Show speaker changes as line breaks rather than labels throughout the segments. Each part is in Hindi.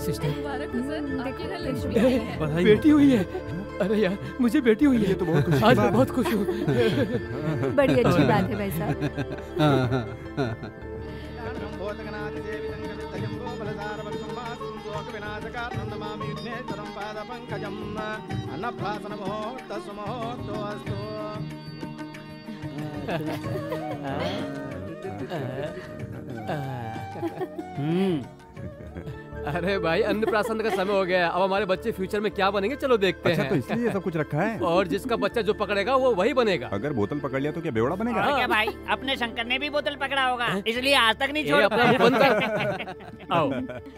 सिस्टर।
बधाई।
बेटी हुई है। अरे यार मुझे बेटी हुई है।
तो बहुत खुशी
आज मैं बहुत खुश हूँ।
बड़ी अच्छी बात है भाई साहब।
अरे भाई अन्नप्राशन का समय हो गया। अब हमारे बच्चे फ्यूचर में क्या बनेंगे, चलो देखते
अच्छा
हैं।
तो इसलिए ये सब कुछ रखा है।
और जिसका बच्चा जो पकड़ेगा वो वही बनेगा।
अगर बोतल पकड़ लिया तो क्या बेवड़ा बनेगा?
और क्या भाई, अपने शंकर ने भी बोतल पकड़ा होगा, इसलिए आज तक नहीं छोड़
अपना मुंह बंद कर। आओ।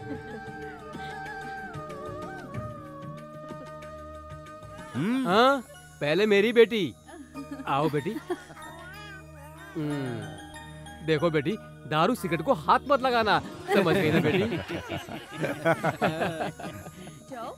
हाँ पहले मेरी बेटी। आओ बेटी। देखो बेटी, दारू सिगरेट को हाथ मत लगाना, समझ गई ना बेटी?
जाओ।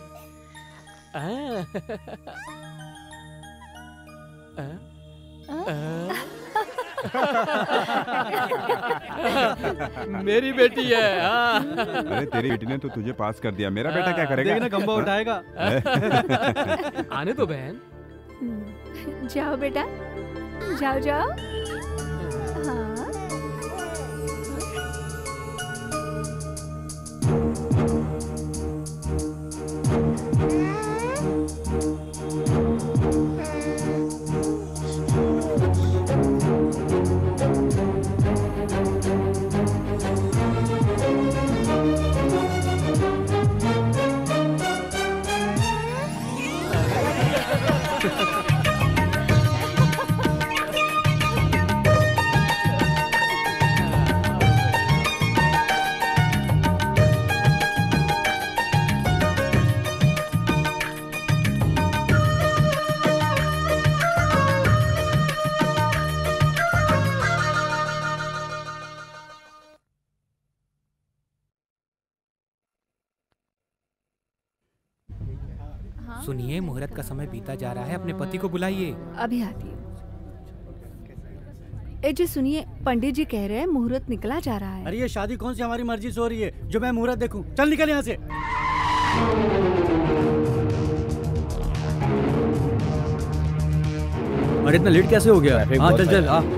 मेरी बेटी है।
अरे तेरी बेटी ने तो तुझे पास कर दिया, मेरा बेटा क्या करेगा?
देखना खंबा उठाएगा।
आने दो बहन।
जाओ बेटा, जाओ जाओ। हाँ।
सुनिए, मुहूर्त का समय बीता जा रहा है, अपने पति को बुलाइए।
अभी आती हूँ। ए जी सुनिए, पंडित जी कह रहे हैं मुहूर्त निकला जा रहा है।
अरे ये शादी कौन सी हमारी मर्जी से हो रही है जो मैं मुहूर्त देखूं? चल निकल यहाँ से।
अरे इतना लेट कैसे हो गया? हाँ चल चल आ।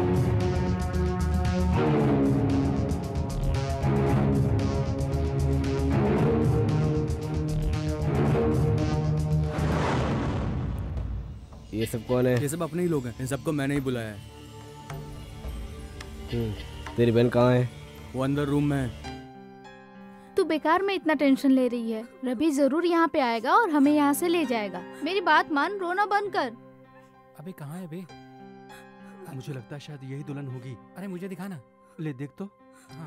ये सब कौन है?
ये सब अपने ही लोग हैं, इन सबको मैंने ही बुलाया है।
तेरी बहन कहाँ है?
वो अंदर रूम में है।
तू बेकार में इतना टेंशन ले रही है। रवि जरूर यहाँ पे आएगा और हमें यहाँ से ले जाएगा। मेरी बात मान, रोना बंद कर।
अबे कहाँ है बे?
मुझे लगता है शायद यही दुल्हन होगी।
अरे मुझे दिखाना।
ले देख तो।
हाँ।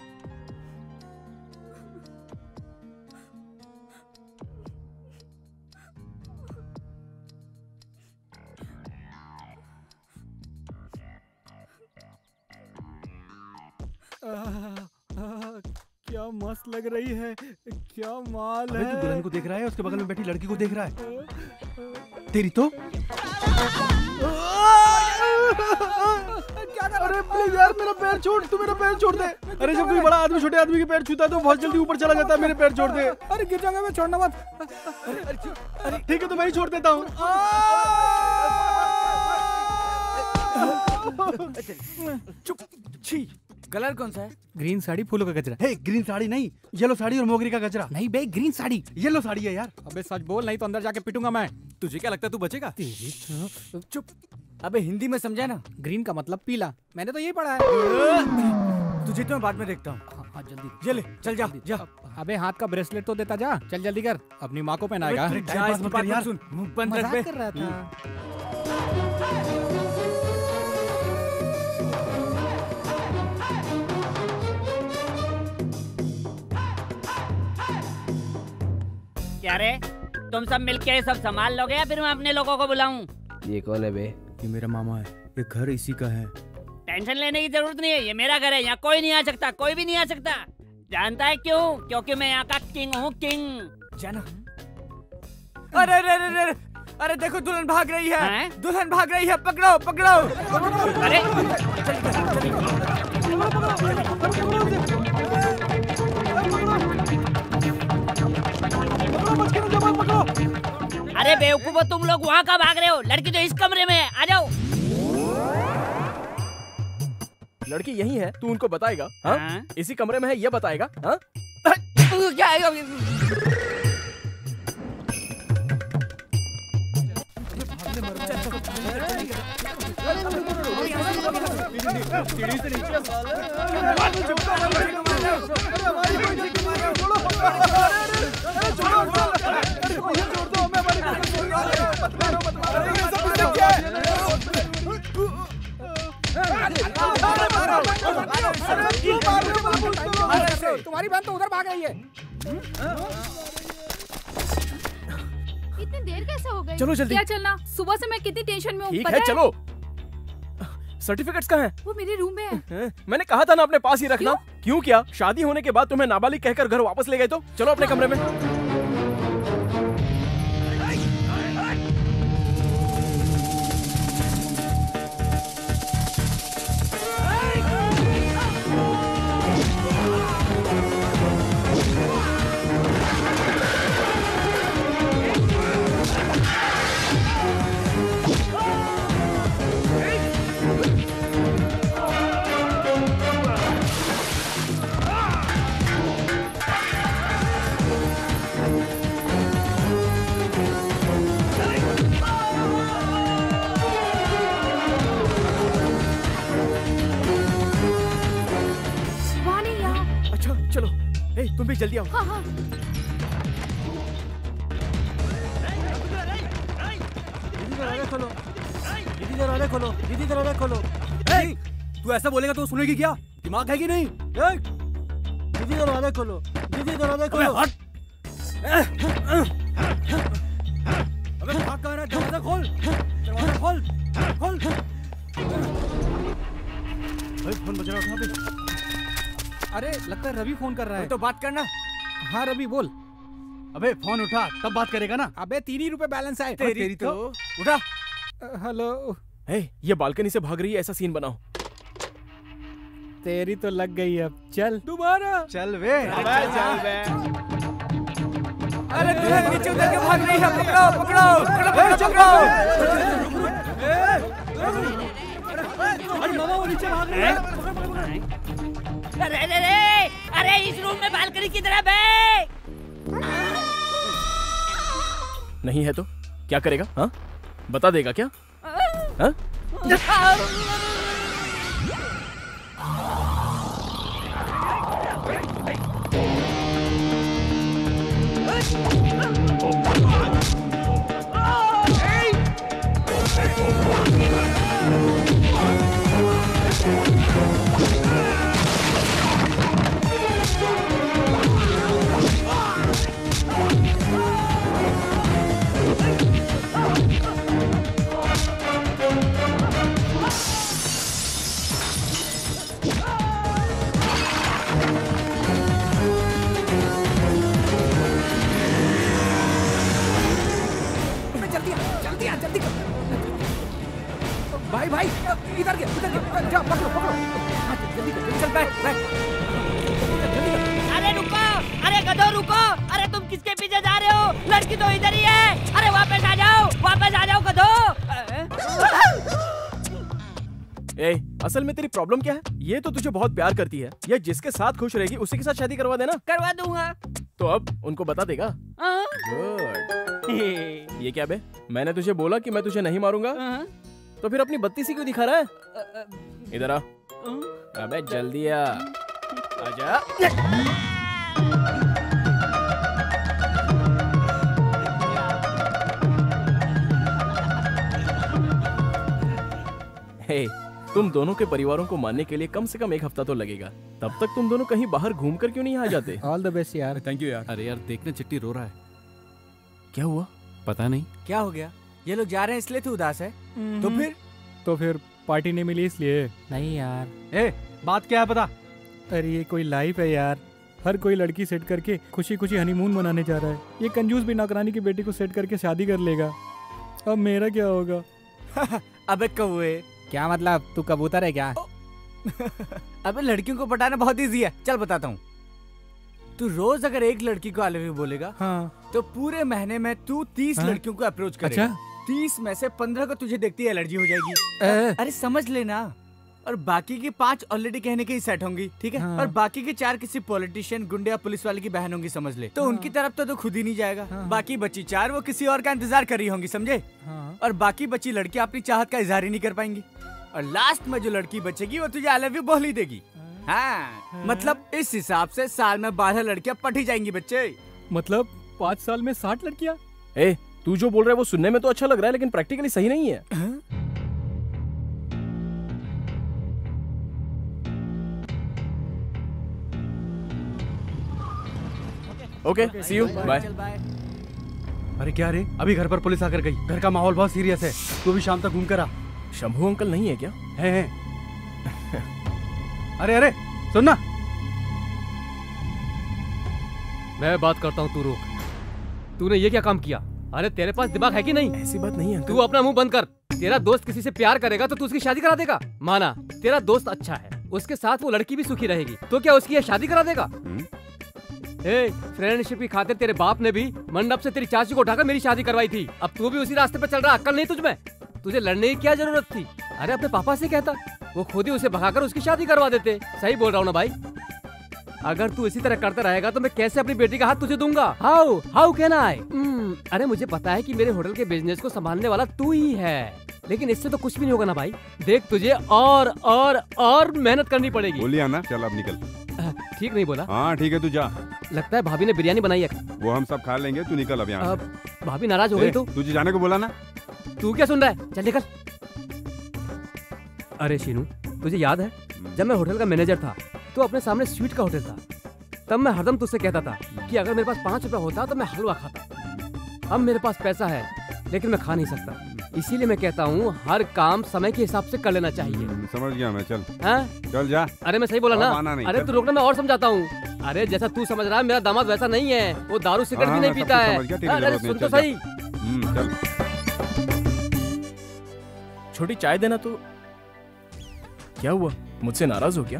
क्या मस्त लग रही है, क्या माल है। तू दुल्हन को देख रहा है, उसके बगल में बैठी लड़की को देख रहा है। तेरी तो अरे प्लीज यार मेरा पैर छोड़, तू मेरा पैर छोड़ दे। अरे जब कोई बड़ा आदमी छोटे आदमी के पैर छूता है तो बहुत जल्दी ऊपर चला जाता है, मेरे पैर छोड़ दे। अरे गिर जाऊंगा मैं, छोड़ना मत। अरे ठीक है तो मैं ही छोड़ देता हूँ।
चुप। छी। कलर कौन सा है? ग्रीन साड़ी, फूलों का गजरा।
हे ग्रीन साड़ी नहीं, येलो साड़ी और मोगरी का गजरा।
नहीं बे, ग्रीन साड़ी।
येलो साड़ी है यार।
अबे सच बोल, नहीं तो अंदर जाके पिटूंगा मैं।
तुझे क्या लगता है तू बचेगा?
चुप। अबे हिंदी में समझा ना? ग्रीन का मतलब पीला। मैंने तो यही पढ़ा है।
तुझे तो मैं बाद में देखता हूँ।
हाँ जल्दी
ये ले, चल जा जा।
अबे हाथ का ब्रेसलेट तो देता जा। चल जल्दी कर, अपनी माँ को पहनाएगा।
सुन, मुंह बंद रख बे।
कर रहा था।
क्या रे, तुम सब मिलके सब संभाल लोगे या फिर मैं अपने लोगों को बुलाऊं?
ये कौन है बे?
ये मेरा मामा है, ये घर इसी का है।
टेंशन लेने की जरूरत नहीं है, ये मेरा घर है, यहाँ कोई नहीं आ सकता, कोई भी नहीं आ सकता। जानता है क्यों? क्योंकि मैं यहाँ का किंग हूँ, किंग।
जाना। अरे अरे अरे अरे अरे देखो दुल्हन भाग रही है, दुल्हन भाग रही है, पकड़ो पकड़ो।
अरे बेवकूफो, तुम लोग वहाँ का भाग रहे हो? लड़की तो इस कमरे में है, आ जाओ।
लड़की यही है, तू उनको बताएगा? हाँ? इसी कमरे में है, ये बताएगा? हाँ?
क्या है?
सीढ़ी से नीचे
तुम्हारी बहन तो उधर भाग रही है।
इतनी देर कैसे हो गई?
चलो जल्दी।
क्या चलना? सुबह से मैं कितनी टेंशन में हूँ।
ठीक
पता
है, चलो। सर्टिफिकेट्स कहाँ हैं?
वो मेरे रूम में है।
मैंने कहा था ना अपने पास ही रखना। क्यों क्या? शादी होने के बाद तुम्हें नाबालिग कहकर घर वापस ले गए तो? चलो अपने कमरे में। चलो, तुम भी जल्दी आओ।
हाँ हाँ।
दीदी दरवाजा खोलो, दीदी दरवाजा खोलो। तू ऐसा बोलेगा तो सुनेगी क्या? दिमाग है कि नहीं? दीदी दरवाजा खोलो, दीदी दरवाजा खोलो। अबे भाग कहाँ रहा है? दरवाजा खोल, दरवाजा खोल, खोल। फोन बज रहा है। उठा बे।
अरे लगता है रवि फोन कर रहा है।
तो बात करना।
हाँ रवि बोल। अबे फोन उठा, तब बात करेगा ना।
अबे 3 ही रुपए बैलेंस आए।
तेरी तो।
उठा।
हेलो।
ये बालकनी से भाग रही है, ऐसा सीन बनाओ।
तेरी तो लग गई अब। चल दोबारा। चल वे।
चल वे। अरे दुल्हन नीचे उतर के भाग रही है। पकड़ो पकड़ो पकड़ो।
अरे मामा वो नीचे भाग रही है।
अरे इस रूम में बालकनी की तरफ है।
नहीं है तो क्या करेगा? हाँ, बता देगा क्या? हाँ? भाई इधर के जा, पकड़ो जल्दी चल बैठ।
अरे रुको, अरे गधो रुको। अरे तुम किसके पीछे जा रहे हो? लड़की तो इधर ही है। अरे वापस आ जाओ गधो।
असल में तेरी प्रॉब्लम क्या है? ये तो तुझे बहुत प्यार करती है। ये जिसके साथ खुश रहेगी उसी के साथ शादी करवा देना।
करवा दूंगा।
तो अब उनको बता देगा। गुड। ये क्या बे? मैंने तुझे बोला कि मैं तुझे नहीं मारूंगा, तो फिर अपनी बत्तीसी क्यों दिखा रहा है? इधर आ। अबे जल्दी आ। आजा। तुम दोनों के परिवारों को मानने के लिए कम से कम 1 हफ्ता तो लगेगा। तब तक तुम दोनों कहीं बाहर घूमकर क्यों नहीं आ जाते?
ऑल द बेस्ट यार।
थैंक यू यार।
अरे यार देखना, चिट्टी रो रहा है।
क्या हुआ?
पता नहीं
क्या हो गया। ये लोग जा रहे हैं इसलिए तू उदास है?
तो फिर पार्टी नहीं मिली इसलिए?
नहीं यार।
बात क्या है पता? अरे ये कोई लाइफ है यार। हर कोई लड़की सेट करके खुशी खुशी हनीमून मनाने जा रहा है। ये कंजूस भी नौकरानी की बेटी को सेट करके शादी कर लेगा। अब मेरा क्या होगा?
अबे कौवे, क्या मतलब? तू कबूतर है क्या? अबे लड़कियों को पटाना बहुत इजी है। चल बताता हूँ।
तू रोज अगर एक लड़की को आई लव यू बोलेगा
हाँ।
तो पूरे महीने में तू 30 लड़कियों को अप्रोच करेगा। 30 में से 15 को तुझे देखती एलर्जी हो जाएगी। अरे समझ लेना। और बाकी की 5 ऑलरेडी कहने के ही सेट होंगी, ठीक है?
हाँ।
और बाकी के 4 किसी पॉलिटिशियन, गुंडे या पुलिस वाले की बहन होंगी, समझ ले। तो उनकी तरफ तो खुद ही नहीं जाएगा। बाकी बची 4 वो किसी और का इंतजार कर रही होंगी, समझे? और बाकी बची लड़की अपनी चाहत का इजहार ही नहीं कर पाएंगी। और लास्ट में जो लड़की बचेगी वो तुझे आई लव यू बोल ही देगी। हाँ, मतलब इस हिसाब से साल में 12 लड़कियां पट ही जाएंगी बच्चे।
मतलब 5 साल में 60 लड़कियां?
ए, तू जो बोल रहा है वो सुनने में तो अच्छा लग रहा है, लेकिन प्रैक्टिकली सही नहीं है। Okay, see you, bye.
अरे क्या रे, अभी घर पर पुलिस आकर गई। घर का माहौल बहुत सीरियस है, तू भी शाम तक घूम कर आ।
शंभू अंकल नहीं है क्या?
है। अरे अरे सुन ना,
मैं बात करता हूँ, तू रुक। तूने ये क्या काम किया? अरे तेरे पास दिमाग है कि नहीं?
ऐसी बात नहीं है।
तू अपना मुंह बंद कर। तेरा दोस्त किसी से प्यार करेगा तो तू उसकी शादी करा देगा? माना तेरा दोस्त अच्छा है, उसके साथ वो लड़की भी सुखी रहेगी, तो क्या उसकी ये शादी करा देगा? फ्रेंडशिप की खातिर तेरे बाप ने भी मंडप से तेरी चाची को उठाकर मेरी शादी करवाई थी। अब तू भी उसी रास्ते पे चल रहा। अक्ल नहीं तुझमें? तुझे लड़ने की क्या जरूरत थी? अरे अपने पापा से कहता, वो खुद ही उसे भगाकर उसकी शादी करवा देते। सही बोल रहा हूँ ना भाई? अगर तू इसी तरह करता रहेगा तो मैं कैसे अपनी बेटी का हाथ तुझे दूंगा? How can I? अरे मुझे पता है कि मेरे होटल के बिजनेस को संभालने वाला तू ही है, लेकिन इससे तो कुछ भी नहीं होगा ना भाई। देख तुझे और मेहनत करनी पड़ेगी।
बोलिए ना, चल अब निकल।
ठीक नहीं बोला?
हाँ ठीक है, तू जा।
लगता है भाभी ने बिरयानी बनाई है।
वो हम सब खा लेंगे, तू निकल अब यहाँ।
भाभी नाराज हो गई तो?
तुझे जाने को बोला ना।
तू क्या सुन रहा है? चल निकल। अरे शीनू, तुझे याद है जब मैं होटल का मैनेजर था तो अपने सामने स्वीट का होटल था, तब मैं हरदम तुझसे कहता था कि अगर मेरे पास 5 रुपया होता तो मैं हलवा खाता। अब मेरे पास पैसा है लेकिन मैं खा नहीं सकता, इसीलिए मैं कहता हूँ हर काम समय के हिसाब से कर लेना चाहिए।
समझ गया मैं, चल।
हाँ?
चल जा।
अरे मैं सही बोला ना? अरे तू रोकना, मैं और समझाता हूँ। अरे जैसा तू समझ रहा है मेरा दामाद वैसा नहीं है, वो दारू सिगरेट भी नहीं पीता है। अरे सुन तो सही।
छोटी चाय देना। तो क्या हुआ, मुझसे नाराज हो क्या?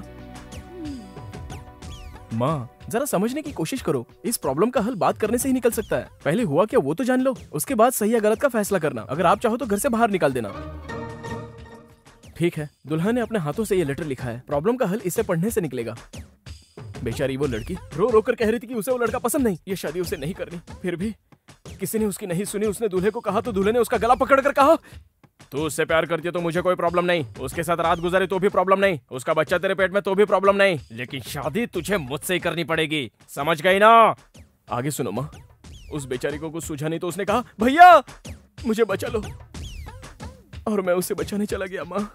माँ जरा समझने की कोशिश करो, इस प्रॉब्लम का हल बात करने से ही निकल सकता है। पहले हुआ क्या वो तो जान लो, उसके बाद सही या गलत का फैसला करना। अगर आप चाहो तो घर से बाहर निकाल देना। ठीक है, दुल्हन ने अपने हाथों से ये लेटर लिखा है, प्रॉब्लम का हल इसे पढ़ने से निकलेगा। बेचारी वो लड़की रो रो कर कह रही थी कि उसे वो लड़का पसंद नहीं, ये शादी उसे नहीं करनी। फिर भी किसी ने उसकी नहीं सुनी। उसने दूल्हे को कहा तो दूल्हे ने उसका गला पकड़ कर कहा, तू उससे प्यार करती है तो मुझे कोई प्रॉब्लम नहीं, उसके साथ रात गुजारे तो भी प्रॉब्लम नहीं, उसका बच्चा तेरे पेट में तो भी प्रॉब्लम नहीं, लेकिन शादी तुझे मुझसे ही करनी पड़ेगी। समझ गई ना? आगे सुनो माँ। उस बेचारी को कुछ सूझा नहीं तो उसने कहा, भैया मुझे बचा लो, और मैं उसे बचाने चला गया। माँ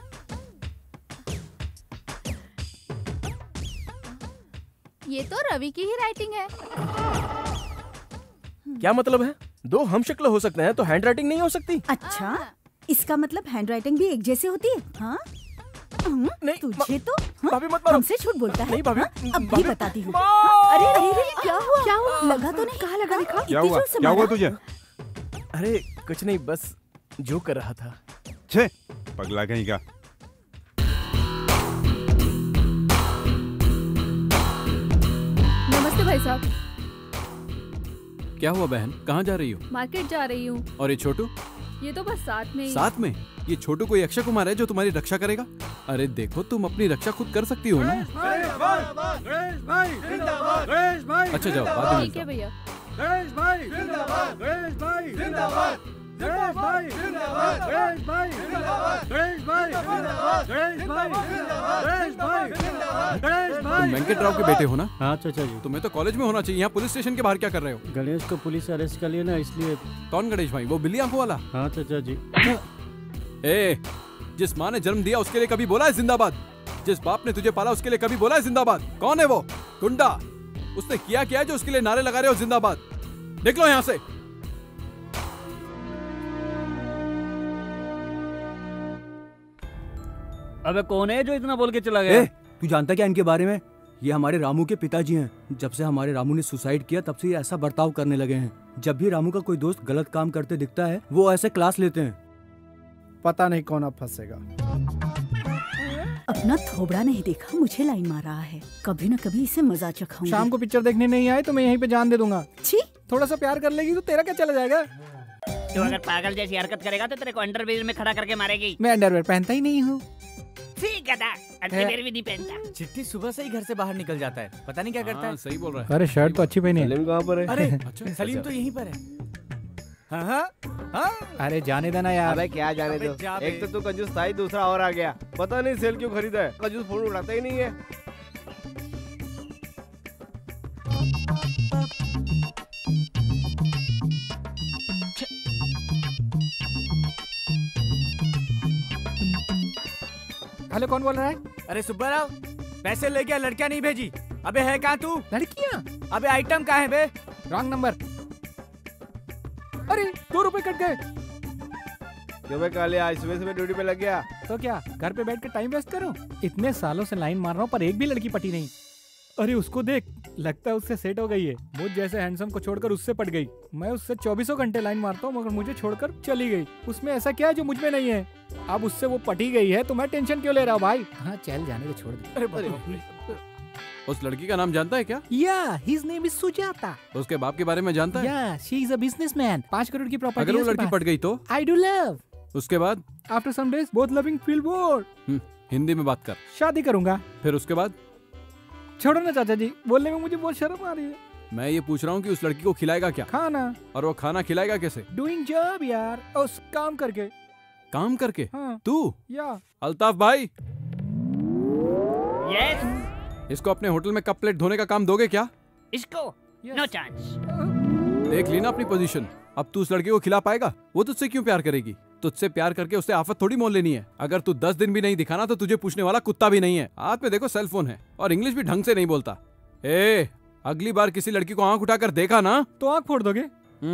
ये तो रवि की ही राइटिंग है।
क्या मतलब है? 2 हम शक्ल हो सकते हैं तो हैंड राइटिंग नहीं हो सकती?
अच्छा, इसका मतलब हैंड राइटिंग भी एक जैसे होती है? हाँ?
नहीं,
तुझे तो
भाभी मत मारो।
हमसे झूठ बोलता है।
नहीं भाभी,
अब भी बताती हूँ। अरे अरे क्या हुआ? क्या हुआ? लगा तो नहीं? कहाँ लगा? दिखा।
क्या हुआ? क्या हुआ तुझे?
अरे कुछ नहीं, बस जो कर रहा था।
छे पगला कहीं का।
नमस्ते भाई साहब।
क्या हुआ बहन, कहाँ जा रही हो?
मार्केट जा रही हूँ।
और ये छोटू?
ये तो बस साथ में ही।
साथ में? ये छोटू कोई अक्षय कुमार है जो तुम्हारी रक्षा करेगा? अरे देखो तुम अपनी रक्षा खुद कर सकती हो ना। अच्छा जाओ, बाद में।
ठीक है भैया।
तुम वेंकट राव के बेटे हो ना?
हाँ चाचा जी।
तुम्हें तो कॉलेज में होना चाहिए, यहाँ पुलिस स्टेशन के बाहर क्या कर रहे हो?
गणेश को पुलिस अरेस्ट कर लिया ना, इसलिए।
कौन गणेश भाई? वो बिल्ली आंखों वाला?
हाँ चाचा जी।
ए, जिस माँ ने जन्म दिया उसके लिए कभी बोला है जिंदाबाद? जिस बाप ने तुझे पाला उसके लिए कभी बोला है जिंदाबाद? कौन है वो गुंडा? उसने किया क्या जो उसके लिए नारे लगा रहे हो जिंदाबाद? निकलो यहाँ से।
अबे कौन है जो इतना बोल के चला गया?
तू जानता क्या इनके बारे में? ये हमारे रामू के पिताजी हैं। जब से हमारे रामू ने सुसाइड किया तब से ये ऐसा बर्ताव करने लगे हैं। जब भी रामू का कोई दोस्त गलत काम करते दिखता है वो ऐसे क्लास लेते हैं।
पता नहीं कौन अब फंसेगा।
अब अपना थोबड़ा नहीं देखा मुझे लाइन मार रहा है। कभी न कभी इसे मजा चखाऊंगी।
शाम को पिक्चर देखने नहीं आए तो मैं यहीं पे जान दे दूंगा।
छी,
थोड़ा सा प्यार कर लेगी तो तेरा क्या चला जाएगा।
तू अगर पागल जैसी हरकत करेगा तो तेरे को अंडरवियर में खड़ा करके मारेगी।
मैं अंडरवेयर पहनता ही नहीं हूँ।
ठीक है, अंडरवियर भी नहीं पहनता।
चिट्टी सुबह से ही घर से बाहर निकल जाता है, पता नहीं क्या करता है।
सही बोल रहा है।
अरे शर्ट तो अच्छी पहनी है।
सलीम कहाँ पर है?
अरे
अच्छा,
सलीम तो यहीं पर है। हाँ?
अरे जाने देना यार।
अबे क्या जाने
अबे
दो।
जा बे।
एक तो तू कंजूस था ही, दूसरा और आ गया। पता नहीं सेल क्यों खरीदा है। कंजूस फोन उठाता ही नहीं है।
हेलो, कौन बोल रहा है?
अरे सुब्बा राव, पैसे लेके लड़कियां नहीं भेजी। अबे है कहाँ तू?
लड़कियाँ?
अबे आइटम कहाँ है बे?
Wrong number. अरे 2 रुपए कट गए।
क्यों बे काले, आज सुबह ड्यूटी पे लग गया?
तो क्या घर पे बैठ के टाइम वेस्ट करूं? इतने सालों से लाइन मार रहा हूँ पर एक भी लड़की पटी नहीं। अरे उसको देख, लगता है उससे सेट हो गई है। मुझ जैसे हैंडसम को छोड़कर उससे पट गई। मैं उससे 24 घंटे लाइन मारता हूँ मगर मुझे छोड़कर चली गई। उसमें ऐसा क्या है जो मुझ में नहीं है? अब उससे वो पटी गई है तो मैं टेंशन क्यों ले रहा हूँ भाई? हाँ चल जाने दे, छोड़ दे।
अरे उस लड़की का नाम जानता है क्या?
या हिज नेम इज सुजाता।
उसके बाप के बारे में जानता है?
या she is a businessman. 5 crore की प्रॉपर्टी।
अगर वो लड़की पट गई तो?
I do love.
उसके बाद?
After some days both loving feel bored.
Hindi में बात कर।
शादी करूंगा।
फिर उसके बाद?
छोड़ो ना चाचा जी, बोलने में मुझे बहुत शर्म आ रही है।
मैं ये पूछ रहा हूँ कि उस लड़की को खिलाएगा क्या?
खाना।
और वो खाना खिलाएगा कैसे?
डूइंग जॉब यार, उस काम करके।
काम करके?
हाँ।
तू?
या
अल्ताफ भाई,
यस।
इसको अपने होटल में कप प्लेट धोने का काम दोगे क्या?
इसको? No chance.
देख ली ना अपनी पोजीशन। अब तू उस लड़के को खिला पाएगा? वो तुझसे क्यों प्यार करेगी? तुझसे प्यार करके उससे आफत थोड़ी मोल लेनी है। अगर तू 10 दिन भी नहीं दिखाना तो तुझे पूछने वाला कुत्ता भी नहीं है। हाथ में देखो सेल फोन है और इंग्लिश भी ढंग से नहीं बोलता। ए, अगली बार किसी लड़की को आंख उठाकर देखा ना
तो आंख फोड़ दोगे?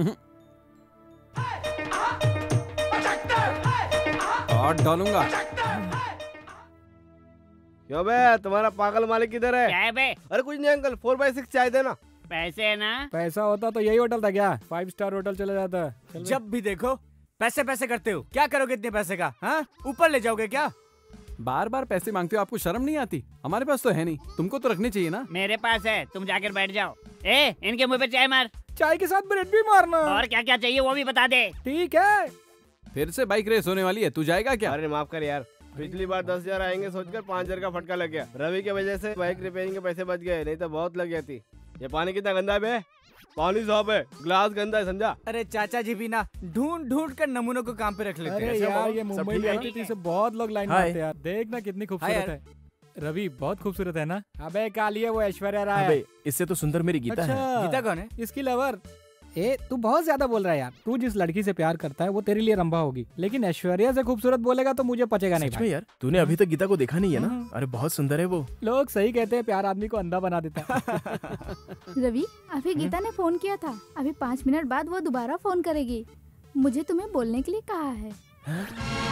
हाथ डालूंगा।
क्यों बे, तुम्हारा पागल मालिक किधर है?
क्या है बे?
अरे कुछ नहीं अंकल, 4x6 चाय देना।
पैसे है ना?
पैसा होता तो यही होटल था क्या? 5 स्टार होटल चले जाता।
जब भी देखो पैसे पैसे करते हो। क्या करोगे इतने पैसे का? हाँ, ऊपर ले जाओगे क्या?
बार बार पैसे मांगते हो, आपको शर्म नहीं आती? हमारे पास तो है नहीं, तुमको तो रखनी चाहिए ना।
मेरे पास है, तुम जाकर बैठ जाओ। ए, इनके मुंह पे चाय मार।
चाय के साथ ब्रेड भी मारना।
और क्या क्या चाहिए वो भी बता दे।
ठीक है।
फिर से बाइक रेस होने वाली है, तू जाएगा क्या?
अरे माफ कर यार, पिछली बार 10,000 आएंगे सोचकर 5,000 का फटका लग गया। रवि की वजह से बाइक रिपेयरिंग के पैसे बच गए, नहीं तो बहुत लग जाती। ये पानी कितना गंदा है बे? पानी साफ है, ग्लास गंदा है, समझा?
अरे चाचा जी भी ना ढूंढ ढूंढ कर नमूनों को काम पे रख लेते हैं।
अरे यार ये मुंबई में आती थी से बहुत लोग लाइन
हाय।
मारते यार। देखना कितनी खूबसूरत है। रवि बहुत खूबसूरत है ना? अबे काली है वो ऐश्वर्या राय।
अबे इससे तो सुंदर मेरी गीता है।
गीता कौन है?
इसकी लवर। ए तू बहुत ज्यादा बोल रहा है यार। तू जिस लड़की से प्यार करता है वो तेरे लिए रंभा होगी, लेकिन ऐश्वर्या से खूबसूरत बोलेगा तो मुझे पचेगा नहीं
सच में
भाई।
यार, तूने अभी तक गीता को देखा नहीं है ना? अरे बहुत सुंदर है वो।
लोग सही कहते हैं, प्यार आदमी को अंधा बना देता है।
रवि, अभी गीता ने फोन किया था। अभी 5 मिनट बाद वो दोबारा फोन करेगी। मुझे तुम्हें बोलने के लिए कहा है।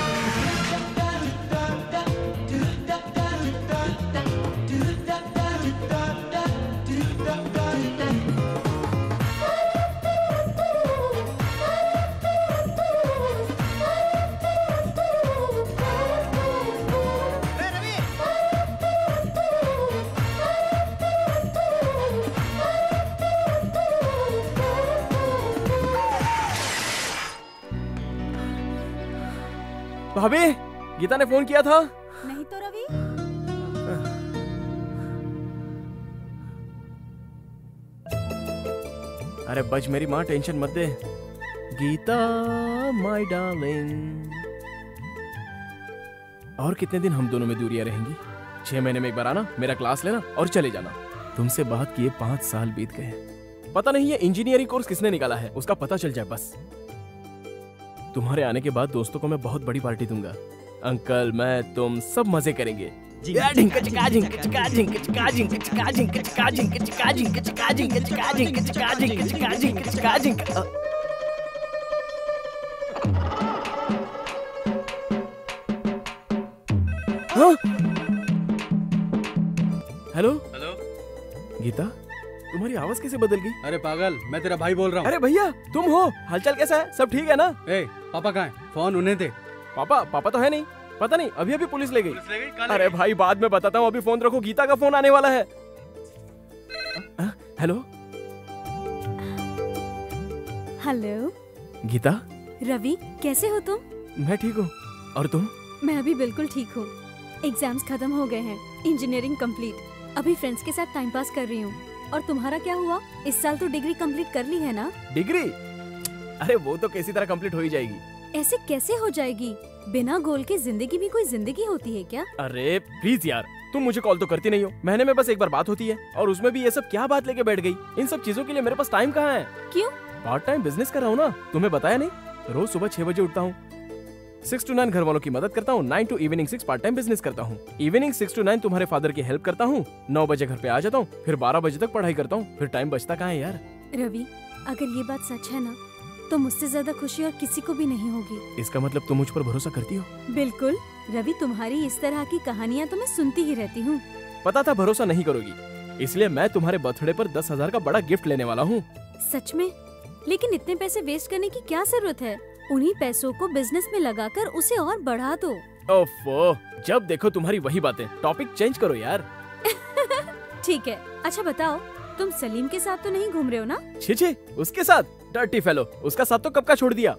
भाभी, गीता ने फोन किया था।
नहीं तो रवि।
अरे बज मेरी माँ, टेंशन मत दे। Gita my darling. और कितने दिन हम दोनों में दूरियां रहेंगी? 6 महीने में एक बार आना, मेरा क्लास लेना और चले जाना। तुमसे बात किए 5 साल बीत गए। पता नहीं ये इंजीनियरिंग कोर्स किसने निकाला है, उसका पता चल जाए बस। तुम्हारे आने के बाद दोस्तों को मैं बहुत बड़ी पार्टी दूंगा। अंकल, मैं, तुम सब मजे करेंगे। हेलो
हेलो
गीता, तुम्हारी आवाज कैसे बदल गई?
अरे पागल, मैं तेरा भाई बोल रहा हूँ।
अरे भैया, तुम हो? हालचाल कैसा है? सब ठीक है ना?
ए, पापा कहाँ है? फोन उन्हें दे।
पापा तो है नहीं। पता नहीं, अभी अभी पुलिस ले गई। अरे भाई बाद में बताता हूँ, अभी फोन रखो, गीता का फोन आने वाला है। Hello
hello
Gita.
रवि, कैसे हो तुम?
मैं ठीक हूँ, और तुम?
मैं भी बिल्कुल ठीक हूँ। एग्जाम्स खत्म हो गए हैं, इंजीनियरिंग कंप्लीट। अभी फ्रेंड्स के साथ टाइम पास कर रही हूँ। और तुम्हारा क्या हुआ? इस साल तो डिग्री कंप्लीट कर ली है ना?
डिग्री? अरे वो तो किसी तरह कंप्लीट हो ही जाएगी।
ऐसे कैसे हो जाएगी? बिना गोल के जिंदगी भी कोई जिंदगी होती है क्या?
अरे प्लीज यार, तुम मुझे कॉल तो करती नहीं हो। महीने में बस एक बार बात होती है, और उसमें भी ये सब क्या बात लेके बैठ गई? इन सब चीजों के लिए मेरे पास टाइम कहाँ है?
क्यों?
पार्ट टाइम बिजनेस कर रहा हूँ ना, तुम्हें बताया नहीं? रोज सुबह 6 बजे उठता हूँ, 6 to 9 घर वालों की मदद करता हूँ, 9 to evening 6 part time business करता हूँ, इवनिंग 6 to 9 तुम्हारे फादर की हेल्प करता हूँ, 9 बजे घर पे आ जाता हूँ, फिर 12 बजे तक पढ़ाई करता हूँ, फिर टाइम बचता कहाँ है यार?
रवि, अगर ये बात सच है ना, तो मुझसे ज्यादा खुशी और किसी को भी नहीं होगी।
इसका मतलब तुम मुझ पर भरोसा करती हो?
बिल्कुल रवि, तुम्हारी इस तरह की कहानियाँ तो मैं सुनती ही रहती हूँ।
पता था भरोसा नहीं करोगी, इसलिए मैं तुम्हारे बर्थडे पर 10,000 का बड़ा गिफ्ट लेने वाला हूँ।
सच में? लेकिन इतने पैसे वेस्ट करने की क्या जरूरत है? उन्हीं पैसों को बिजनेस में लगाकर उसे और बढ़ा दो।
ओफो, जब देखो तुम्हारी वही बातें। टॉपिक चेंज करो यार।
ठीक है, अच्छा बताओ, तुम सलीम के साथ तो नहीं घूम रहे हो ना?
छी, उसके साथ? डर्टी फेलो, उसका साथ तो कब का छोड़ दिया।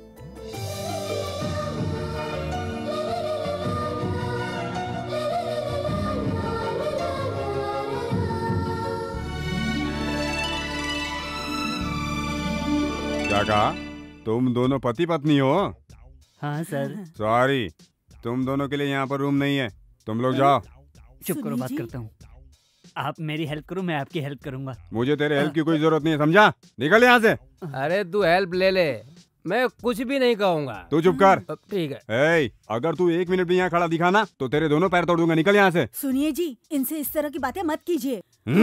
क्या कहा? तुम दोनों पति पत्नी हो?
हाँ सर।
सॉरी, तुम दोनों के लिए यहाँ पर रूम नहीं है, तुम लोग जाओ।
चुप करो, बात करता हूँ। आप मेरी हेल्प करो, मैं आपकी हेल्प करूंगा।
मुझे तेरे हेल्प की कोई जरूरत नहीं है, समझा? निकल यहाँ से।
अरे तू हेल्प ले ले, मैं कुछ भी नहीं कहूँगा।
तू चुप कर।
ठीक है।
ए, अगर तू 1 मिनट भी यहाँ खड़ा दिखा ना, तो तेरे दोनों पैर तोड़ दूंगा। निकल यहाँ से।
सुनिए जी, इनसे इस तरह की बातें मत कीजिए।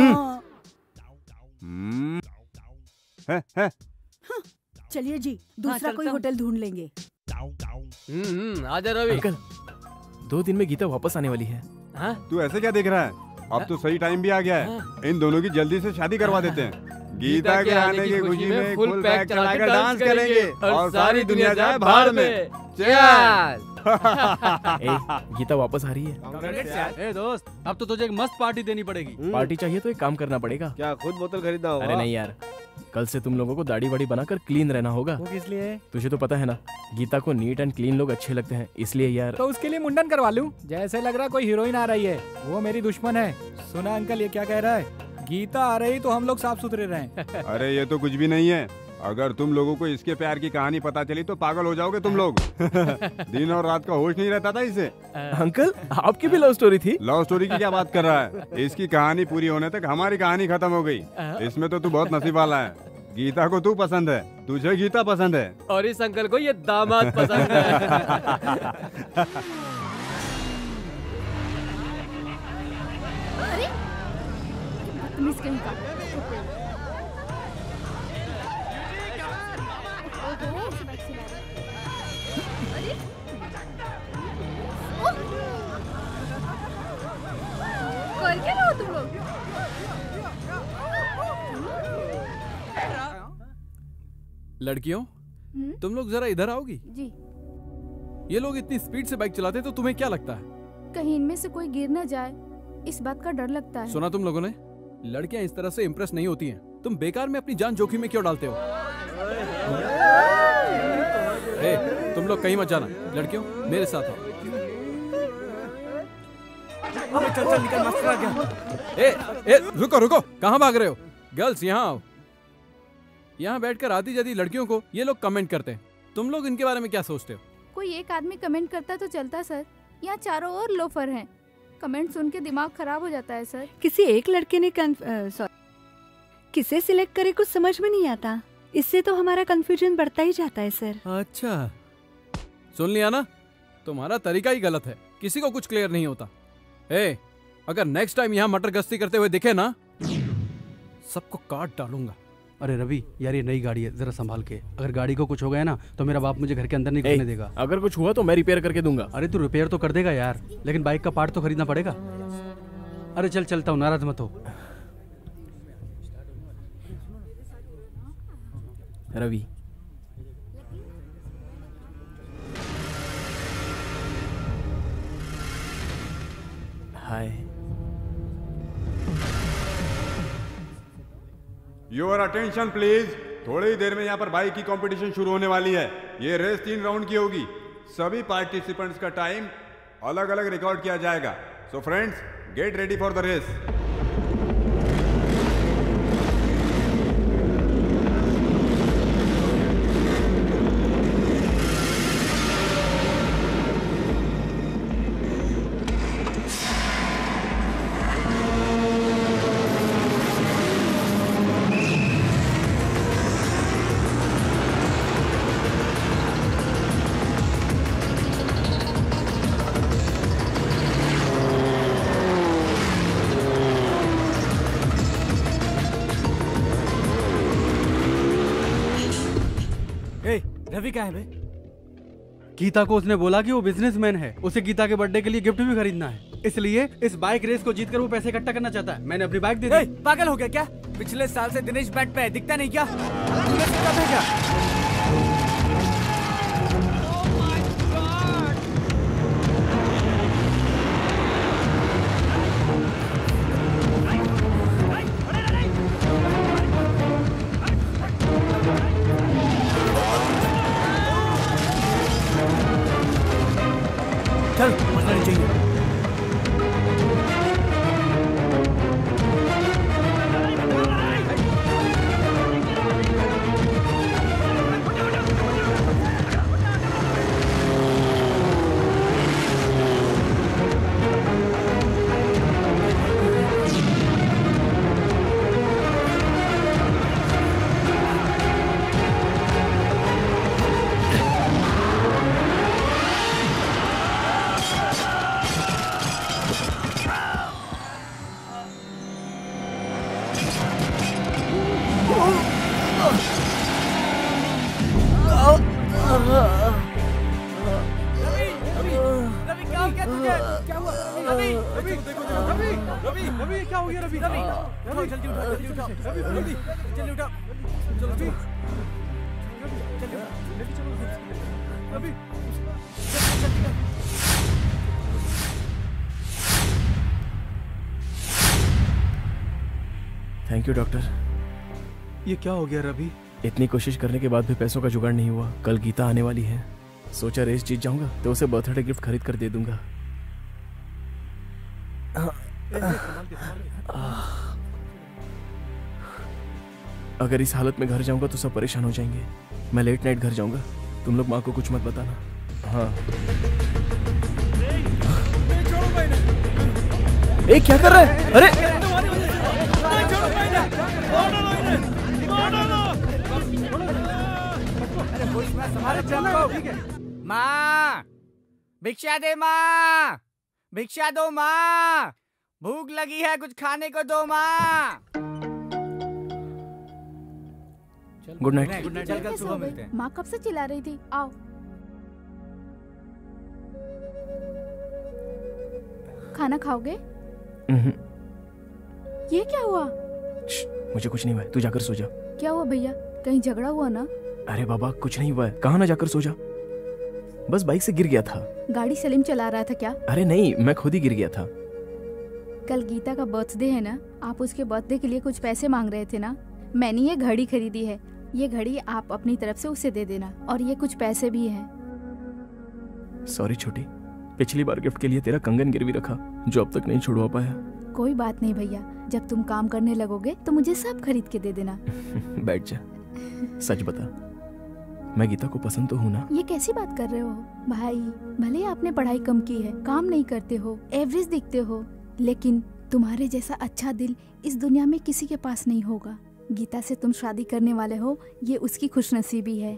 चलिए जी, दूसरा कोई होटल ढूंढ लेंगे।
आजा रवि।
अंकल, 2 दिन में गीता वापस आने वाली है।
हाँ?
तू ऐसे क्या देख रहा है? अब तो सही टाइम भी आ गया है, इन दोनों की जल्दी से शादी करवा देते हैं। गीता के आने की खुशी में फुल पैक चलाकर डांस करेंगे और सारी दुनिया जाए भाड़ में। चल।
गीता वापस आ रही है।
ए दोस्त, अब तो तुझे एक मस्त पार्टी देनी पड़ेगी।
पार्टी चाहिए तो एक काम करना पड़ेगा।
क्या खुद बोतल खरीदना होगा?
अरे नहीं यार, कल से तुम लोगों को दाढ़ी वाड़ी बनाकर क्लीन रहना होगा।
वो किस लिए?
तुझे तो पता है ना, गीता को नीट एंड क्लीन लोग अच्छे लगते हैं, इसलिए यार।
तो उसके लिए मुंडन करवा लूं? जैसे लग रहा कोई हीरोइन आ रही है, वो मेरी दुश्मन है। सुना अंकल, ये क्या कह रहा है? गीता आ रही तो हम लोग साफ सुथरे रहें।
अरे ये तो कुछ भी नहीं है। अगर तुम लोगों को इसके प्यार की कहानी पता चली तो पागल हो जाओगे तुम लोग। दिन और रात का होश नहीं रहता था इसे।
अंकल, आपकी भी लव स्टोरी थी?
लव स्टोरी की क्या बात कर रहा है? इसकी कहानी पूरी होने तक हमारी कहानी खत्म हो गई। इसमें तो तू बहुत नसीब वाला है। गीता को तू पसंद है, तुझे गीता पसंद है,
और इस अंकल को ये दामाद पसंद है।
अरे मिस कहीं का। कर क्या रहे हो तुम लोग?
लड़कियों, तुम लोग जरा इधर आओगी?
जी।
ये लोग इतनी स्पीड से बाइक चलाते हैं, तो तुम्हें क्या लगता है?
कहीं इनमें से कोई गिर न जाए, इस बात का डर लगता है।
सुना तुम लोगों ने? लड़कियां इस तरह से इम्प्रेस नहीं होती हैं। तुम बेकार में अपनी जान जोखिम में क्यों डालते हो? तुम लोग कहीं मत जाना। लड़कियों, मेरे साथ आओ।
चल निकल, मस्त आ गया।
रुको रुको, कहाँ भाग रहे हो? गर्ल्स यहाँ आओ। यहाँ बैठकर आधी जादी लड़कियों को ये लोग कमेंट करते हैं। तुम लोग इनके बारे में क्या सोचते हो?
कोई एक आदमी कमेंट करता तो चलता सर, यहाँ चारों ओर लोफर हैं। कमेंट सुन के दिमाग खराब हो जाता है सर।
किसी एक लड़के ने किसे सिलेक्ट करे कुछ समझ में नहीं आता। इससे तो हमारा कंफ्यूजन बढ़ता ही जाता है सर।
अच्छा, सुन लिया ना? तुम्हारा तरीका ही गलत है, किसी को कुछ क्लियर नहीं होता। अगर नेक्स्ट टाइम यहाँ मटर गश्ती करते हुए दिखे ना, सबको काट डालूंगा।
अरे रवि यार, ये नई गाड़ी है, जरा संभाल के। अगर गाड़ी को कुछ हो गया ना तो मेरा बाप मुझे घर के अंदर नहीं घुसने देगा।
अगर कुछ हुआ तो मैं रिपेयर करके दूंगा।
अरे तू रिपेयर तो कर देगा यार, लेकिन बाइक का पार्ट तो खरीदना पड़ेगा। अरे चल, चलता हूँ, नाराज मत हो।
Ravi, hi.
Your attention please. थोड़ी ही देर में यहाँ पर बाइक की कंपटीशन शुरू होने वाली है। ये रेस 3 राउंड की होगी। सभी पार्टिसिपेंट्स का टाइम अलग अलग रिकॉर्ड किया जाएगा। So friends, get ready for the race.
Ravi कहाँ है बे?
गीता को उसने बोला कि वो बिजनेसमैन है, उसे गीता के बर्थडे के लिए गिफ्ट भी खरीदना है, इसलिए इस बाइक रेस को जीतकर वो पैसे इकट्ठा करना चाहता है। मैंने अपनी बाइक दे दी।
पागल हो गया क्या? पिछले साल से दिनेश बैट पे है, दिखता नहीं क्या? तूने सीखा था क्या? चल, मरना चाहिए।
Thank you doctor.
ये क्या हो गया रवि?
इतनी कोशिश करने के बाद भी पैसों का जुगाड़ नहीं हुआ। कल गीता आने वाली है, सोचा रेस जीत जाऊंगा तो उसे बर्थडे गिफ्ट खरीद कर दे दूंगा। अगर इस हालत में घर जाऊंगा तो सब परेशान हो जाएंगे। मैं लेट नाइट घर जाऊंगा, तुम लोग माँ को कुछ मत बताना। हाँ। ए, क्या कर रहा है? अरे
माँ, भिक्षा दे माँ, भिक्षा दो माँ, भूख लगी है, कुछ खाने को दो माँ।
Good night.
Good night. चल कल सुबह मिलते हैं।
माँ कब से चिल्ला रही थी? आओ। खाना खाओगे? ये क्या हुआ?
मुझे कुछ नहीं हुआ, तू जाकर सो जा।
क्या हुआ भैया, कहीं झगड़ा हुआ ना?
अरे बाबा कुछ नहीं हुआ है, कहाँ ना जाकर सो जा। बस बाइक से गिर गया था।
गाड़ी सलीम चला रहा था क्या?
अरे नहीं, मैं खुद ही गिर गया था।
कल गीता का बर्थडे है ना, आप उसके बर्थडे के लिए कुछ पैसे मांग रहे थे ना, मैंने ये घड़ी खरीदी है। ये घड़ी आप अपनी तरफ से उसे दे देना, और ये कुछ पैसे भी हैं।
सॉरी छोटी, पिछली बार गिफ्ट के लिए तेरा कंगन गिरवी रखा जो अब तक नहीं छुड़वा पाया।
कोई बात नहीं भैया, जब तुम काम करने लगोगे तो मुझे सब खरीद के दे देना।
बैठ जा, सच बता, मैं गीता को पसंद तो हूँ ना?
ये कैसी बात कर रहे हो भाई? भले आपने पढ़ाई कम की है, काम नहीं करते हो, एवरेज दिखते हो, लेकिन तुम्हारे जैसा अच्छा दिल इस दुनिया में किसी के पास नहीं होगा। गीता से तुम शादी करने वाले हो, ये उसकी खुशनसीबी है।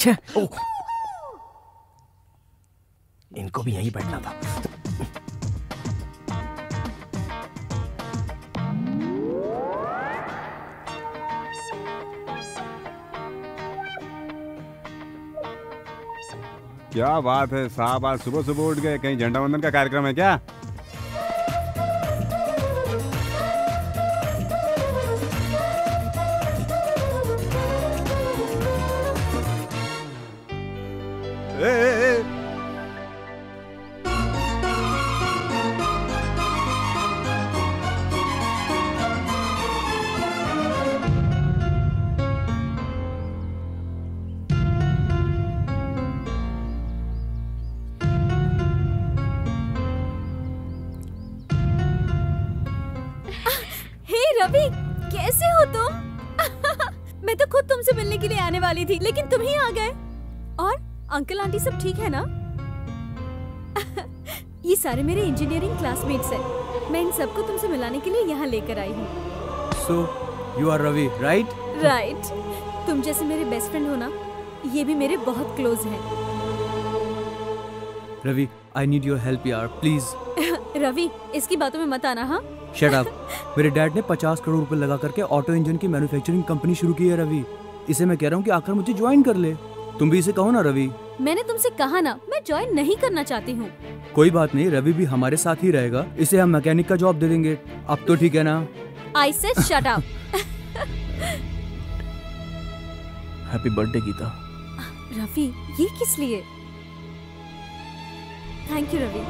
छे इनको भी यहीं बैठना था।
क्या बात है साहब, आज सुबह सुबह उठ गए, कहीं झंडा वंदन का कार्यक्रम है क्या?
रवि, कैसे हो तुम? मैं तो खुद तुमसे मिलने के लिए आने वाली थी, लेकिन तुम ही आ गए। और अंकल आंटी सब ठीक है ना? ये सारे मेरे इंजीनियरिंग क्लासमेट्स हैं। मैं इन सबको तुमसे मिलाने के लिए यहाँ लेकर आई हूँ।
So, you are Ravi, right?
Right. तुम जैसे मेरे बेस्ट फ्रेंड हो ना, ये भी मेरे बहुत क्लोज हैं।
Ravi, I need your help यार, please.
रवि, इसकी बातों में मत आना। हाँ,
शट अप। मेरे डैड ने 50 करोड़ रुपए लगा करके ऑटो इंजन की मैन्युफैक्चरिंग कंपनी शुरू की है रवि। इसे मैं कह रहा हूँ कि आकर मुझे ज्वाइन कर ले। तुम भी इसे कहो ना रवि।
मैंने तुमसे कहा ना, मैं ज्वाइन नहीं करना चाहती हूँ।
कोई बात नहीं, रवि भी हमारे साथ ही रहेगा। इसे हम मैकेनिक का जॉब दे देंगे। अब तो ठीक है ना?
I said shut up.
Happy birthday Geeta.
Ravi, ये किस लिए? Thank you Ravi.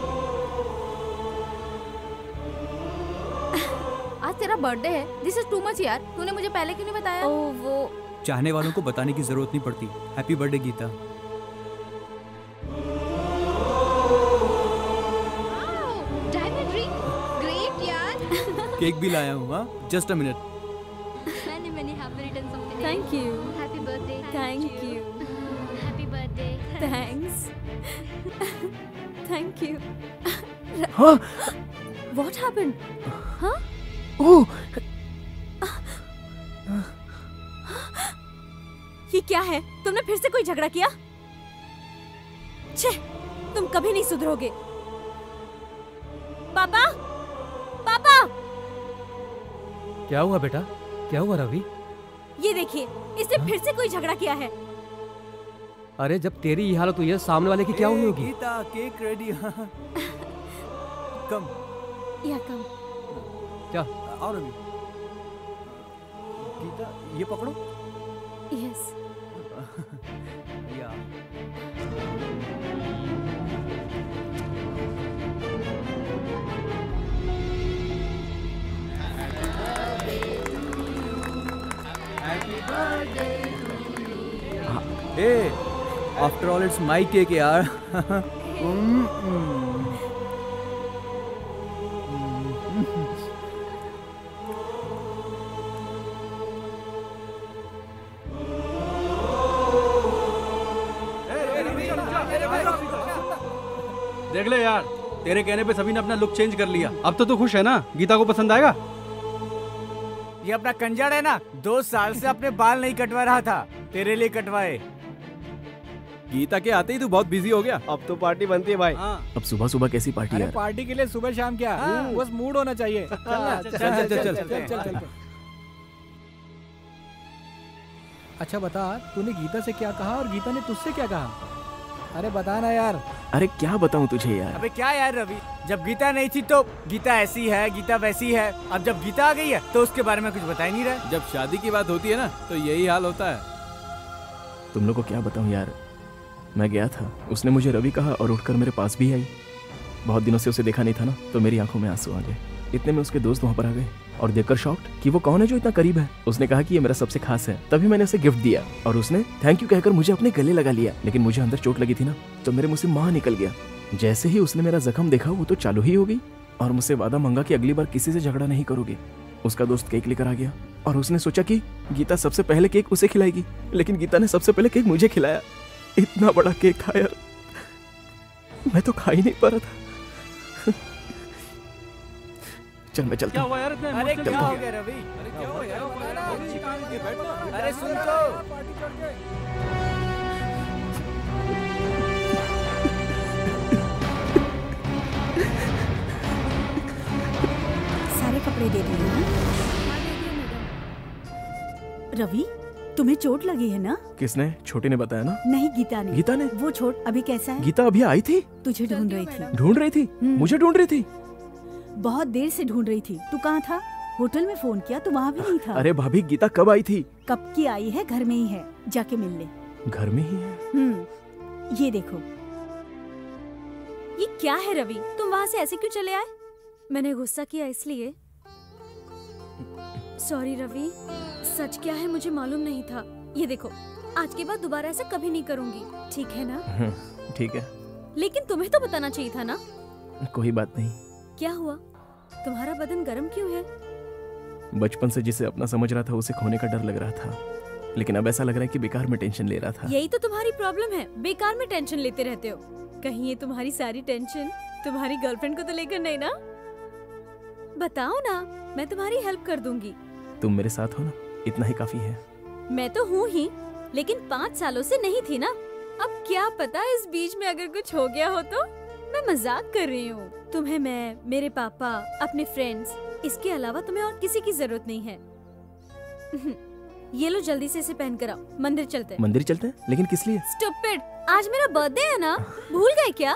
आज तेरा बर्थडे है। दिस इज टू मच यार। तूने मुझे पहले क्यों नहीं बताया?
ओ वो
चाहने वालों को बताने की जरूरत नहीं पड़ती। Happy birthday Geeta.
Diamond ring, great यार।
केक भी लाया हूँ। हाँ, just a minute.
Many happy returns of the day.
Thank you.
Happy birthday.
Thank you.
Happy birthday.
Thanks. Thank you.
हाँ?
What happened? हाँ?
ओह,
ये क्या है? तुमने फिर से कोई झगड़ा किया? छे, तुम कभी नहीं सुधरोगे। पापा, पापा।
क्या हुआ बेटा? क्या हुआ रवि?
ये देखिए, इसने फिर से कोई झगड़ा किया है।
अरे जब तेरी ये हालत हुई है, सामने वाले की क्या हुई होगी?
Gita, cake ready. कम
या कम।
क्या?
और अभी गीता, ये पकड़ो।
यस।
या ए, after all it's my cake यार। देख ले यार, तेरे कहने पे सभी ने अपना लुक चेंज कर लिया। अब तो तू खुश है ना? गीता को पसंद आएगा?
ये अपना कंजर है ना, 2 साल से अपने बाल नहीं कटवा रहा था, तेरे लिए कटवाए।
गीता के आते ही तू बहुत बिजी हो गया।
अब तो पार्टी बनती है भाई।
अब सुबह सुबह कैसी पार्टी
अरे
यार?
पार्टी के लिए सुबह शाम क्या, बस मूड होना चाहिए। चल। अच्छा बता, तूने गीता से क्या कहा और गीता ने तुझसे क्या कहा? अरे बता ना यार।
अरे क्या बताऊं तुझे यार?
अबे क्या यार रवि, जब गीता नहीं थी तो गीता ऐसी है, गीता वैसी है। अब जब गीता आ गई है तो उसके बारे में कुछ बता ही नहीं रहा।
जब शादी की बात होती है ना, तो यही हाल होता है।
तुम लोग को क्या बताऊं यार, मैं गया था, उसने मुझे रवि कहा और उठकर मेरे पास भी आई। बहुत दिनों से उसे देखा नहीं था ना, तो मेरी आंखों में आंसू आ गए। इतने में उसके दोस्त वहाँ पर आ गए और देखकर शॉक्ड कि वो कौन है जो इतना करीब है। उसने कहा कि ये मेरा सबसे खास है। तभी मैंने उसे गिफ्ट दिया और उसने थैंक यू कहकर मुझे अपने गले लगा लिया। लेकिन मुझे अंदर चोट लगी थी ना, तो मेरे मुंह से मां निकल गया। जैसे ही उसने मेरा जख्म देखा, वो तो चालू ही हो गई और मुझसे वादा मांगा कि अगली बार किसी से झगड़ा नहीं करोगे। उसका दोस्त केक लेकर आ गया और उसने सोचा कि गीता सबसे पहले केक उसे खिलाएगी, लेकिन गीता ने सबसे पहले केक मुझे खिलाया। इतना बड़ा केक था यार, मैं तो खा ही नहीं पा रहा था। चल मैं चलता हूँ।
अरे क्या हो गया रवि?
अरे क्या हो गया?
अरे सुन तो।
कपड़े दे दिए हैं? रवि, तुम्हें चोट लगी है ना?
किसने? छोटी ने बताया ना?
नहीं, गीता ने।
गीता ने?
वो चोट अभी कैसा है?
गीता अभी आई थी?
तुझे ढूंढ रही थी।
ढूंढ रही थी? मुझे ढूंढ रही थी?
बहुत देर से ढूंढ रही थी। तू कहाँ था? होटल में फोन किया तो वहाँ भी नहीं था।
अरे भाभी, गीता कब आई थी?
कब की आई है? घर में ही है, जाके मिल ले।
घर में ही है?
ये देखो।
ये क्या है रवि? तुम वहाँ से ऐसे क्यों चले आए? मैंने गुस्सा किया इसलिए। सॉरी रवि, सच क्या है मुझे मालूम नहीं था। ये देखो, आज के बाद दोबारा ऐसा कभी नहीं करूँगी, ठीक है ना?
ठीक है।
लेकिन तुम्हें तो बताना चाहिए था ना।
कोई बात नहीं।
क्या हुआ? तुम्हारा बदन गर्म क्यों है?
बचपन से जिसे अपना समझ रहा था उसे खोने का डर लग रहा था, लेकिन अब ऐसा लग रहा है कि बेकार में टेंशन ले रहा था।
यही तो तुम्हारी प्रॉब्लम है, बेकार में टेंशन लेते रहते हो। कहीं ये तुम्हारी सारी टेंशन तुम्हारी गर्लफ्रेंड को तो लेकर नहीं ना? बताओ ना, मैं तुम्हारी हेल्प कर दूंगी।
तुम मेरे साथ हो ना, इतना ही काफी है।
मैं तो हूँ ही, लेकिन 5 सालों से नहीं थी ना। अब क्या पता इस बीच में अगर कुछ हो गया हो तो। मैं मजाक कर रही हूँ। तुम्हें मैं, मेरे पापा, अपने फ्रेंड्स, इसके अलावा तुम्हें और किसी की जरूरत नहीं है। ये लो, जल्दी से इसे पहन कर आओ। मंदिर चलते हैं।
मंदिर चलते हैं? लेकिन किस लिए?
स्टूपिड, आज मेरा बर्थडे है ना, भूल गए क्या?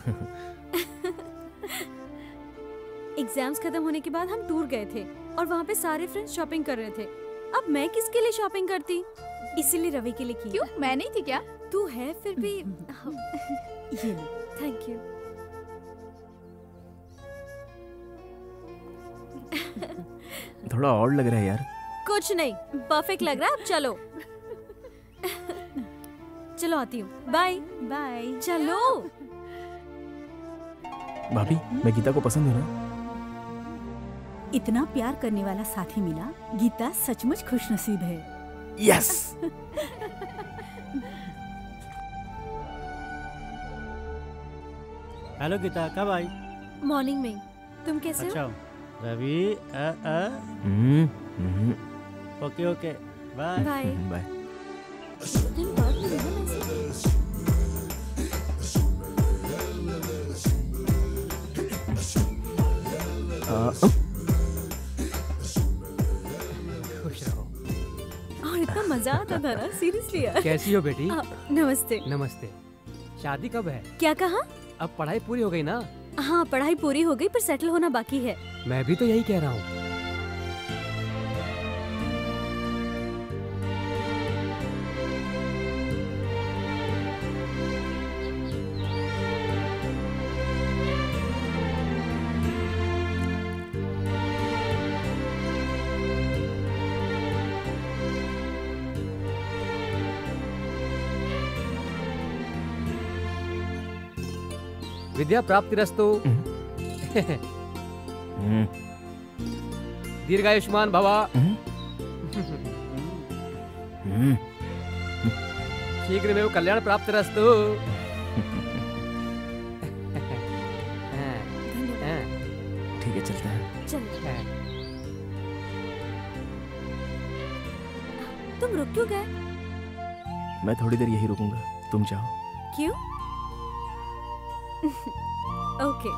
एग्जाम्स खत्म होने के बाद हम टूर गए थे और वहाँ पे सारे फ्रेंड्स शॉपिंग कर रहे थे। अब मैं किसके लिए शॉपिंग करती? इसीलिए रवि के लिए की।
क्यों, मैं नहीं थी क्या?
तू है फिर भी। ये लो, थैंक यू।
थोड़ा और लग रहा है यार।
कुछ नहीं, परफेक्ट लग रहा है। अब चलो। चलो आती हूँ। Bye bye. चलो।
भाभी, मैं गीता को पसंद हूँ ना?
इतना प्यार करने वाला साथी मिला। गीता सचमुच खुशनसीब है।
यस।
हेलो गीता, कब आई?
मॉर्निंग में। तुम कैसे हो?
अच्छा Ravi. Okay okay, bye
bye
bye.
खुश रहो।
और इतना मजा आता था ना, सीरियसली यार।
कैसी हो बेटी?
नमस्ते।
नमस्ते। शादी कब है?
क्या कहा?
अब पढ़ाई पूरी हो गई ना?
हाँ, पढ़ाई पूरी हो गई पर सेटल होना बाकी है।
मैं भी तो यही कह रहा हूँ। विद्या प्राप्तिरस्तु। दीर्घायुष्मान भवा। शीघ्रमेव कल्याण प्राप्तिरस्तु।
ठीक है, चलते हैं।
चल। तुम रुक क्यों गए?
मैं थोड़ी देर यही रुकूंगा, तुम जाओ।
क्यों? ओके।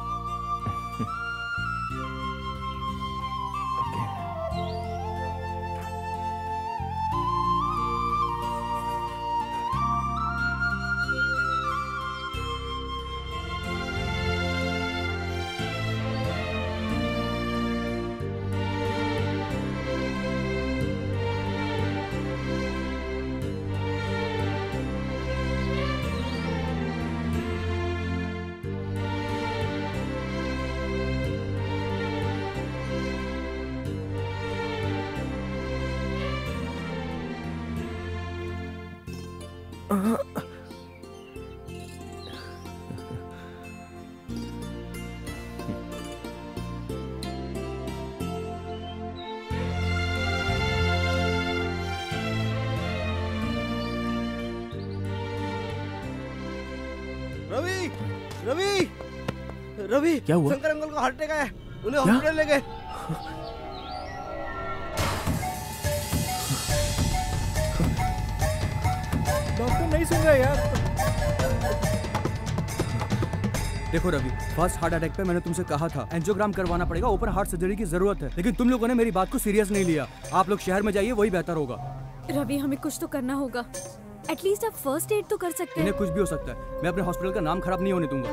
रवि, रवि, रवि,
क्या हुआ?
शंकर अंकल को हार्ट अटैक आया, उन्हें हॉस्पिटल ले गए।
डॉक्टर नहीं सुन रहा यार।
देखो रवि, फर्स्ट हार्ट अटैक पे मैंने तुमसे कहा था एंजियोग्राम करवाना पड़ेगा, ओपन हार्ट सर्जरी की जरूरत है, लेकिन तुम लोगों ने मेरी बात को सीरियस नहीं लिया। आप लोग शहर में जाइए, वही बेहतर होगा।
रवि हमें कुछ तो करना होगा, एटलीस्ट आप फर्स्ट एड तो कर सकते हैं।
इन्हें कुछ भी हो सकता है, मैं अपने हॉस्पिटल का नाम खराब नहीं होने दूंगा।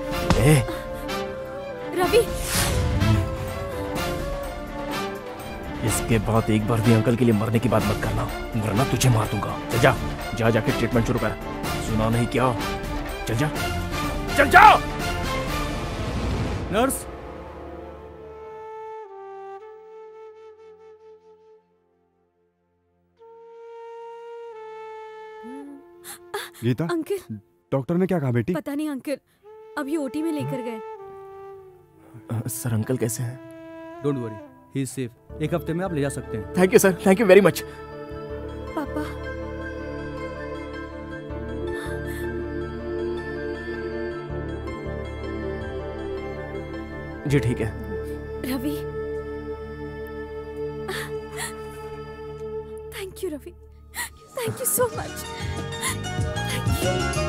रवि,
इसके बाद एक बार भी अंकल के लिए मरने की बात मत करना, वरना तुझे मार दूंगा। चल जा, जा जाके ट्रीटमेंट शुरू कर। सुना नहीं क्या? चल जा, चल जा।
नर्स,
गीता,
अंकल
डॉक्टर ने क्या कहा बेटी?
पता नहीं अंकल, अभी ओटी में लेकर गए।
सर अंकल कैसे हैं?
Don't worry, he is safe. एक हफ्ते में आप ले जा सकते हैं।
Thank you sir, thank you very much.
पापा,
जी ठीक है।
Ravi, thank you Ravi, thank you so much. Thank you.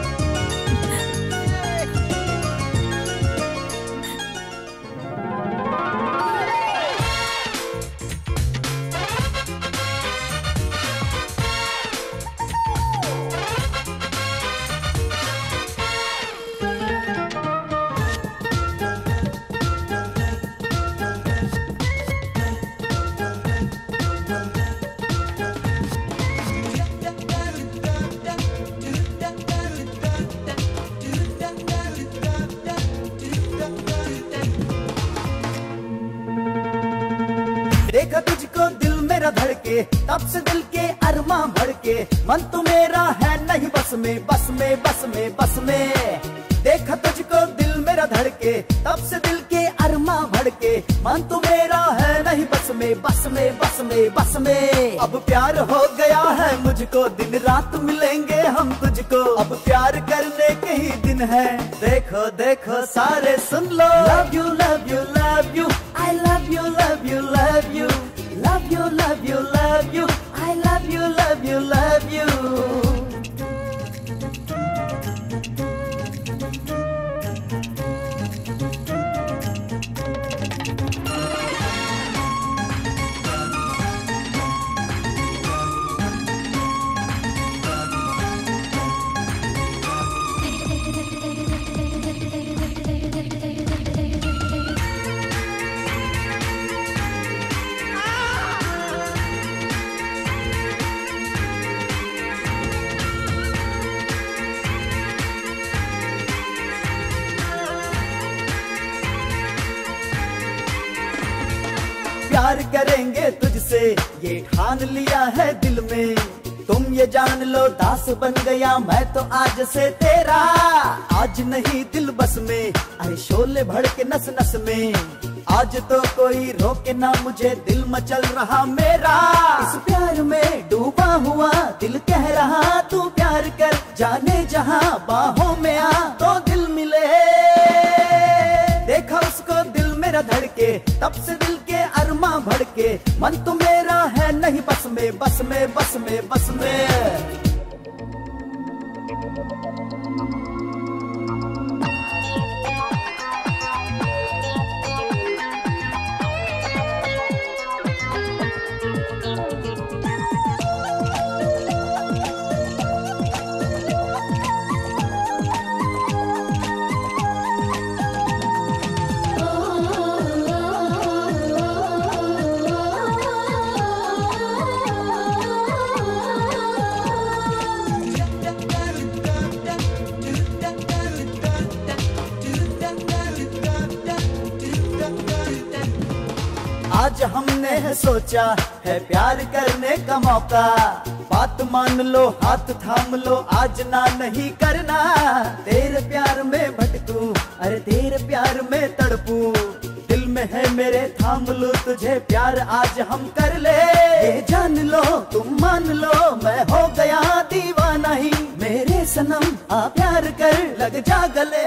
देखा तुझको दिल मेरा धड़के, तब से दिल के अरमां भड़के, मन तो मेरा है नहीं बस में, बस में, बस में, बस में। देखा तुझको दिल मेरा धड़के, तब से दिल के अरमां भड़के, मन तो मेरा है नहीं बस में, बस में, बस में, बस में। अब प्यार हो गया है मुझको, दिन रात मिलेंगे हम तुझको, अब प्यार करने के ही दिन है। देखो देखो सारे सुन लो, love you love you love you, I love you love you love you, love you love you love you, I love you love you love you। प्यार करेंगे तुझसे ये ठान लिया है दिल में, तुम ये जान लो दास बन गया मैं तो आज से तेरा। आज नहीं दिल बस में, अरे शोले भड़के नस नस में, आज तो कोई रोके ना मुझे, दिल मचल रहा मेरा। इस प्यार में डूबा हुआ दिल कह रहा तू प्यार कर, जाने जहां बाहों में आ तो दिल मिले। देखा उसको दिल मेरा धड़के, तब से दिल के अरमां भड़के, मन तो मेरा है नहीं बस में, बस में, बस में, बस में। आज हमने है सोचा है प्यार करने का मौका, बात मान लो हाथ थाम लो, आज ना नहीं करना। तेरे प्यार में भटकूं, अरे तेरे प्यार में तड़पूं, दिल में है मेरे थाम लो तुझे प्यार आज हम कर ले। ये जान लो तुम मान लो मैं हो गया दीवाना ही, मेरे सनम आ प्यार कर लग जा गले।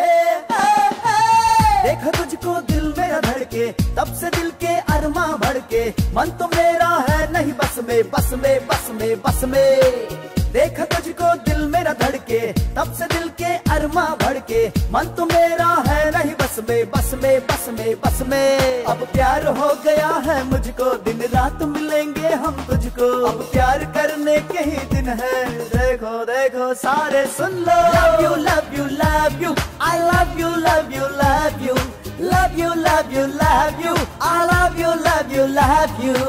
देखा तुझको दिल मेरा धड़के, तब से दिल के अरमां भड़के, मन तो मेरा है नहीं बस में, बस में, बस में, बस में। देखा तुझको दिल मेरा धड़के, तब से दिल के अरमां अरमा भड़के, मन तो मेरा है नहीं बस में, बस में, बस में, बस में। अब प्यार हो गया है मुझको, दिन रात मिलेंगे हम तुझको, अब प्यार करने के ही दिन है, देखो देखो सारे सुन लो। Love you love you love you, I love you love you love you, love you love you love you, I love you love you love you।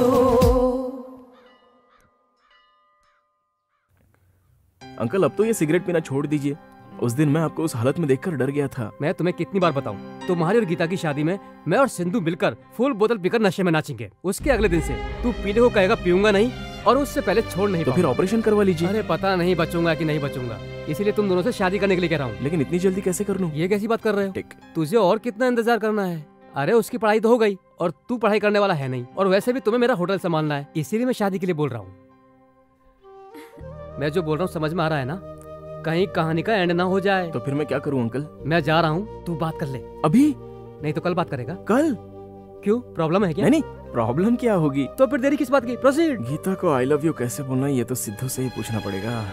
Uncle अब तो ये सिगरेट पीना छोड़ दीजिए। उस दिन मैं आपको उस हालत में देखकर डर गया था।
मैं तुम्हें कितनी बार बताऊं, तुम्हारी और गीता की शादी में मैं और सिंधु मिलकर फुल बोतल पीकर नशे में नाचेंगे। उसके अगले दिन से तू पीने को कहेगा पीऊंगा नहीं, और उससे पहले छोड़ नहीं।
तो फिर ऑपरेशन करवा लीजिए।
अरे पता नहीं बचूंगा कि नहीं बचूंगा, इसीलिए तुम दोनों से शादी करने के लिए कह रहा हूँ।
लेकिन इतनी जल्दी कैसे कर लूं?
ये कैसी बात कर रहे हो? तुझे और कितना इंतजार करना है? अरे उसकी पढ़ाई तो हो गई और तू पढ़ाई करने वाला है नहीं, और वैसे भी तुम्हें मेरा होटल संभालना है, इसीलिए मैं शादी के लिए बोल रहा हूँ। मैं जो बोल रहा हूँ समझ में आ रहा है ना? कहीं कहानी का एंड ना हो जाए।
तो फिर मैं क्या करूँ अंकल?
मैं जा रहा हूँ, तू बात कर ले।
अभी
नहीं तो कल बात करेगा।
कल?
क्यों, प्रॉब्लम है क्या?
नहीं प्रॉब्लम क्या होगी?
तो फिर देरी किस बात की? प्रोसीड।
गीता को आई लव यू कैसे बोलना है ये तो सिद्धू से ही पूछना पड़ेगा।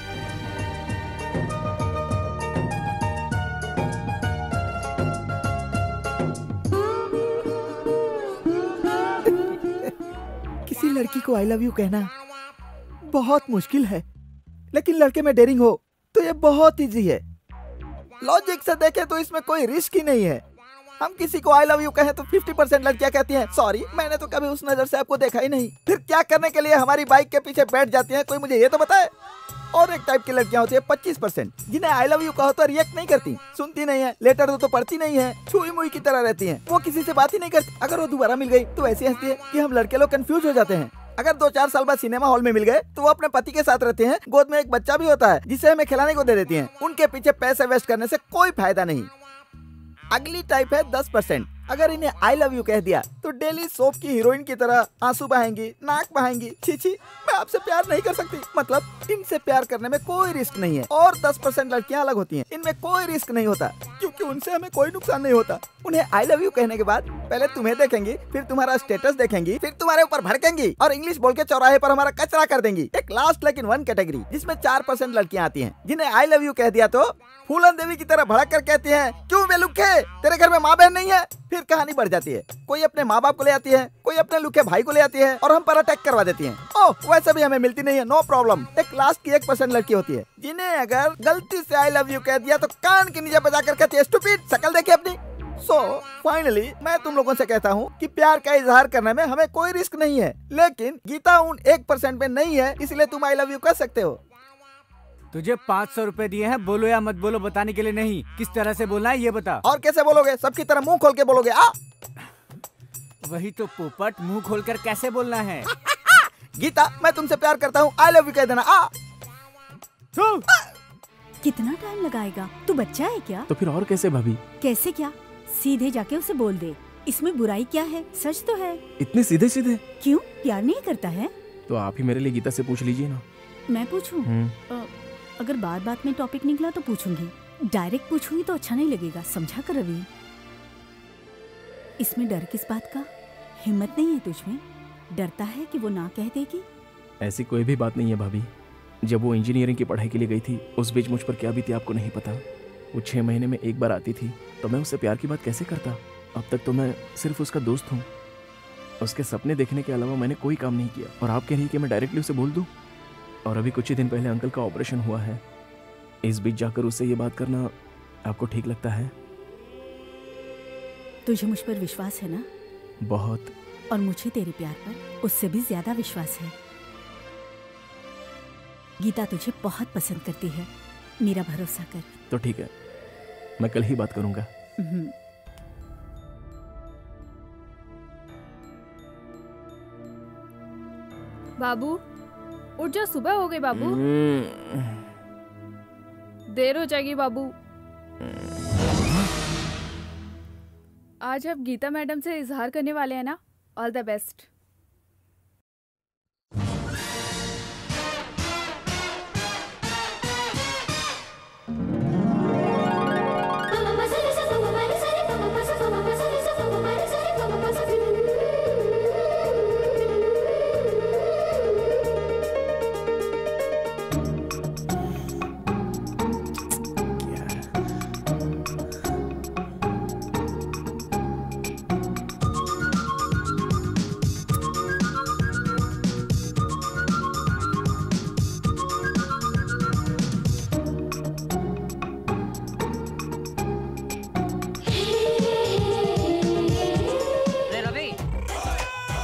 किसी लड़की को आई लव यू कहना बहुत मुश्किल है, लेकिन लड़के में डेयरिंग हो तो ये बहुत इजी है। लॉजिक से देखें तो इसमें कोई रिस्क ही नहीं है। हम किसी को आई लव यू कहें तो 50% लड़कियां कहती हैं सॉरी मैंने तो कभी उस नजर से आपको देखा ही नहीं, फिर क्या करने के लिए हमारी बाइक के पीछे बैठ जाती हैं, कोई मुझे ये तो बताए। और एक टाइप की लड़कियां होती है 25% जिन्हें आई लव यू कहो तो रिएक्ट नहीं करती, सुनती नहीं है, लेटर तो पढ़ती नहीं है, छुई मुई की तरह रहती हैं, वो किसी से बात ही नहीं करती। अगर वो दोबारा मिल गई तो ऐसी हंसती है कि हम लड़के लोग कंफ्यूज हो जाते हैं। अगर 2-4 साल बाद सिनेमा हॉल में मिल गए तो वो अपने पति के साथ रहते हैं, गोद में एक बच्चा भी होता है जिसे हमें खिलाने को दे देती हैं। उनके पीछे पैसे वेस्ट करने से कोई फायदा नहीं। अगली टाइप है 10%। अगर इन्हें आई लव यू कह दिया तो डेली सोप की हीरोइन की तरह आंसू बहाएंगी, नाक बहाएंगी, छी मैं आपसे प्यार नहीं कर सकती। मतलब इनसे प्यार करने में कोई रिस्क नहीं है। और 10% लड़कियां अलग होती हैं, इनमें कोई रिस्क नहीं होता क्योंकि उनसे हमें कोई नुकसान नहीं होता। उन्हें आई लव यू कहने के बाद पहले तुम्हें देखेंगी, फिर तुम्हारा स्टेटस देखेंगी, फिर तुम्हारे ऊपर भड़केंगी और इंग्लिश बोल के चौराहे पर हमारा कचरा कर देंगी। एक लास्ट लेकिन वन कैटेगरी जिसमें 4% लड़कियां आती हैं जिन्हें आई लव यू कह दिया तो फूलन देवी की तरह भड़क कर कहती हैं क्यों बेलुखे, तेरे घर में माँ बहन नहीं है। फिर कहानी बढ़ जाती है, कोई अपने माँ बाप को ले आती है, कोई अपने लुखे भाई को ले आती है और हम पर अटैक करवा देती है। ओह वैसे भी हमें मिलती नहीं है, नो प्रॉब्लम। एक लास्ट की 1% लड़की होती है जिन्हें अगर गलती से आई लव यू कह दिया तो कान के नीचे बजा कर कहती है स्टूपिड, शक्ल देखिए अपनी। सो फाइनली मैं तुम लोगों से कहता हूँ कि प्यार का इजहार करने में हमें कोई रिस्क नहीं है, लेकिन गीता उन 1% में नहीं है, इसलिए तुम आई लव यू कर सकते हो।
तुझे 500 रुपए दिए हैं, बोलो या मत बोलो बताने के लिए नहीं, किस तरह से बोलना है ये बता।
और कैसे बोलोगे? सबकी तरह मुंह खोल के बोलोगे।
वही तो पोपट, मुंह खोलकर कैसे बोलना है?
गीता मैं तुमसे प्यार करता हूँ, आई लव यू कह देना।
कितना टाइम लगाएगा? तू बच्चा है क्या?
तो फिर और कैसे भाभी?
कैसे क्या? सीधे जाके उसे बोल दे, इसमें बुराई क्या है? सच तो है।
इतने सीधे सीधे?
क्यों, प्यार नहीं करता है?
तो आप ही मेरे लिए गीता से पूछ लीजिए ना।
मैं पूछूं? अगर बात बात में टॉपिक निकला तो पूछूंगी, डायरेक्ट पूछूंगी तो अच्छा नहीं लगेगा, समझा कर रवि। इसमें डर किस बात का? हिम्मत नहीं है तुझमें? डरता है कि वो ना कह देगी?
ऐसी कोई भी बात नहीं है भाभी। जब वो इंजीनियरिंग की पढ़ाई के लिए गई थी उस बीच मुझ पर क्या बीती आपको नहीं पता। वो 6 महीने में एक बार आती थी तो मैं उससे प्यार की बात कैसे करता। अब तक तो मैं सिर्फ उसका दोस्त हूँ। उसके सपने देखने के अलावा मैंने कोई काम नहीं किया और आप कह रही है कि मैं डायरेक्टली उसे बोल दूँ। और अभी कुछ ही दिन पहले अंकल का ऑपरेशन हुआ है, इस बीच जाकर उससे ये बात करना आपको ठीक लगता है?
तुझे मुझ पर विश्वास है ना?
बहुत।
और मुझे तेरे प्यार पर उससे भी ज्यादा विश्वास है। गीता तुझे बहुत पसंद करती है, मेरा भरोसा कर।
तो ठीक है, मैं कल ही बात करूंगा।
बाबू उठ जा, सुबह हो गई बाबू। देर हो जाएगी बाबू। आज आप गीता मैडम से इजहार करने वाले हैं ना? All the best.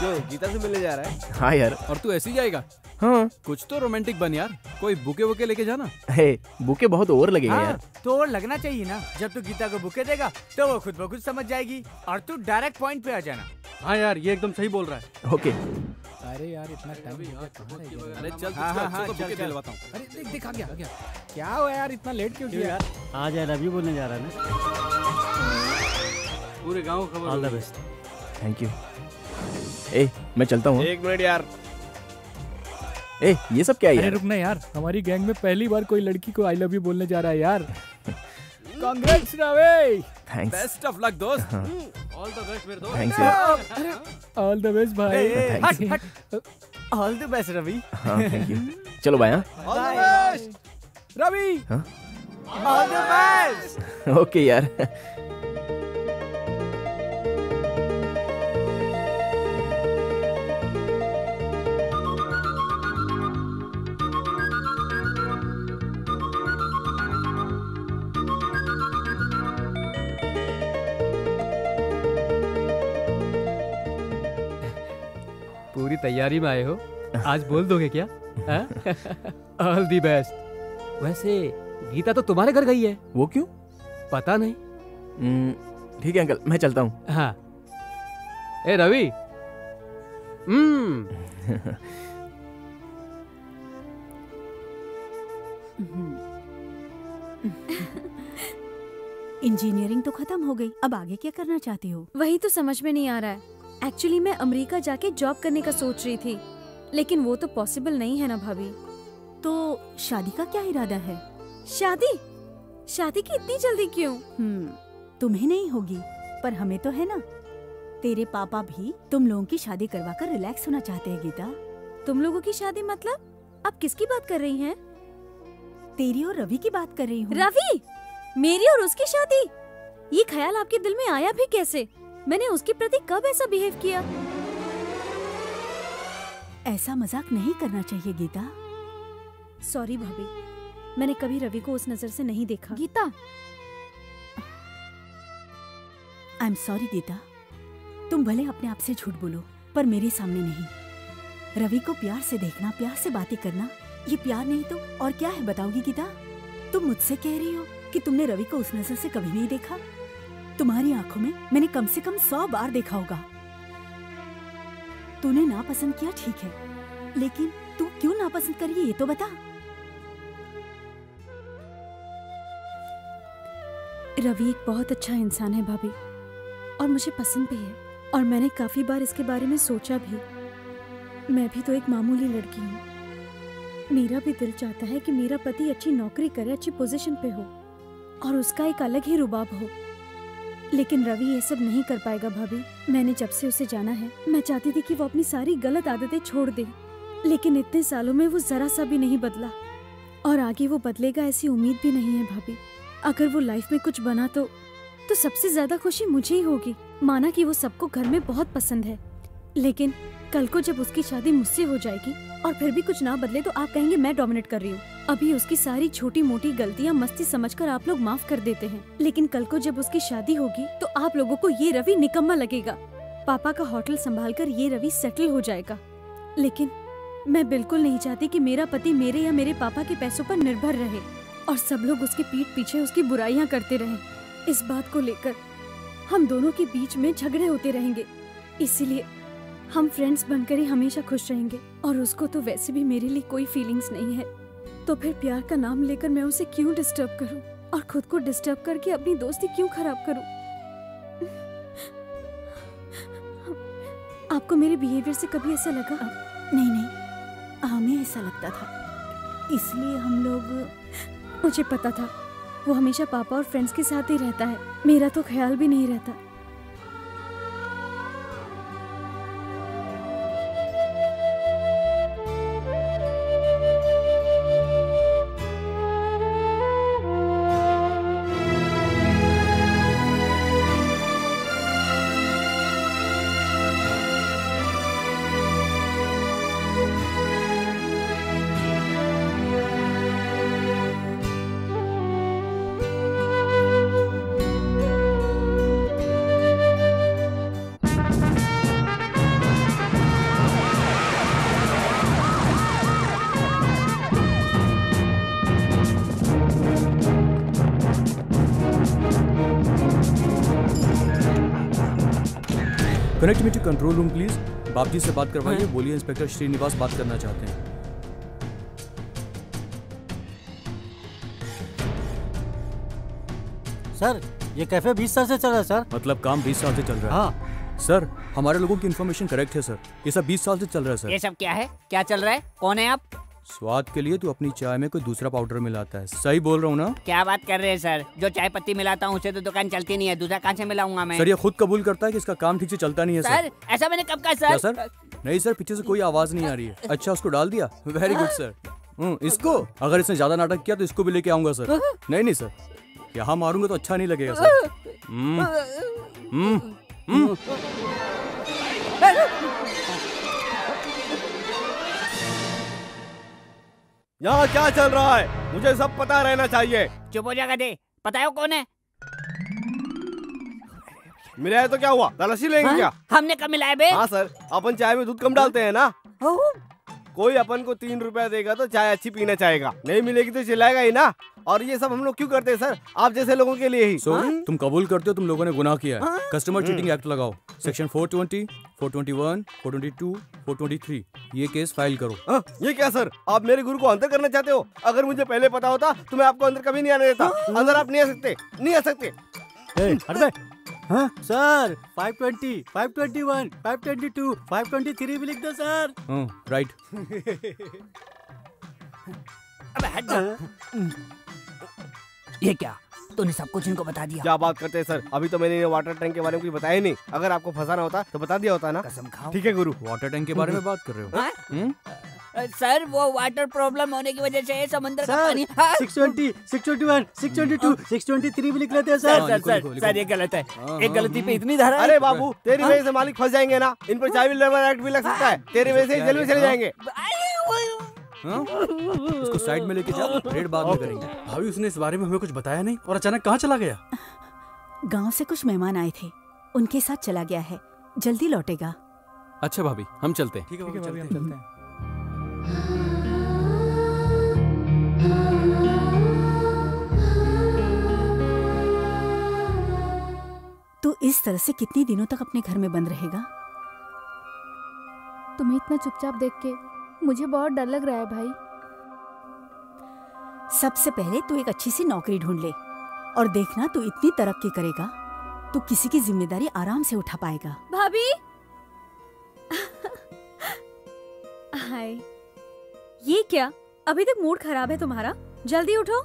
जो गीता से मिलने जा रहा है।
हाँ यार।
और तू ऐसे ही जाएगा?
हाँ।
कुछ तो रोमांटिक बन यार, कोई बुके वुके लेके जाना।
बुके बहुत ओवर लगेगा यार।
तो और लगना चाहिए ना। जब तू गीता को बुके देगा तो वो खुद ब खुद समझ जाएगी और तू डायरेक्ट पॉइंट पे आ जाना।
हाँ यार, ये एकदम सही बोल रहा है।
ओके।
अरे यार इतना टाइम हो गया, कहाँ रह गया?
अरे चल,
हाँ,
बुके
चल।
दिलवाता हूँ।
अरे देख आ गया आ गया। क्या हुआ यार, इतना लेट क्यों किया यार?
आज आई लव यू बोलने जा रहा है ना।
पूरे गांव खबर।
All the best.
Thank you. ए, मैं चलता हूँ।
1 मिनट यार।
ए, ये सब क्या है
अरे
यार?
रुकना यार, हमारी गैंग में पहली बार कोई लड़की को आई लव यू बोलने जा रहा है यार। Congrats Ravi.
Thanks.
Best of luck दोस्त।
ऑल द बेस्ट मेरे दोस्त।
थैंक्स यार।
ऑल द बेस्ट भाई।
All the best Ravi.
हाँ थैंक यू। चलो bye.
All the best
Ravi.
All the best.
Okay यार।
पूरी तैयारी में आए हो, आज बोल दोगे क्या? All the best. वैसे गीता तो तुम्हारे घर गई है।
वो क्यों?
पता नहीं।
ठीक है अंकल, मैं चलता हूँ।
हाँ। ए रवि।
इंजीनियरिंग तो खत्म हो गई, अब आगे क्या करना चाहती हो?
वही तो समझ में नहीं आ रहा है। एक्चुअली मैं अमेरिका जाके जॉब करने का सोच रही थी, लेकिन वो तो पॉसिबल नहीं है ना भाभी।
तो शादी का क्या इरादा है?
शादी? शादी की इतनी जल्दी क्यों?
तुम्हें नहीं होगी, पर हमें तो है ना। तेरे पापा भी तुम लोगों की शादी करवा कर रिलैक्स होना चाहते हैं गीता।
तुम लोगों की शादी मतलब? आप किसकी बात कर रही हैं?
तेरी और रवि की बात कर रही हूँ।
रवि? मेरी और उसकी शादी? ये ख्याल आपके दिल में आया भी कैसे? मैंने उसके प्रति कब ऐसा बिहेव किया?
ऐसा मजाक नहीं करना चाहिए गीता।
सॉरी भाभी, मैंने कभी रवि को उस नजर से नहीं देखा।
Geeta, I am sorry Geeta. तुम भले अपने आप से झूठ बोलो, पर मेरे सामने नहीं। रवि को प्यार से देखना, प्यार से बातें करना, ये प्यार नहीं तो और क्या है बताओगी गीता? तुम मुझसे कह रही हो कि तुमने रवि को उस नजर से कभी नहीं देखा? तुम्हारी आंखों में मैंने कम से कम 100 बार देखा होगा। तूने नापसंद किया ठीक है, लेकिन तू क्यों नापसंद करी ये तो बता।
रवि एक बहुत अच्छा इंसान है भाभी, और मुझे पसंद भी है, और मैंने काफी बार इसके बारे में सोचा भी। मैं भी तो एक मामूली लड़की हूँ। मेरा भी दिल चाहता है कि मेरा पति अच्छी नौकरी करे, अच्छी पोजीशन पे हो, और उसका एक अलग ही रुबाब हो। लेकिन रवि ये सब नहीं कर पाएगा भाभी। मैंने जब से उसे जाना है, मैं चाहती थी कि वो अपनी सारी गलत आदतें छोड़ दे, लेकिन इतने सालों में वो जरा सा भी नहीं बदला, और आगे वो बदलेगा ऐसी उम्मीद भी नहीं है भाभी। अगर वो लाइफ में कुछ बना तो सबसे ज्यादा खुशी मुझे ही होगी। माना कि वो सबको घर में बहुत पसंद है, लेकिन कल को जब उसकी शादी मुझसे हो जाएगी और फिर भी कुछ ना बदले तो आप कहेंगे मैं डोमिनेट कर रही हूँ। अभी उसकी सारी छोटी मोटी गलतियाँ मस्ती समझकर आप लोग माफ कर देते हैं, लेकिन कल को जब उसकी शादी होगी तो आप लोगों को ये रवि निकम्मा लगेगा। पापा का होटल संभालकर ये रवि सेटल हो जाएगा, लेकिन मैं बिल्कुल नहीं चाहती कि मेरा पति मेरे या मेरे पापा के पैसों पर निर्भर रहे और सब लोग उसके पीठ पीछे उसकी बुराइयां करते रहें। इस बात को लेकर हम दोनों के बीच में झगड़े होते रहेंगे, इसीलिए हम फ्रेंड्स बनकर ही हमेशा खुश रहेंगे। और उसको तो वैसे भी मेरे लिए कोई फीलिंग्स नहीं है, तो फिर प्यार का नाम लेकर मैं उसे क्यों डिस्टर्ब करूं और खुद को डिस्टर्ब करके अपनी दोस्ती क्यों खराब करूं? आपको मेरे बिहेवियर से कभी ऐसा लगा?
नहीं, हमें ऐसा लगता था, इसलिए हम लोग।
मुझे पता था वो हमेशा पापा और फ्रेंड्स के साथ ही रहता है, मेरा तो ख्याल भी नहीं रहता।
Connect me to control room please. बाप जी से बात करवाइए। बोलिए इंस्पेक्टर श्रीनिवास बात करना चाहते हैं।
सर ये कैफे 20 साल से चल रहा है सर।
मतलब काम 20 साल से चल रहा है?
हाँ
सर, हमारे लोगों की इन्फॉर्मेशन करेक्ट है सर। ये सब 20 साल से चल रहा है सर।
ये सब क्या है? क्या चल रहा है? कौन है आप?
स्वाद के लिए तू अपनी चाय में कोई दूसरा पाउडर मिलाता है। सही बोल रहा हूँ ना?
क्या बात कर रहे हैं सर? जो चाय पत्ती मिलाता हूँ उसे तो दुकान चलती नहीं है, दूसरा कहाँ से मिलाऊंगा मैं?
सर ये खुद कबूल करता है कि इसका काम ठीक से चलता नहीं है
सर। ऐसा मैंने कब कहा सर?
क्या सर? नहीं सर, पीछे से कोई आवाज नहीं आ रही है। अच्छा, उसको डाल दिया? Very good sir. इसको अगर इसने ज्यादा नाटक किया तो इसको भी लेके आऊंगा सर। नहीं सर, यहाँ मारूंगा तो अच्छा नहीं लगेगा सर।
यहाँ क्या चल रहा है? मुझे सब पता रहना चाहिए।
चुप हो जाएगा दे। पता है वो कौन है?
मिलाया तो क्या हुआ? तलाशी लेंगे क्या?
हमने कब मिलाया बे?
हाँ सर, अपन चाय में दूध कम डालते हैं ना। कोई अपन को 3 रुपया देगा तो चाय अच्छी पीना चाहेगा, नहीं मिलेगी तो चिल्लाएगा ही ना। और ये सब हम लोग क्यों करते हैं सर? आप जैसे लोगों के लिए ही।
तुम कबूल करते हो तुम लोगों ने गुनाह किया है। कस्टमर चीटिंग एक्ट लगाओ। सेक्शन 420, 421, 422, 423 ये केस फाइल करो।
ये क्या सर? आप मेरे गुरु को अंदर करना चाहते हो? अगर मुझे पहले पता होता तो मैं आपको अंदर कभी नहीं आने देता। अंदर आप नहीं आ सकते, नहीं आ सकते।
हाँ सर 520, 521, 522, 523 भी लिख दो सर।
राइट।
ये क्या? तूने सब कुछ इनको बता दिया?
क्या बात करते हैं सर? अभी तो मैंने वाटर टैंक के बारे में कुछ बताया नहीं। अगर आपको फंसाना होता तो बता दिया होता ना।
कसम खाओ।
ठीक है गुरु।
वाटर टैंक के बारे में बात कर रहे हो?
सर वो वाटर प्रॉब्लम होने की वजह से समंदर का पानी।
620, 621, 622, 623 भी लिख लेते हैं सर।
सर ये गलत है। एक गलती पे इतनी धारा।
अरे बाबू, तेरी वजह से मालिक फंस जाएंगे ना। इन पर चाइल्ड लेबर एक्ट भी लग सकता है। तेरी वजह से जेल में चले जाएंगे।
इसको साइड में लेके जाओ, रेड बाद में करेंगे।
भाभी उसने इस बारे में हमें कुछ बताया नहीं और अचानक कहाँ चला गया?
गांव से कुछ मेहमान आए थे, उनके साथ चला गया है, जल्दी लौटेगा।
अच्छा भाभी, हम चलते हैं।
ठीक है भाभी, हम चलते हैं।
तू इस तरह से कितने दिनों तक अपने घर में बंद रहेगा?
तुम्हें इतना चुपचाप देख के मुझे बहुत डर लग रहा है भाई।
सबसे पहले तू एक अच्छी सी नौकरी ढूंढ ले और देखना तू इतनी तरक्की करेगा तो किसी की जिम्मेदारी आराम से उठा पाएगा।
भाभी हाय। ये क्या? अभी तक मूड खराब है तुम्हारा? जल्दी उठो।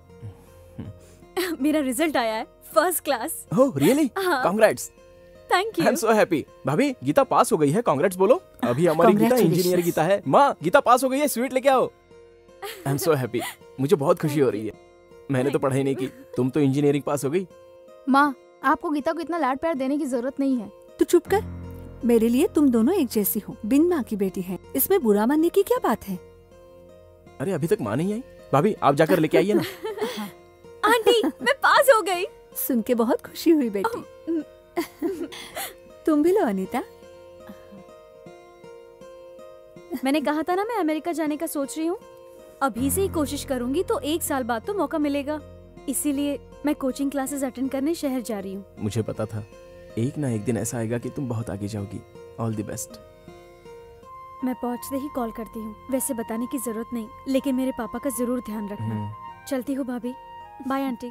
मेरा रिजल्ट आया है, first class.
Oh really? Congrats.
Thank you.
I am so happy. भाभी गीता पास हो गई है, कांग्रेट्स बोलो। अभी हमारी गीता इंजीनियर गीता है। माँ गीता पास हो गई है, स्वीट लेके आओ। I am so happy. मुझे बहुत खुशी हो रही है। मैंने तो पढ़ाई नहीं की, तुम तो इंजीनियरिंग पास हो गई।
माँ आपको गीता को इतना लाड प्यार देने की जरूरत नहीं है।
तू चुप कर। मेरे लिए तुम दोनों एक जैसी हो, बिन माँ की बेटी है, इसमें बुरा मानने की क्या बात है?
अरे अभी तक माँ नहीं आई। भाभी आप जाकर लेके आइए ना।
आंटी मैं पास हो गई।
सुन के बहुत खुशी हुई बेटी। तुम भी लो अनीता।
मैंने कहा था ना मैं अमेरिका जाने का सोच रही हूँ। अभी से ही कोशिश करूंगी तो 1 साल बाद तो मौका मिलेगा। इसीलिए मैं कोचिंग क्लासेस अटेंड करने शहर जा रही हूँ।
मुझे पता था एक ना एक दिन ऐसा आएगा कि तुम बहुत आगे जाओगी। All the best.
मैं पहुँचते ही कॉल करती हूँ। वैसे बताने की जरूरत नहीं, लेकिन मेरे पापा का जरूर ध्यान रखना। चलती हूँ भाभी। Bye aunty.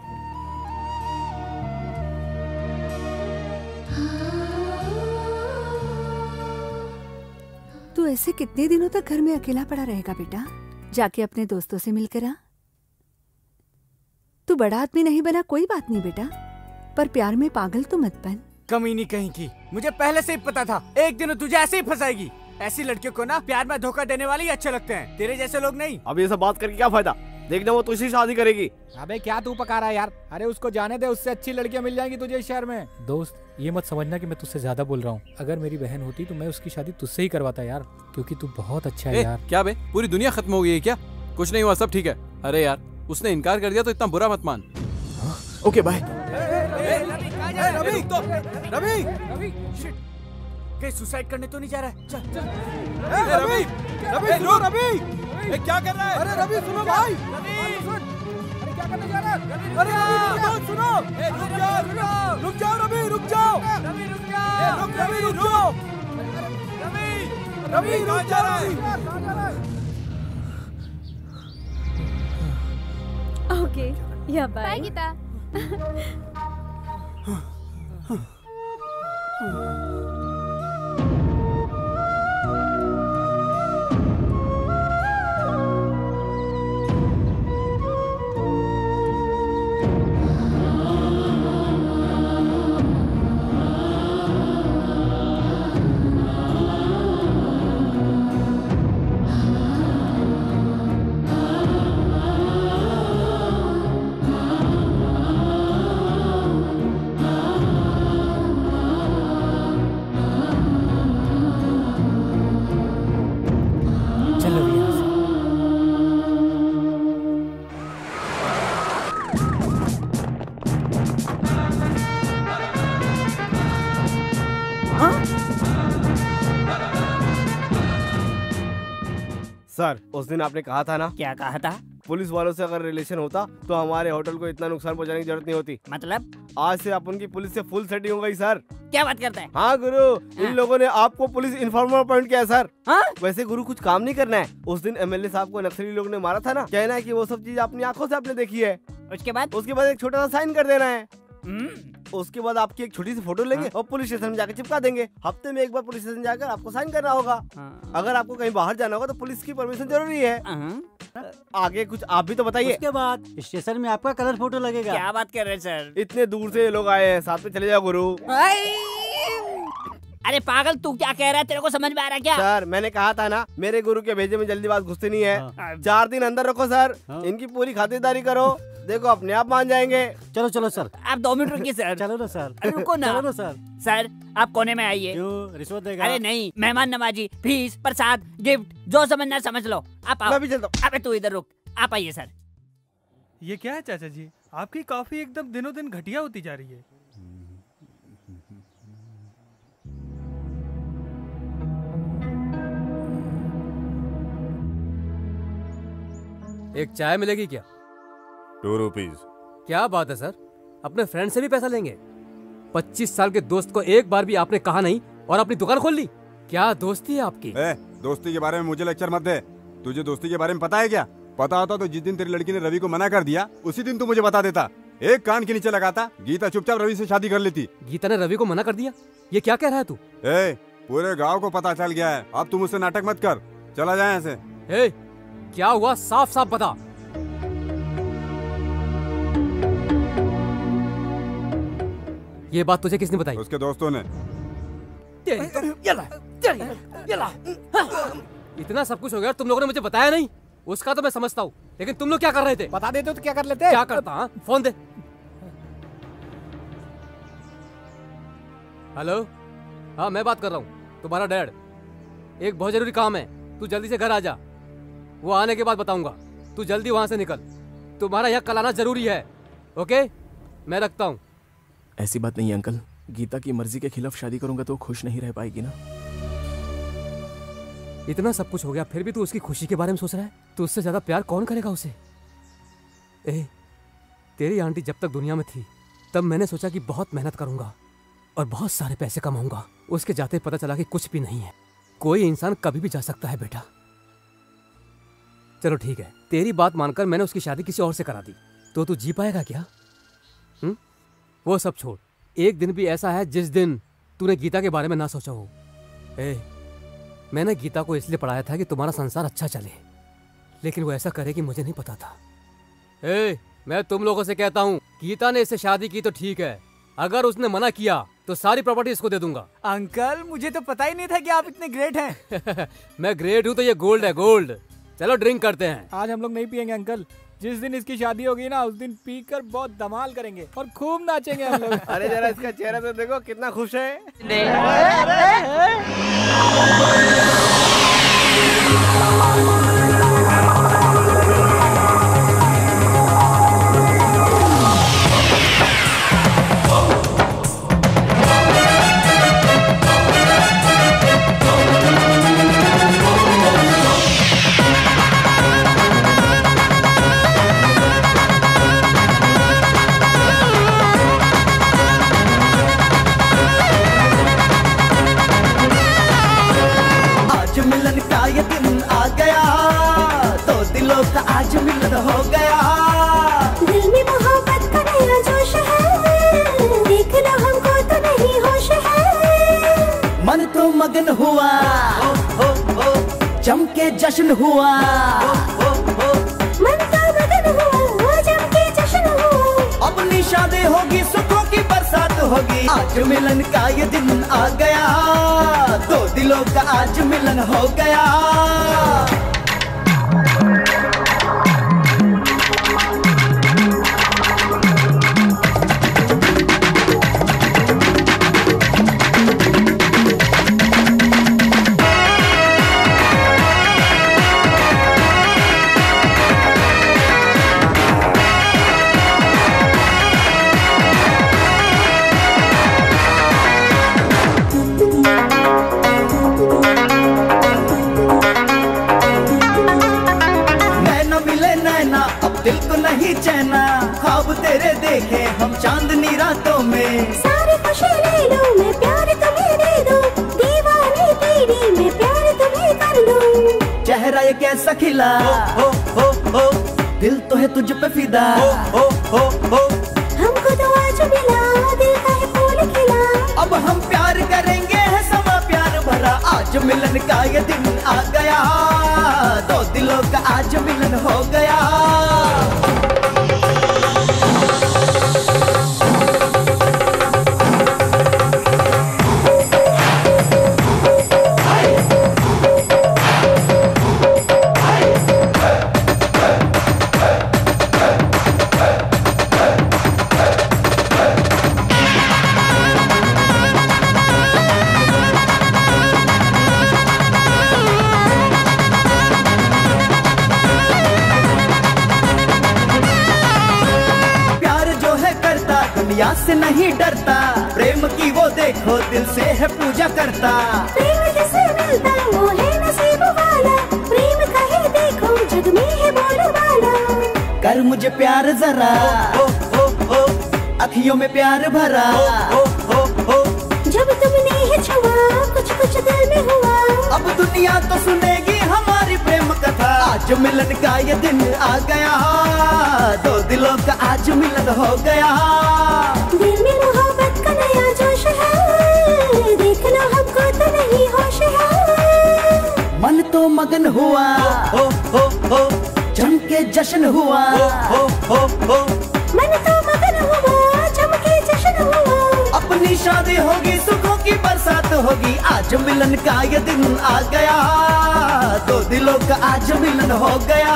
तू ऐसे कितने दिनों तक घर में अकेला पड़ा रहेगा बेटा? जाके अपने दोस्तों से मिलकर आ। तू बड़ा आदमी नहीं बना कोई बात नहीं बेटा, पर प्यार में पागल तो मत बन।
कमीनी कहीं की, मुझे पहले से ही पता था एक दिन तुझे ऐसे ही फंसाएगी। ऐसी लड़कियों को ना प्यार में धोखा देने वाले ही अच्छे लगते हैं, तेरे जैसे लोग नहीं।
अब ये सब बात करके क्या फायदा? देखना वो तुझसे शादी करेगी।
अबे क्या तू पका रहा है यार? अरे उसको जाने दे, उससे अच्छी लड़कियां मिल जाएंगी तुझे इस शहर में। दोस्त ये मत समझना कि मैं तुझसे ज्यादा बोल रहा हूँ। अगर मेरी बहन होती तो मैं उसकी शादी तुझसे ही करवाता यार, क्योंकि तू बहुत अच्छा है यार।
क्या बे, पूरी दुनिया खत्म हो गई है क्या? कुछ नहीं हुआ, सब ठीक है। अरे यार उसने इनकार कर दिया तो इतना बुरा मत मान।
Okay bye.
रवि कहीं सुसाइड करने तो नहीं जा रहा है? चल चल।
रवि क्या कर रहा है?
अरे रवि सुनो भाई। अरे क्या करने जा रहा है? अरे रवि सुनो।
रुक जाओ रवि, रुक जाओ।
रवि रुक जा।
रवि रुक जा रहा है।
ओके या बाय
गीता।
सर उस दिन आपने कहा था ना।
क्या कहा था?
पुलिस वालों से अगर रिलेशन होता तो हमारे होटल को इतना नुकसान पहुंचाने की जरूरत नहीं होती।
मतलब?
आज से अपन की पुलिस से फुल सेटिंग हो गई सर।
क्या बात करता है?
हाँ गुरु, इन लोगों ने आपको पुलिस इन्फॉर्मर अपॉइंट किया है सर।
हाँ? वैसे
गुरु कुछ काम नहीं करना है। उस दिन एमएलए साहब को नक्सली लोग ने मारा था ना, कहना है कि वो सब चीज अपनी आंखों से आपने देखी है।
उसके बाद
एक छोटा सा साइन कर देना है। उसके बाद आपकी एक छोटी सी फोटो लेंगे और पुलिस स्टेशन में जाकर चिपका देंगे। हफ्ते में एक बार पुलिस स्टेशन जाकर आपको साइन करना होगा। अगर आपको कहीं बाहर जाना होगा तो पुलिस की परमिशन जरूरी है। आगे कुछ आप भी तो बताइए।
उसके बाद स्टेशन में आपका कलर फोटो लगेगा।
क्या बात कर रहे हैं सर?
इतने दूर से ये लोग आए हैं, साथ में चले जाओ गुरु।
अरे पागल, तू क्या कह रहा है? तेरे को समझ में आ रहा है क्या?
सर मैंने कहा था ना, मेरे गुरु के भेजे में जल्दीबाज घुसते नहीं है। 4 दिन अंदर रखो सर। इनकी पूरी खातिरदारी करो, देखो अपने आप मान जाएंगे।
चलो चलो सर।
आप 2 मिनट रुकिए सर।
चलो ना सर।
रुको ना।
चलो ना सर।
सर आप कोने में आइए।
क्यों, रिश्वत देगा?
अरे नहीं, मेहमान नवाजी, फीस, प्रसाद, गिफ्ट जो समझना समझ लो। आप आओ।
मैं भी चलता हूँ।
अबे तू इधर रुक, आप आइए सर।
ये क्या है चाचा जी? आपकी कॉफी एकदम दिनों दिन घटिया होती जा रही है।
एक चाय मिलेगी क्या?
2 रुपीज।
क्या बात है सर, अपने फ्रेंड से भी पैसा लेंगे? 25 साल के दोस्त को एक बार भी आपने कहा नहीं और अपनी दुकान खोल ली। क्या दोस्ती है आपकी?
दोस्ती के बारे में मुझे लेक्चर मत दे। तुझे दोस्ती के बारे में पता है क्या? पता होता तो जिस दिन तेरी लड़की ने रवि को मना कर दिया उसी दिन तू मुझे बता देता। एक कान के नीचे लगाता, गीता चुपचाप रवि से शादी कर लेती।
गीता ने रवि को मना कर दिया? ये क्या कह रहा है तू?
पूरे गाँव को पता चल गया है, अब तू मुझसे नाटक मत कर, चला जाए ऐसे।
क्या हुआ, साफ साफ बता। ये बात तुझे किसने बताई?
उसके दोस्तों ने।
इतना सब कुछ हो गया, तुम लोगों ने मुझे बताया नहीं? उसका तो मैं समझता हूँ, लेकिन तुम लोग क्या कर रहे थे?
बता देते तो क्या कर लेते?
क्या करता? हाँ? फोन दे। हेलो, हाँ मैं बात कर रहा हूँ, तुम्हारा डैड। एक बहुत जरूरी काम है, तू जल्दी से घर आ जा। वो आने के बाद बताऊंगा, तू जल्दी वहां से निकल। तुम्हारा यहाँ कल आना जरूरी है। ओके, मैं रखता हूँ।
ऐसी बात नहीं है अंकल, गीता की मर्जी के खिलाफ शादी करूंगा तो खुश नहीं रह पाएगी ना।
इतना सब कुछ हो गया फिर भी तू उसकी खुशी के बारे में सोच रहा है? तू उससे ज्यादा प्यार कौन करेगा उसे? तेरी आंटी जब तक दुनिया में थी तब मैंने सोचा कि बहुत मेहनत करूंगा और बहुत सारे पैसे कमाऊंगा। उसके जाते पता चला कि कुछ भी नहीं है। कोई इंसान कभी भी जा सकता है बेटा। चलो ठीक है, तेरी बात मानकर मैंने उसकी शादी किसी और से करा दी, तो तू जी पाएगा क्या? वो सब छोड़, एक दिन भी ऐसा है जिस दिन तूने गीता के बारे में ना सोचा हो। मैंने गीता को इसलिए पढ़ाया था कि तुम्हारा संसार अच्छा चले, लेकिन वो ऐसा करेगी मुझे नहीं पता था। मैं तुम लोगों से कहता हूँ, गीता ने इससे शादी की तो ठीक है, अगर उसने मना किया तो सारी प्रॉपर्टी इसको दे दूंगा।
अंकल मुझे तो पता ही नहीं था कि आप इतने ग्रेट हैं।
मैं ग्रेट हूँ तो ये गोल्ड है, गोल्ड। चलो ड्रिंक करते हैं।
आज हम लोग नहीं पियेंगे अंकल, जिस दिन इसकी शादी होगी ना उस दिन पीकर बहुत धमाल करेंगे और खूब नाचेंगे हम लोग।
अरे जरा इसका चेहरा तो देखो कितना खुश है।
आज मिलन का ये दिन आ गया, दो दिलों का आज मिलन हो गया।
दिल में मोहब्बत का नया जोश है, देखना हमको तो नहीं होश है।
मन तो मगन हुआ, चमके जश्न हुआ।
मन तो मगन हुआ, चमके जश्न हुआ।
अपनी शादी होगी, सुखों की बरसात होगी। आज मिलन का ये दिन आ गया, दो दिलों का आज मिलन हो गया। दिल को नहीं चैना, ख्वाब तेरे देखे हम चांदनी रातों में।
सारी खुशी ले लूं मैं, प्यार तुम्हें दे दूं, दीवानी तेरी मैं प्यार तुम्हें कर लूं।
चेहरा ये कैसा खिला, हो दिल तो है तुझ पे फिदा। हो
हमको तो आज मिला, दिल का है फूल खिला।
अब हम प्यार करेंगे, है समा प्यार भरा। आज मिलन का ये दिन आ गया, दो दिलों का आज मिलन हो गया। दुनिया से नहीं डरता, प्रेम की वो देखो दिल से है पूजा करता।
प्रेम जिसे मिलता वो है नसीब वाला, प्रेम का है देखो जग में है बोलबाला।
कर मुझे प्यार जरा, अखियों में प्यार भरा।
जब तुमने है छुआ, कुछ कुछ दिल में हुआ।
अब दुनिया तो सुनेगी हमारी प्रेम कथा। आज मिलन का ये दिन आ गया, दो दिलों का आज मिलन हो गया।
दिल में मोहब्बत का नया जोश है, देखना हमको तो नहीं होश है।
मन तो मगन हुआ, चमके जश्न हुआ।
मन तो मगन हुआ, चमके जश्न हुआ।
अपनी शादी होगी, सुखों की बरसात होगी। आज मिलन का ये दिन आ गया, दो दिलों का आज मिलन हो गया।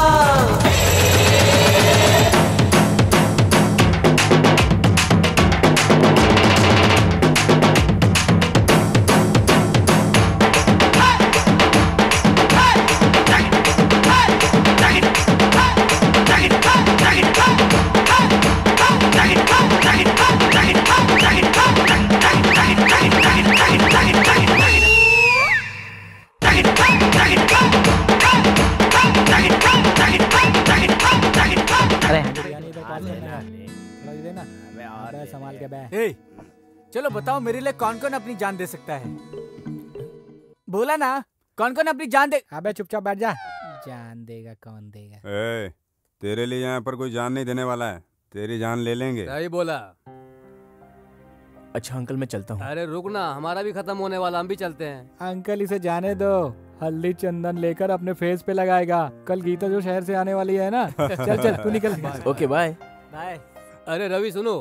संभाल के बैठ।
ए, चलो बताओ मेरे लिए कौन कौन अपनी जान दे सकता है? बोला ना, कौन कौन अपनी जान दे।
अबे चुपचाप बैठ जा। जान देगा कौन देगा?
तेरे लिए यहाँ पर कोई जान नहीं देने वाला है, तेरी जान ले लेंगे।
सही बोला।
अच्छा अंकल मैं चलता हूँ।
अरे रुक ना, हमारा भी खत्म होने वाला, हम भी चलते हैं।
अंकल इसे जाने दो, हल्दी चंदन लेकर अपने फेस पे लगाएगा। कल गीता जो शहर से आने वाली है ना। चल चल तू निकल।
Okay bye
bye.
अरे रवि सुनो,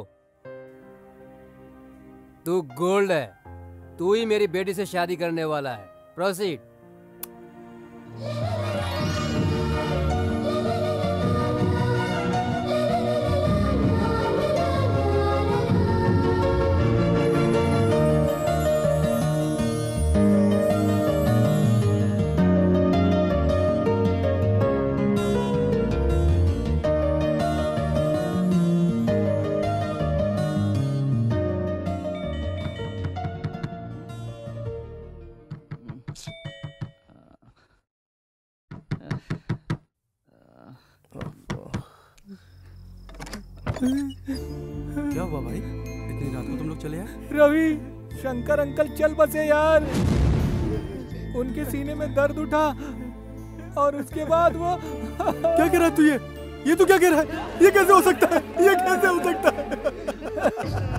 तू गोल्ड है, तू ही मेरी बेटी से शादी करने वाला है। प्रोसीड।
क्या हुआ भाई, इतनी रात को तुम लोग चले आए?
रवि, शंकर अंकल चल बसे यार। उनके सीने में दर्द उठा और उसके बाद वो
क्या कह रहा है तू? ये तू क्या कह रहा है? ये कैसे हो सकता है? ये कैसे हो सकता है?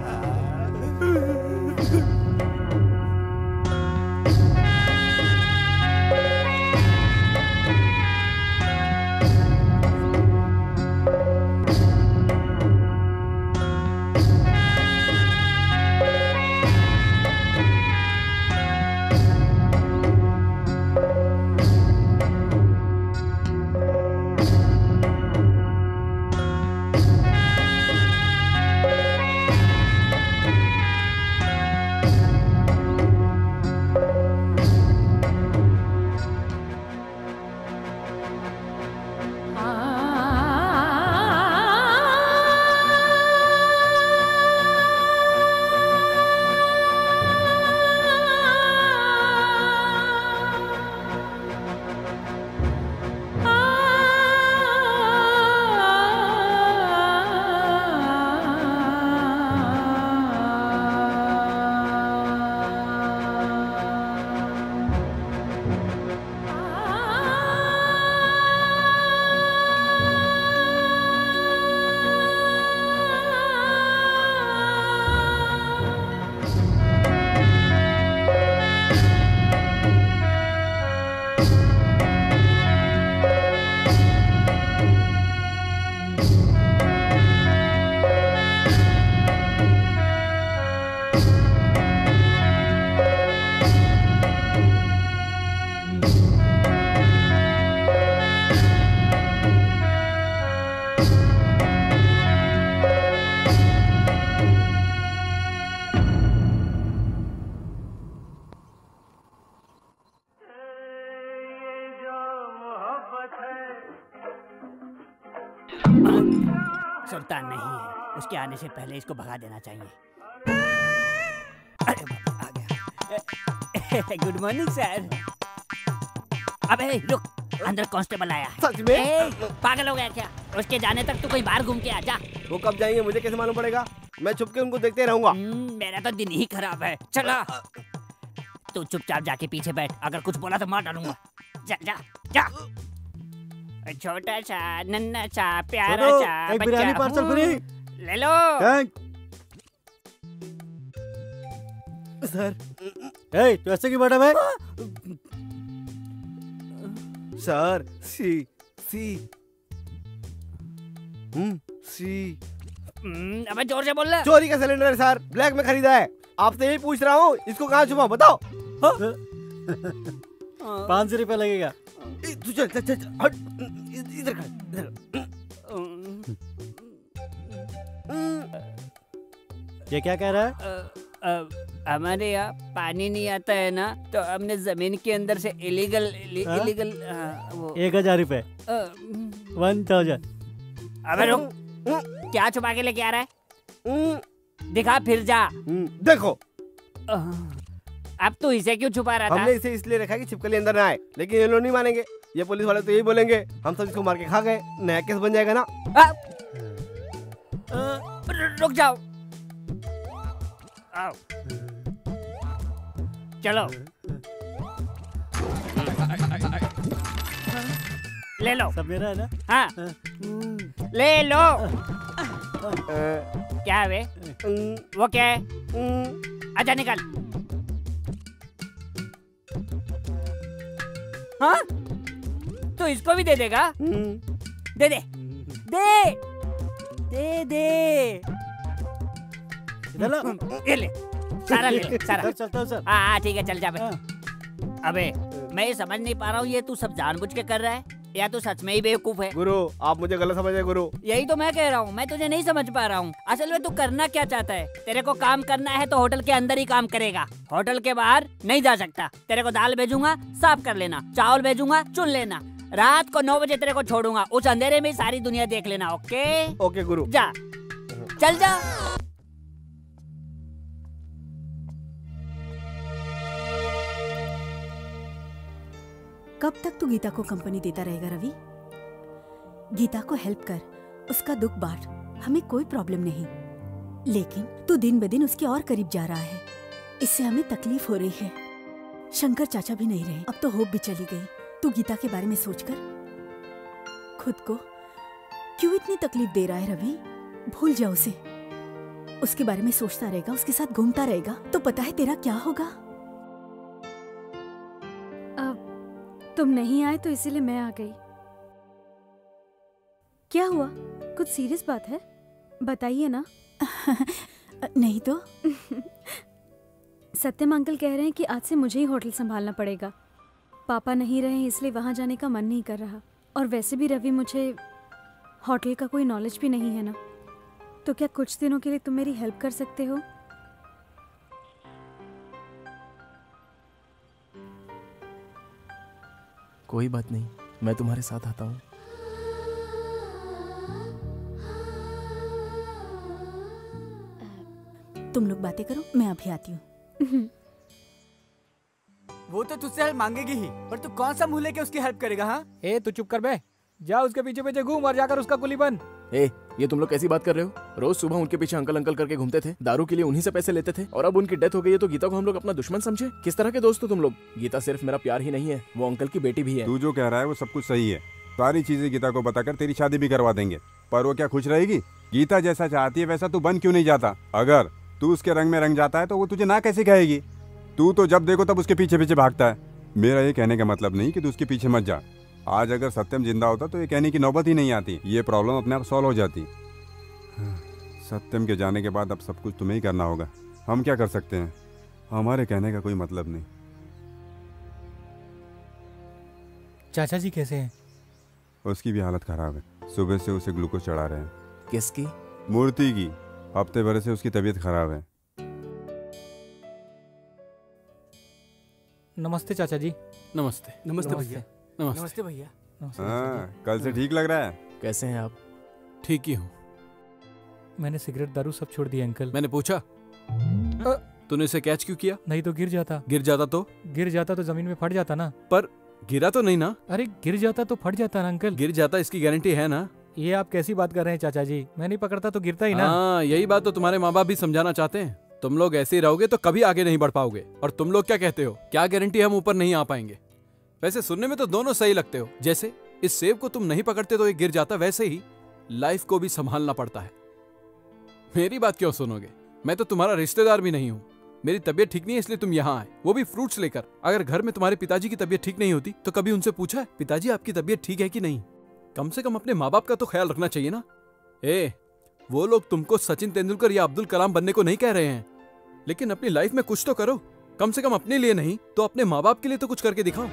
सुल्तान नहीं है, उसके आने से पहले इसको भगा देना चाहिए। अरे बाबा, आ गया। Good morning sir. अबे रुक, अंदर कांस्टेबल आया है।
सच में?
पागल हो गया क्या? उसके जाने तक तू कोई बाहर घूम के आ जा।
वो कब जाएंगे मुझे कैसे मालूम पड़ेगा? मैं छुप के उनको देखते रहूंगा।
मेरा तो दिन ही खराब है। चला, तू चुपचाप जाके पीछे बैठ, अगर कुछ बोला तो मार डालूंगा। जा जा जा। छोटा सा नन्ना सा प्यारा सा
एक बिरयानी पार्सल फ्री।
ले लो।
सर तू ऐसे क्यों बैठा भाई?
सर सी सी सी।
अबे जोर से बोल ले।
चोरी का सिलेंडर है सर, ब्लैक में खरीदा है। आपसे यही पूछ रहा हूँ, इसको कहाँ छुपा बताओ।
500 रुपया लगेगा।
तू चल चल चल हट, इधर खड़, इधर।
ये क्या कह रहा है?
हमारे यहाँ पानी नहीं आता है ना, तो हमने जमीन के अंदर से इलीगल इलीगल वो
1000 रुपए। 1000।
अबे रुक, क्या छुपा के लेके आ रहा है? दिखा फिर जा।
देखो,
अब तू इसे क्यों छुपा रहा था?
हमने इसे इसलिए रखा कि छिपकली अंदर ना आए, लेकिन ये लोग नहीं मानेंगे। ये पुलिस वाले तो यही बोलेंगे, हम सब इसको मार के खा गए, नया केस बन जाएगा ना।
रुक जाओ, आओ चलो, ले लो।
सब मेरा है ना?
हाँ, ले लो। क्या है वे? वो क्या है? आजा निकल। हाँ, तो इसको भी दे देगा? दे दे दे दे दे। ये ले, सारा ले ले, सारा।
चलता हूँ सर।
हाँ ठीक है, चल जा बे। अबे मैं ये समझ नहीं पा रहा हूँ, ये तू सब जानबूझ के कर रहा है या तू सच में ही बेवकूफ है?
गुरु आप मुझे गलत समझ रहे गुरु।
यही तो मैं कह रहा हूँ, मैं तुझे नहीं समझ पा रहा हूँ। असल में तू करना क्या चाहता है? तेरे को काम करना है तो होटल के अंदर ही काम करेगा, होटल के बाहर नहीं जा सकता। तेरे को दाल भेजूंगा, साफ कर लेना, चावल भेजूंगा, चुन लेना। रात को 9 बजे तेरे को छोड़ूंगा, उस अंधेरे में सारी दुनिया देख लेना। ओके
ओके गुरु।
जा, चल जा।
कब तक तू गीता को कंपनी देता रहेगा रवि? गीता को हेल्प कर, उसका दुख बांट, हमें कोई प्रॉब्लम नहीं। लेकिन तू दिन ब दिन उसके और करीब जा रहा है, इससे हमें तकलीफ हो रही है। शंकर चाचा भी नहीं रहे, अब तो होप भी चली गई। तू गीता के बारे में सोचकर खुद को क्यों इतनी तकलीफ दे रहा है रवि? भूल जा उसे। उसके बारे में सोचता रहेगा, उसके साथ घूमता रहेगा तो पता है तेरा क्या होगा।
अब तुम नहीं आए तो इसीलिए मैं आ गई। क्या हुआ? कुछ सीरियस बात है? बताइए ना।
नहीं तो।
सत्यम अंकल कह रहे हैं कि आज से मुझे ही होटल संभालना पड़ेगा। पापा नहीं रहे इसलिए वहां जाने का मन नहीं कर रहा। और वैसे भी रवि, मुझे होटल का कोई नॉलेज भी नहीं है ना, तो क्या कुछ दिनों के लिए तुम मेरी हेल्प कर सकते हो?
कोई बात नहीं, मैं तुम्हारे साथ आता हूँ।
तुम लोग बातें करो, मैं अभी आती हूँ।
वो तो तुझसे हेल्प मांगेगी ही, पर तू कौन सा मुंह लेके उसकी हेल्प करेगा? हाँ,
ए तू चुप कर बे। जा उसके पीछे पीछे घूम और जाकर उसका कुली बन।
ए, ये तुम लोग कैसी बात कर रहे हो? रोज सुबह उनके पीछे अंकल अंकल करके घूमते थे, दारू के लिए उन्हीं से पैसे लेते थे, और अब उनकी डेथ हो गई है तो गीता को हम लोग अपना दुश्मन समझे? किस तरह के दोस्त हो तुम लोग? गीता सिर्फ मेरा प्यार ही नहीं है, वो अंकल की बेटी भी है।
तू जो कह रहा है वो सब कुछ सही है। सारी चीजें गीता को बताकर तेरी शादी भी करवा देंगे, पर वो क्या खुश रहेगी? गीता जैसा चाहती है वैसा तू बन क्यों नहीं जाता? अगर तू उसके रंग में रंग जाता है तो वो तुझे ना कैसे कहेगी? तू तो जब देखो तब उसके पीछे पीछे भागता है। मेरा ये कहने का मतलब नहीं कि तू उसके पीछे मत जा। आज अगर सत्यम जिंदा होता तो ये कहने की नौबत ही नहीं आती, ये प्रॉब्लम अपने आप सॉल्व हो जाती। सत्यम के जाने के बाद अब सब कुछ तुम्हें ही करना होगा। हम क्या कर सकते हैं? हमारे कहने का कोई मतलब नहीं।
चाचा जी कैसे हैं?
उसकी भी हालत खराब है, सुबह से उसे ग्लूकोज चढ़ा रहे हैं।
किसकी?
मूर्ति की। हफ्ते भर से उसकी तबीयत खराब है।
नमस्ते चाचा जी।
नमस्ते।
नमस्ते भैया।
नमस्ते भैया।
हाँ, कल से ठीक लग रहा है।
कैसे हैं आप?
ठीक ही हूँ।
मैंने सिगरेट दारू सब छोड़ दिया अंकल।
मैंने पूछा तूने इसे कैच क्यों किया?
नहीं तो गिर जाता।
गिर जाता तो?
गिर जाता तो जमीन में फट जाता ना।
पर गिरा तो नहीं ना?
अरे गिर जाता तो फट जाता ना अंकल।
गिर जाता इसकी गारंटी है ना?
ये आप कैसी बात कर रहे हैं चाचा जी? मैं नहीं पकड़ता तो गिरता ही ना।
हाँ, यही बात तो तुम्हारे माँ बाप भी समझाना चाहते हैं। तुम लोग ऐसे ही रहोगे तो कभी आगे नहीं बढ़ पाओगे। और तुम लोग क्या कहते हो? क्या गारंटी हम ऊपर नहीं आ पाएंगे? वैसे सुनने में तो दोनों सही लगते हो। जैसे इस सेब को तुम नहीं पकड़ते तो ये गिर जाता, वैसे ही लाइफ को भी संभालना पड़ता है। मेरी बात क्यों सुनोगे? मैं तो तुम्हारा रिश्तेदार भी नहीं हूँ। मेरी तबीयत ठीक नहीं है इसलिए तुम यहाँ आए, वो भी फ्रूट्स लेकर। अगर घर में तुम्हारे पिताजी की तबीयत ठीक नहीं होती तो कभी उनसे पूछा है पिताजी आपकी तबीयत ठीक है कि नहीं? कम से कम अपने माँ बाप का तो ख्याल रखना चाहिए ना। वो लोग तुमको सचिन तेंदुलकर या अब्दुल कलाम बनने को नहीं कह रहे हैं, लेकिन अपनी लाइफ में कुछ तो करो। कम से कम अपने लिए नहीं तो अपने माँ बाप के लिए तो कुछ करके दिखाओ।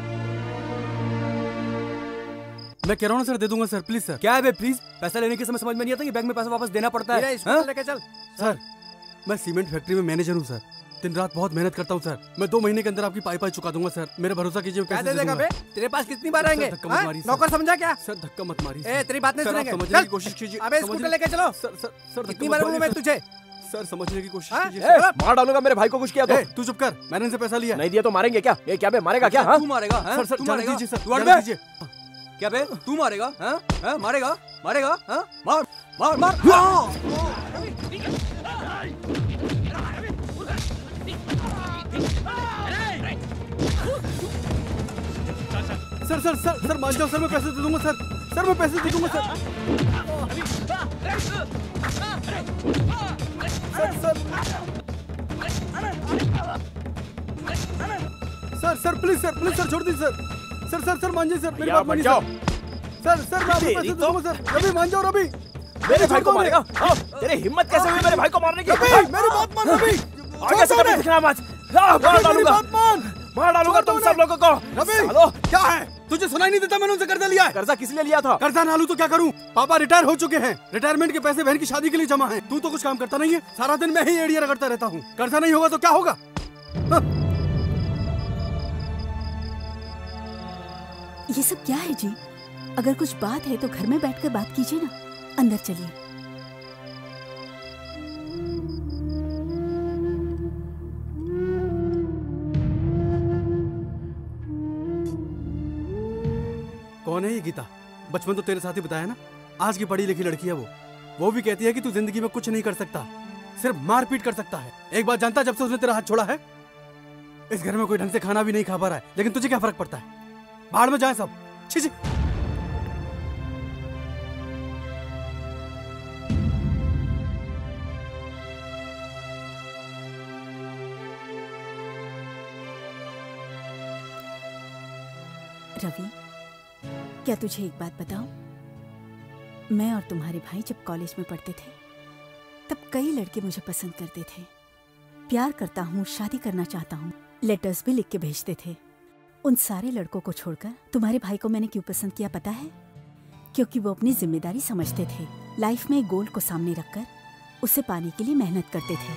मैं कह रहा हूँ सर, दे दूंगा सर, प्लीज सर।
क्या है बे प्लीज? पैसा लेने के समय समझ में नहीं आता कि बैंक में पैसा वापस देना पड़ता है। लेके चल
सर। मैं सीमेंट फैक्ट्री में मैनेजर हूँ सर। दिन रात बहुत मेहनत करता हूँ सर। मैं 2 महीने के अंदर आपकी पाई चुका दूंगा सर। मेरा भरोसा कीजिए।
क्या दे देगा बे? तेरे पास कितनी बार आएंगे? नौकर समझा क्या?
सर धक्का मत मारी।
तेरी बात नहीं सुनेंगे।
समझने की कोशिश कीजिए।
अबे स्कूटर लेके चलो।
सर
कितनी बार बोलूं मैं तुझे?
सर समझने की कोशिश कीजिए।
मार डालूंगा मेरे भाई को कुछ किया तो।
तू चुप कर, मैंने इनसे पैसा लिया।
नहीं दिया तो मारेंगे क्या? ये क्या बे मारेगा क्या?
तू मारेगा? सर जाने दीजिए सर,
जाने दीजिए। क्या बे तू मारेगा? मारेगा? मारेगा? मार मार मार।
सर सर सर सर मान जाओ सर, मैं पैसे दे दूंगा सर। सर मैं पैसे दे दूंगा sir. Sir sir please sir छोड़ दीजिए सर। सर सर मान जाइए सर, मेरी बात मानिए सर। सर मैं आपको पैसे दे दूंगा सर। रवि मान जाओ रवि।
मेरे भाई को मारेगा? तेरे हिम्मत कैसे हुई मेरे भाई को मारने की?
मेरी बात मान रवि।
आगे से कभी दिखना मत। मार डालूंगा तुम सब लोगों को।
रवि क्या है? तुझे सुनाई नहीं देता? मैंने उनसे कर्जा लिया है।
कर्जा किस लिए लिया था?
कर्जा ना लूं तो क्या करूं? पापा रिटायर हो चुके हैं। रिटायरमेंट के पैसे बहन की शादी के लिए जमा हैं। तू तो कुछ काम करता नहीं है, सारा दिन मैं ही एड़िया रगड़ता रहता हूँ। कर्जा नहीं होगा तो क्या होगा?
ये सब क्या है जी? अगर कुछ बात है तो घर में बैठकर बात कीजिए ना। अंदर चलिए।
कौन है ये गीता? बचपन तो तेरे साथ ही बताया ना। आज की पढ़ी लिखी लड़की है वो भी कहती है कि तू जिंदगी में कुछ नहीं कर सकता, सिर्फ मारपीट कर सकता है। एक बात जानता, जब से उसने तेरा हाथ छोड़ा है इस घर में कोई ढंग से खाना भी नहीं खा पा रहा है, लेकिन तुझे क्या फर्क पड़ता है? बाहर में जाए सब। छी छी।
रवि, क्या तुझे एक बात बताऊं? मैं और तुम्हारे भाई जब कॉलेज में पढ़ते थे तब कई लड़के मुझे पसंद करते थे। प्यार करता हूँ, शादी करना चाहता हूँ, लेटर्स भी लिख के भेजते थे। उन सारे लड़कों को छोड़कर तुम्हारे भाई को मैंने क्यों पसंद किया पता है? क्योंकि वो अपनी जिम्मेदारी समझते थे। लाइफ में एक गोल को सामने रखकर उसे पाने के लिए मेहनत करते थे।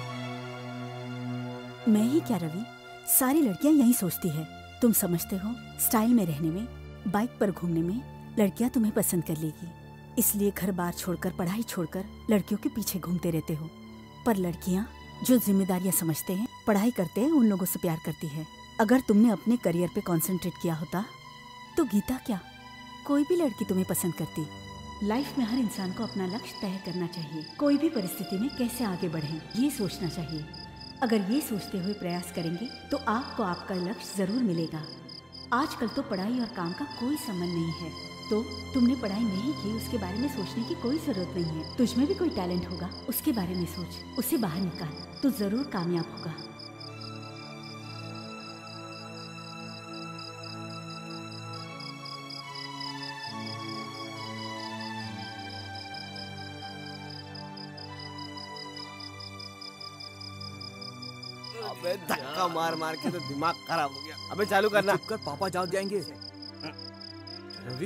मैं ही क्या रवि, सारी लड़कियां यही सोचती है। तुम समझते हो स्टाइल में रहने में, बाइक पर घूमने में लड़कियां तुम्हें पसंद कर लेगी, इसलिए घर बार छोड़कर, पढ़ाई छोड़कर लड़कियों के पीछे घूमते रहते हो। पर लड़कियां जो जिम्मेदारियां समझते हैं, पढ़ाई करते हैं, उन लोगों से प्यार करती है। अगर तुमने अपने करियर पे कंसंट्रेट किया होता तो गीता क्या, कोई भी लड़की तुम्हें पसंद करती। लाइफ में हर इंसान को अपना लक्ष्य तय करना चाहिए। कोई भी परिस्थिति में कैसे आगे बढ़ें ये सोचना चाहिए। अगर ये सोचते हुए प्रयास करेंगे तो आपको आपका लक्ष्य जरूर मिलेगा। आजकल तो पढ़ाई और काम का कोई संबंध नहीं है, तो तुमने पढ़ाई नहीं की उसके बारे में सोचने की कोई जरूरत नहीं है। तुझमें भी कोई टैलेंट होगा, उसके बारे में सोच, उसे बाहर निकाल, तो जरूर कामयाब होगा।
अबे धक्का मार मार के तो दिमाग खराब हो गया। अबे चालू करना।
चुप कर, पापा जाग जाएंगे। रवि,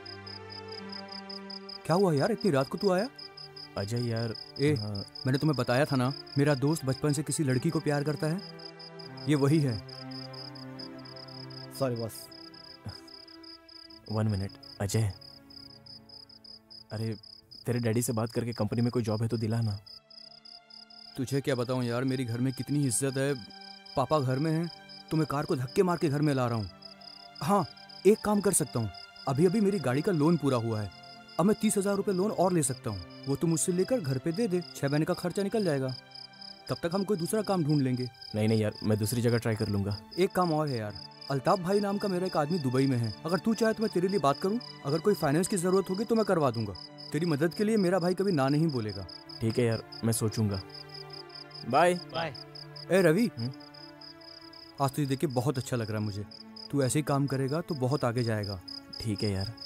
क्या हुआ यार, इतनी रात को तू आया?
अजय यार,
मैंने तुम्हें बताया था ना, मेरा दोस्त बचपन से किसी लड़की को प्यार करता है। ये वही है।
Sorry boss.
1 मिनट अजय, अरे तेरे डैडी से बात करके कंपनी में कोई जॉब है तो दिला ना।
तुझे क्या बताऊं यार, मेरी घर में कितनी इज्जत है। पापा घर में हैं तो मैं कार को धक्के मार के घर में ला रहा हूँ। हाँ, एक काम कर सकता हूँ, अभी अभी मेरी गाड़ी का लोन पूरा हुआ है, अब मैं 30,000 रुपये लोन और ले सकता हूँ। वो तुम मुझसे लेकर घर पे दे दे, 6 महीने का खर्चा निकल जाएगा। तब तक हम कोई दूसरा काम ढूंढ लेंगे।
नहीं यार, मैं दूसरी जगह ट्राई कर लूंगा।
एक काम और है यार, अल्ताफ भाई नाम का मेरा एक आदमी दुबई में है। अगर तू चाहे तो मैं तेरे लिए बात करूँ। अगर कोई फाइनेंस की जरूरत होगी तो मैं करवा दूंगा। तेरी मदद के लिए मेरा भाई कभी ना नहीं बोलेगा।
ठीक है यार, मैं सोचूंगा। Bye
bye. ए रवि, आज तुझे देख के बहुत अच्छा लग रहा है मुझे। तू ऐसे ही काम करेगा तो बहुत आगे जाएगा।
ठीक है यार।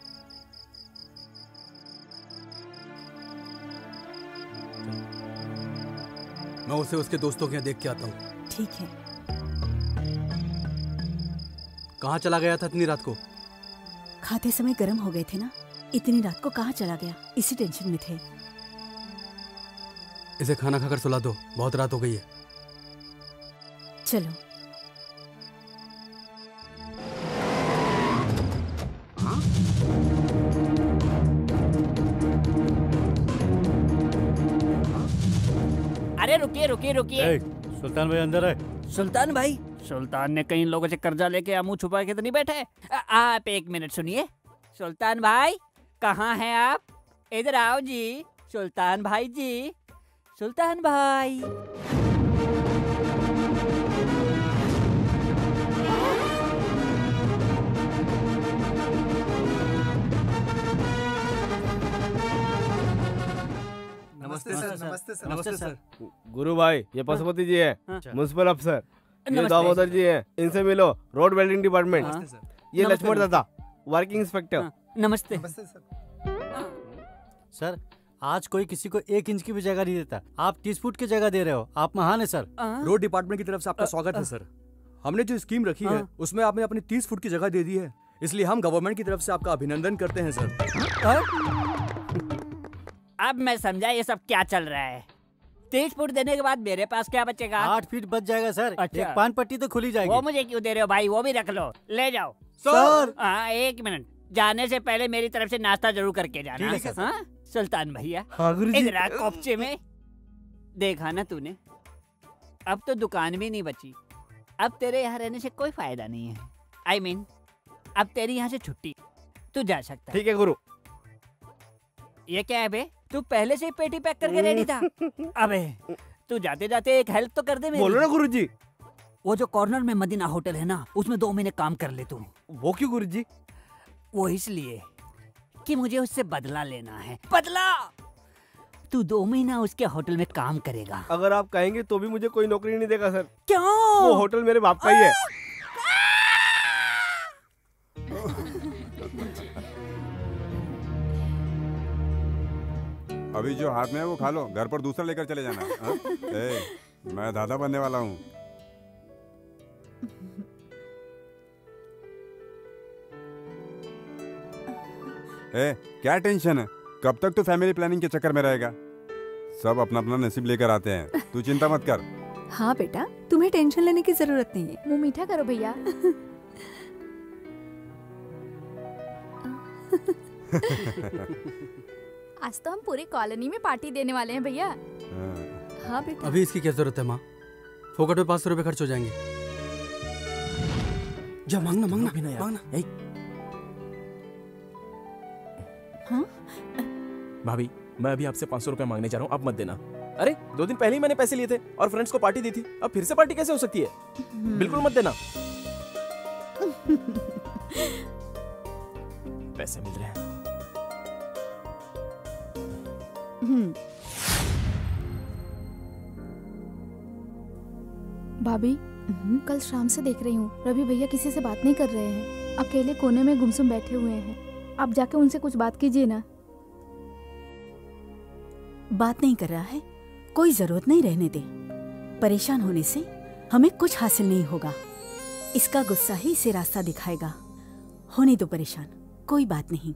मैं उसे उसके दोस्तों के यहाँ देख के आता हूँ।
ठीक है।
कहाँ चला गया था इतनी रात को?
खाते समय गर्म हो गए थे ना, इतनी रात को कहाँ चला गया, इसी टेंशन में थे।
इसे खाना खाकर सुला दो, बहुत रात हो गई है।
चलो।
अरे रुकिए रुकिए रुकिए।
सुल्तान भाई अंदर है।
सुल्तान भाई? सुल्तान ने कई लोगों से कर्जा लेके मुंह छुपा के तो नहीं बैठे? आप एक मिनट सुनिए। सुल्तान भाई कहाँ हैं आप? इधर आओ जी। सुल्तान भाई जी, सुल्तान भाई।
नमस्ते सर। नमस्ते सर।
नमस्ते सर।
गुरु भाई, ये पशुपति जी है, म्युनिसिपल अफसर। ये
नमस्ते।
दामोदर जी है, इनसे मिलो, रोड वेल्डिंग डिपार्टमेंट। ये
नमस्ते।
लक्ष्मण दादा, वर्किंग इंस्पेक्टर।
नमस्ते।
सर, आज कोई किसी को 1 इंच की भी जगह नहीं देता। आप 30 फुट की जगह दे रहे हो, आप महान है सर।
रोड डिपार्टमेंट की तरफ से आपका स्वागत है सर। हमने जो स्कीम रखी है उसमें आपने अपनी 30 फुट की जगह दे दी है, इसलिए हम गवर्नमेंट की तरफ से आपका अभिनंदन करते हैं सर।
अब मैं समझा ये सब क्या चल रहा है। 30 फुट देने के बाद मेरे पास क्या बचेगा?
8 फीट बच जाएगा सर।
अच्छा।
एक पान पट्टी तो खुली जाएगी।
वो मुझे क्यों दे रहे हो भाई? वो भी रख लो, ले जाओ।
सर।
हाँ, 1 मिनट, जाने से पहले मेरी तरफ से नाश्ता जरूर करके जाना।
ठीक है सर।
हाँ? सुल्तान भैया,
हाँ गुरुजी।
इधर आ कोपचे में। देखा ना तूने, अब तो दुकान भी नहीं बची। अब तेरे यहाँ रहने से कोई फायदा नहीं है। I mean, अब तेरी यहाँ से छुट्टी, तू जा सकता है।
ठीक है गुरु।
ये क्या है बे? तू पहले से ही पेटी पैक करके रेडी था? अबे तू जाते जाते एक हेल्प तो कर दे मेरी।
बोलो ना गुरुजी।
वो जो कॉर्नर में मदीना होटल है ना, उसमें 2 महीने काम कर ले तू।
वो क्यों गुरुजी?
वो इसलिए कि मुझे उससे बदला लेना है। बदला! तू 2 महीना उसके होटल में काम करेगा।
अगर आप कहेंगे तो भी मुझे कोई नौकरी नहीं देगा सर।
क्यों?
वो होटल मेरे बाप का ही है।
अभी जो हाथ में है वो खा लो, घर पर दूसरा लेकर चले जाना। मैं दादा बनने वाला हूँ। क्या टेंशन है? कब तक तो फैमिली प्लानिंग के चक्कर में रहेगा? सब अपना अपना नसीब लेकर आते हैं, तू चिंता मत कर।
हाँ बेटा, तुम्हें टेंशन लेने की जरूरत नहीं है।
मुंह मीठा करो भैया। आज तो हम पूरी कॉलोनी में पार्टी देने वाले हैं भैया।
हाँ बेटा।
अभी इसकी क्या जरूरत है माँ? फोकट में 500 रुपए खर्च हो जाएंगे। जा मांगना मांगना मांगना।
हाँ?
भाभी, मैं अभी आपसे 500 रुपए मांगने जा रहा हूँ, आप मत देना। अरे 2 दिन पहले ही मैंने पैसे लिए थे और फ्रेंड्स को पार्टी दी थी, अब फिर से पार्टी कैसे हो सकती है? बिल्कुल मत देना। पैसे मिल रहे हैं।
भाभी, कल शाम से देख रही हूँ रवि भैया किसी से बात नहीं कर रहे हैं, अकेले कोने में गुमसुम बैठे हुए हैं। आप जाके उनसे कुछ बात कीजिए ना।
बात नहीं कर रहा है, कोई जरूरत नहीं, रहने दे। परेशान होने से हमें कुछ हासिल नहीं होगा। इसका गुस्सा ही इसे रास्ता दिखाएगा। होने दो परेशान, कोई बात नहीं।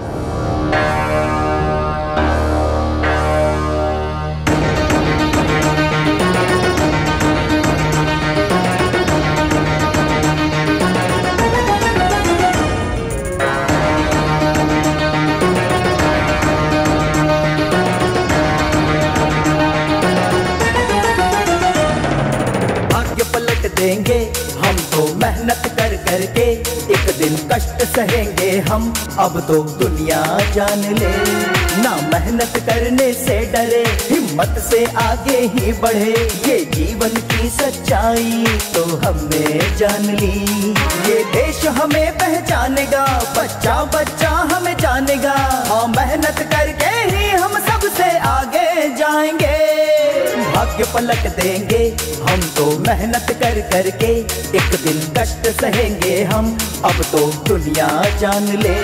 देंगे हम तो मेहनत कर करके, एक दिन कष्ट सहेंगे हम, अब तो दुनिया जान ले। ना मेहनत करने से डरे, हिम्मत से आगे ही बढ़े, ये जीवन की सच्चाई तो हमने जान ली। ये देश हमें पहचानेगा, बच्चा बच्चा हमें जानेगा। हाँ, मेहनत करके ही हम सबसे आगे जाएंगे। भाग्य पलट देंगे हम तो मेहनत कर करके, एक दिन कष्ट सहेंगे हम, अब तो दुनिया जान ले।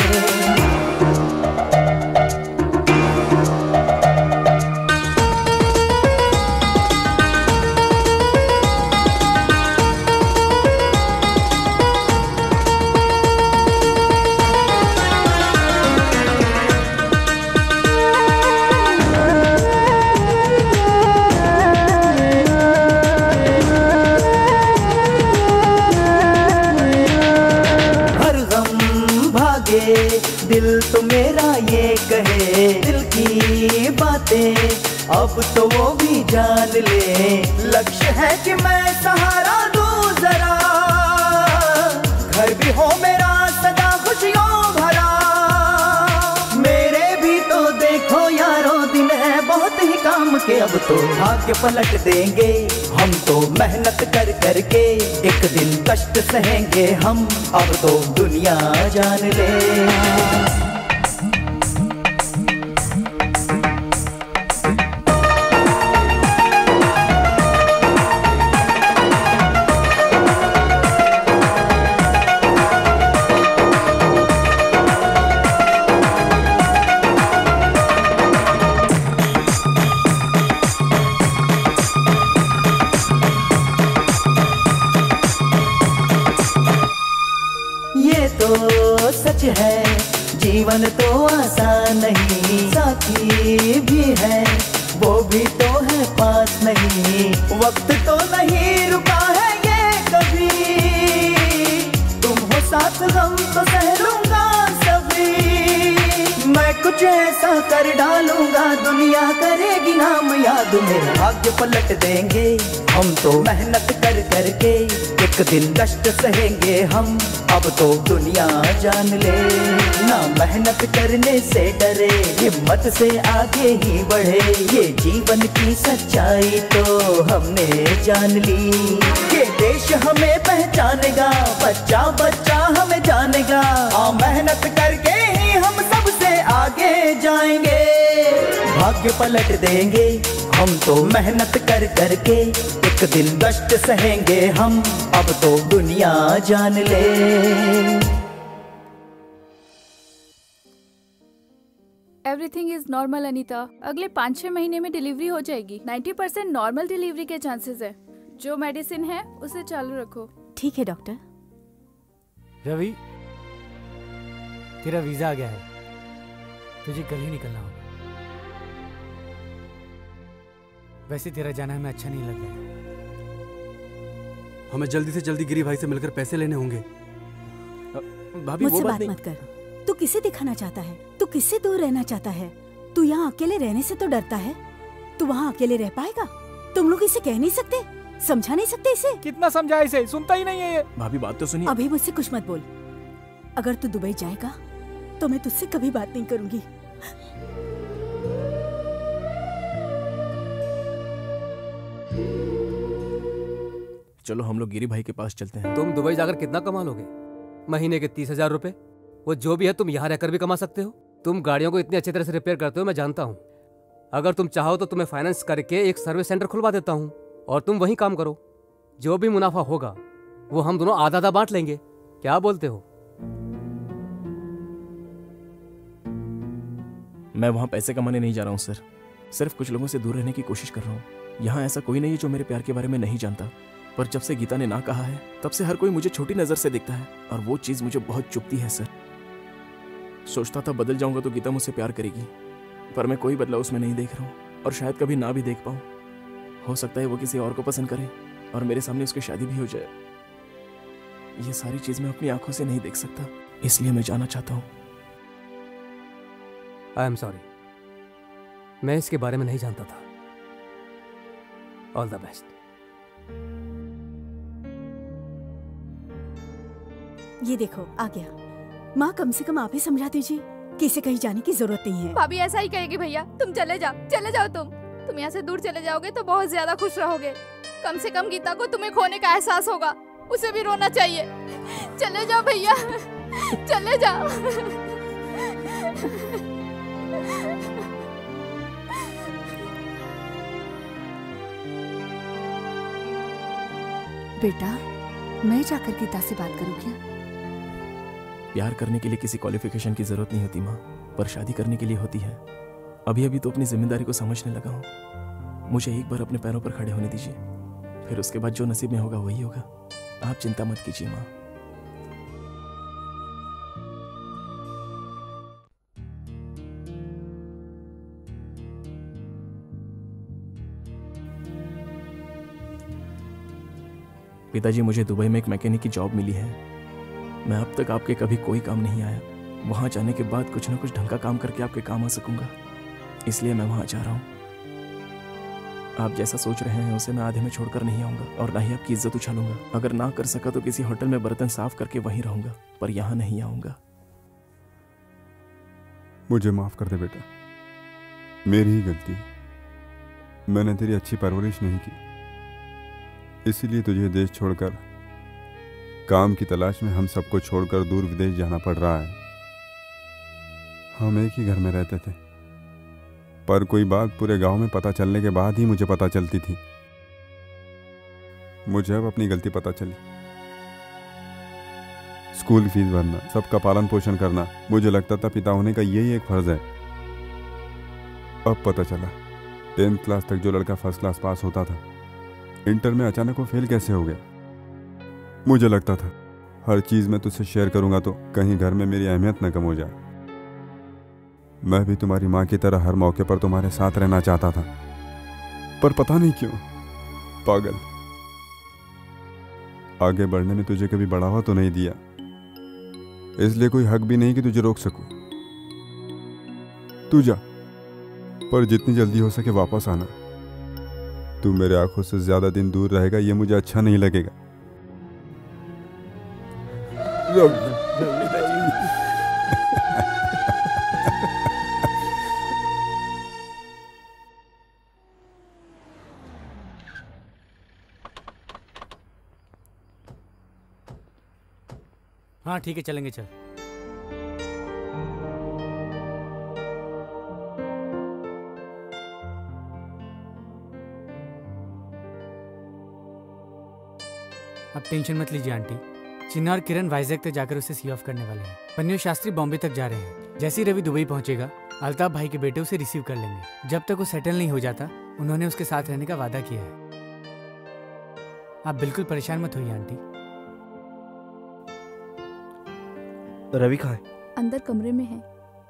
दिल तो मेरा ये कहे, दिल की बातें अब तो वो भी जान ले। लक्ष्य है कि मैं सहारा दूं जरा, घर भी हो मेरा सदा खुशियों भरा। मेरे भी तो देखो यारो दिन है बहुत ही काम के, अब तो भाग्य पलट देंगे हम तो मेहनत कर करके, एक दिन कष्ट सहेंगे हम, अब तो दुनिया जान ले। सच है जीवन तो आसान नहीं, साथी भी है वो भी तो है पास नहीं। वक्त तो नहीं रुका है ये कभी, तुम हो साथ गम तो सह लूंगा सभी। मैं कुछ ऐसा कर डालूंगा दुनिया करेगी नाम याद मेरा। भाग्य पलट देंगे हम तो मेहनत कर करके, एक दिन कष्ट सहेंगे हम, अब तो दुनिया जान ले। ना मेहनत करने से डरे, हिम्मत से आगे ही बढ़े, ये जीवन की सच्चाई तो हमने जान ली। ये देश हमें पहचानेगा, बच्चा बच्चा हमें जानेगा। हाँ मेहनत करके ही हम सबसे आगे जाएंगे, भाग्य पलट देंगे हम तो मेहनत कर करके। एक दिन कष्ट सहेंगे हम, अब तो दुनिया जान ले।
Everything is normal Anita. अगले 5-6 महीने में डिलीवरी हो जाएगी। 90% नॉर्मल डिलीवरी के चांसेस है। जो मेडिसिन है उसे चालू रखो।
ठीक है डॉक्टर।
रवि, तेरा वीजा आ गया है, तुझे कल ही निकलना होगा। वैसे तेरा जाना हमें अच्छा नहीं लग रहा।
हमें जल्दी से जल्दी गिरी भाई से मिलकर पैसे लेने होंगे।
भाभी
मुझसे बात मत कर। तू किसे दिखाना चाहता है? तू किससे दूर रहना चाहता है? तू यहाँ अकेले रहने से तो डरता है। तू वहाँ अकेले रह पाएगा? तुम लोग इसे कह नहीं सकते, समझा नहीं सकते इसे?
कितना समझा इसे, सुनता ही नहीं है ये।
भाभी बात तो सुनिए।
अभी मुझसे कुछ मत बोल। अगर तू दुबई जाएगा तो मैं तुझसे कभी बात नहीं करूंगी।
चलो हम लोग गिरी भाई के पास चलते हैं।
तुम दुबई जाकर कितना कमा लोगे? महीने के 30,000 रुपए। वो जो भी है तुम यहाँ रहकर भी कमा सकते हो। तुम गाड़ियों को इतनी अच्छी तरह से रिपेयर करते हो, मैं जानता हूँ। अगर तुम चाहो तो तुम्हें फाइनेंस करके एक सर्विस सेंटर खुलवा देता हूँ और तुम वहीं काम करो। जो भी मुनाफा होगा वो हम दोनों आधा आधा बांट लेंगे। क्या बोलते हो?
मैं वहाँ पैसे कमाने नहीं जा रहा हूँ सर, सिर्फ कुछ लोगों से दूर रहने की कोशिश कर रहा हूँ। यहाँ ऐसा कोई नहीं है जो मेरे प्यार के बारे में नहीं जानता, पर जब से गीता ने ना कहा है तब से हर कोई मुझे छोटी नजर से देखता है और वो चीज मुझे बहुत चुभती है सर। सोचता था बदल जाऊंगा तो गीता मुझसे प्यार करेगी, पर मैं कोई बदलाव उसमें नहीं देख रहा हूँ और शायद कभी ना भी देख पाऊँ। हो सकता है वो किसी और को पसंद करे और मेरे सामने उसकी शादी भी हो जाए। ये सारी चीज मैं अपनी आंखों से नहीं देख सकता, इसलिए मैं जाना चाहता हूँ।
आई एम सॉरी, मैं इसके बारे में नहीं जानता था। All the best.
ये देखो आ गया। माँ कम से कम आप ही समझा दीजिए कि इसे कहीं जाने की जरूरत नहीं है।
भाभी ऐसा ही कहेगी भैया। तुम चले जाओ। तुम यहाँ से दूर चले जाओगे तो बहुत ज्यादा खुश रहोगे। कम से कम गीता को तुम्हें खोने का एहसास होगा, उसे भी रोना चाहिए। चले जाओ भैया, चले जाओ।
बेटा, मैं जाकर गीता से बात करूं क्या?
प्यार करने के लिए किसी क्वालिफिकेशन की जरूरत नहीं होती माँ, पर शादी करने के लिए होती है। अभी अभी तो अपनी जिम्मेदारी को समझने लगा हूँ। मुझे एक बार अपने पैरों पर खड़े होने दीजिए, फिर उसके बाद जो नसीब में होगा वही होगा। आप चिंता मत कीजिए माँ। पिताजी, मुझे दुबई में एक मैकेनिक की जॉब मिली है। मैं अब तक आपके कभी कोई काम नहीं आया। वहां जाने के बाद कुछ ना कुछ ढंग का काम करके आपके काम आ सकूंगा, इसलिए मैं वहां जा रहा हूं। आप जैसा सोच रहे हैं उसे मैं आधे में छोड़कर नहीं आऊंगा और ना ही आपकी इज्जत उछालूंगा। अगर ना कर सका तो किसी होटल में बर्तन साफ करके वहीं रहूंगा, पर यहाँ नहीं आऊंगा।
मुझे माफ कर दे बेटा, मेरी ही गलती। मैंने तेरी अच्छी परवरिश नहीं की, इसीलिए तुझे देश छोड़कर काम की तलाश में हम सबको छोड़कर दूर विदेश जाना पड़ रहा है। हम एक ही घर में रहते थे, पर कोई बात पूरे गांव में पता चलने के बाद ही मुझे पता चलती थी। मुझे अब अपनी गलती पता चली। स्कूल फीस भरना, सबका पालन पोषण करना, मुझे लगता था पिता होने का यही एक फर्ज है। अब पता चला 10th क्लास तक जो लड़का फर्स्ट क्लास पास होता था, इंटर में अचानक वो फेल कैसे हो गया। मुझे लगता था हर चीज मैं तुझसे शेयर करूंगा तो कहीं घर में मेरी अहमियत न कम हो जाए। मैं भी तुम्हारी माँ की तरह हर मौके पर तुम्हारे साथ रहना चाहता था, पर पता नहीं क्यों पागल आगे बढ़ने में तुझे कभी बढ़ावा तो नहीं दिया, इसलिए कोई हक भी नहीं कि तुझे रोक सकूं। तू जा, पर जितनी जल्दी हो सके वापस आना। तू मेरे आंखों से ज्यादा दिन दूर रहेगा ये मुझे अच्छा नहीं लगेगा।
हाँ ठीक है, चलेंगे चल। अब टेंशन मत लीजिए आंटी, चिन्ना और किरण वाइजैक तक जाकर उसे सी ऑफ करने वाले हैं। पन्नियो शास्त्री बॉम्बे तक जा रहे हैं। जैसे ही रवि दुबई पहुंचेगा, अल्ताफ भाई के बेटे उसे रिसीव कर लेंगे। जब तक वो सेटल नहीं हो जाता, उन्होंने उसके साथ रहने का वादा किया है। आप बिल्कुल परेशान मत होइए आंटी।
रवि कहाँ है?
अंदर कमरे में है।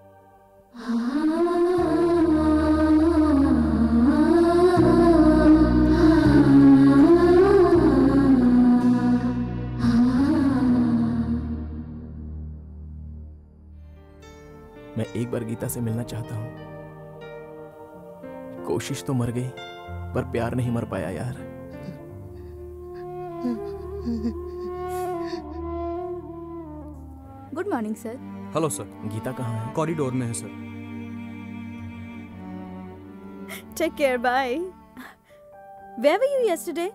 मैं एक बार गीता से मिलना चाहता हूँ। कोशिश तो मर गई, पर प्यार नहीं मर पाया यार।
Good morning sir.
Hello sir.
Geeta कहाँ है?
कॉरिडोर में है sir.
Take care, bye. Where were you yesterday?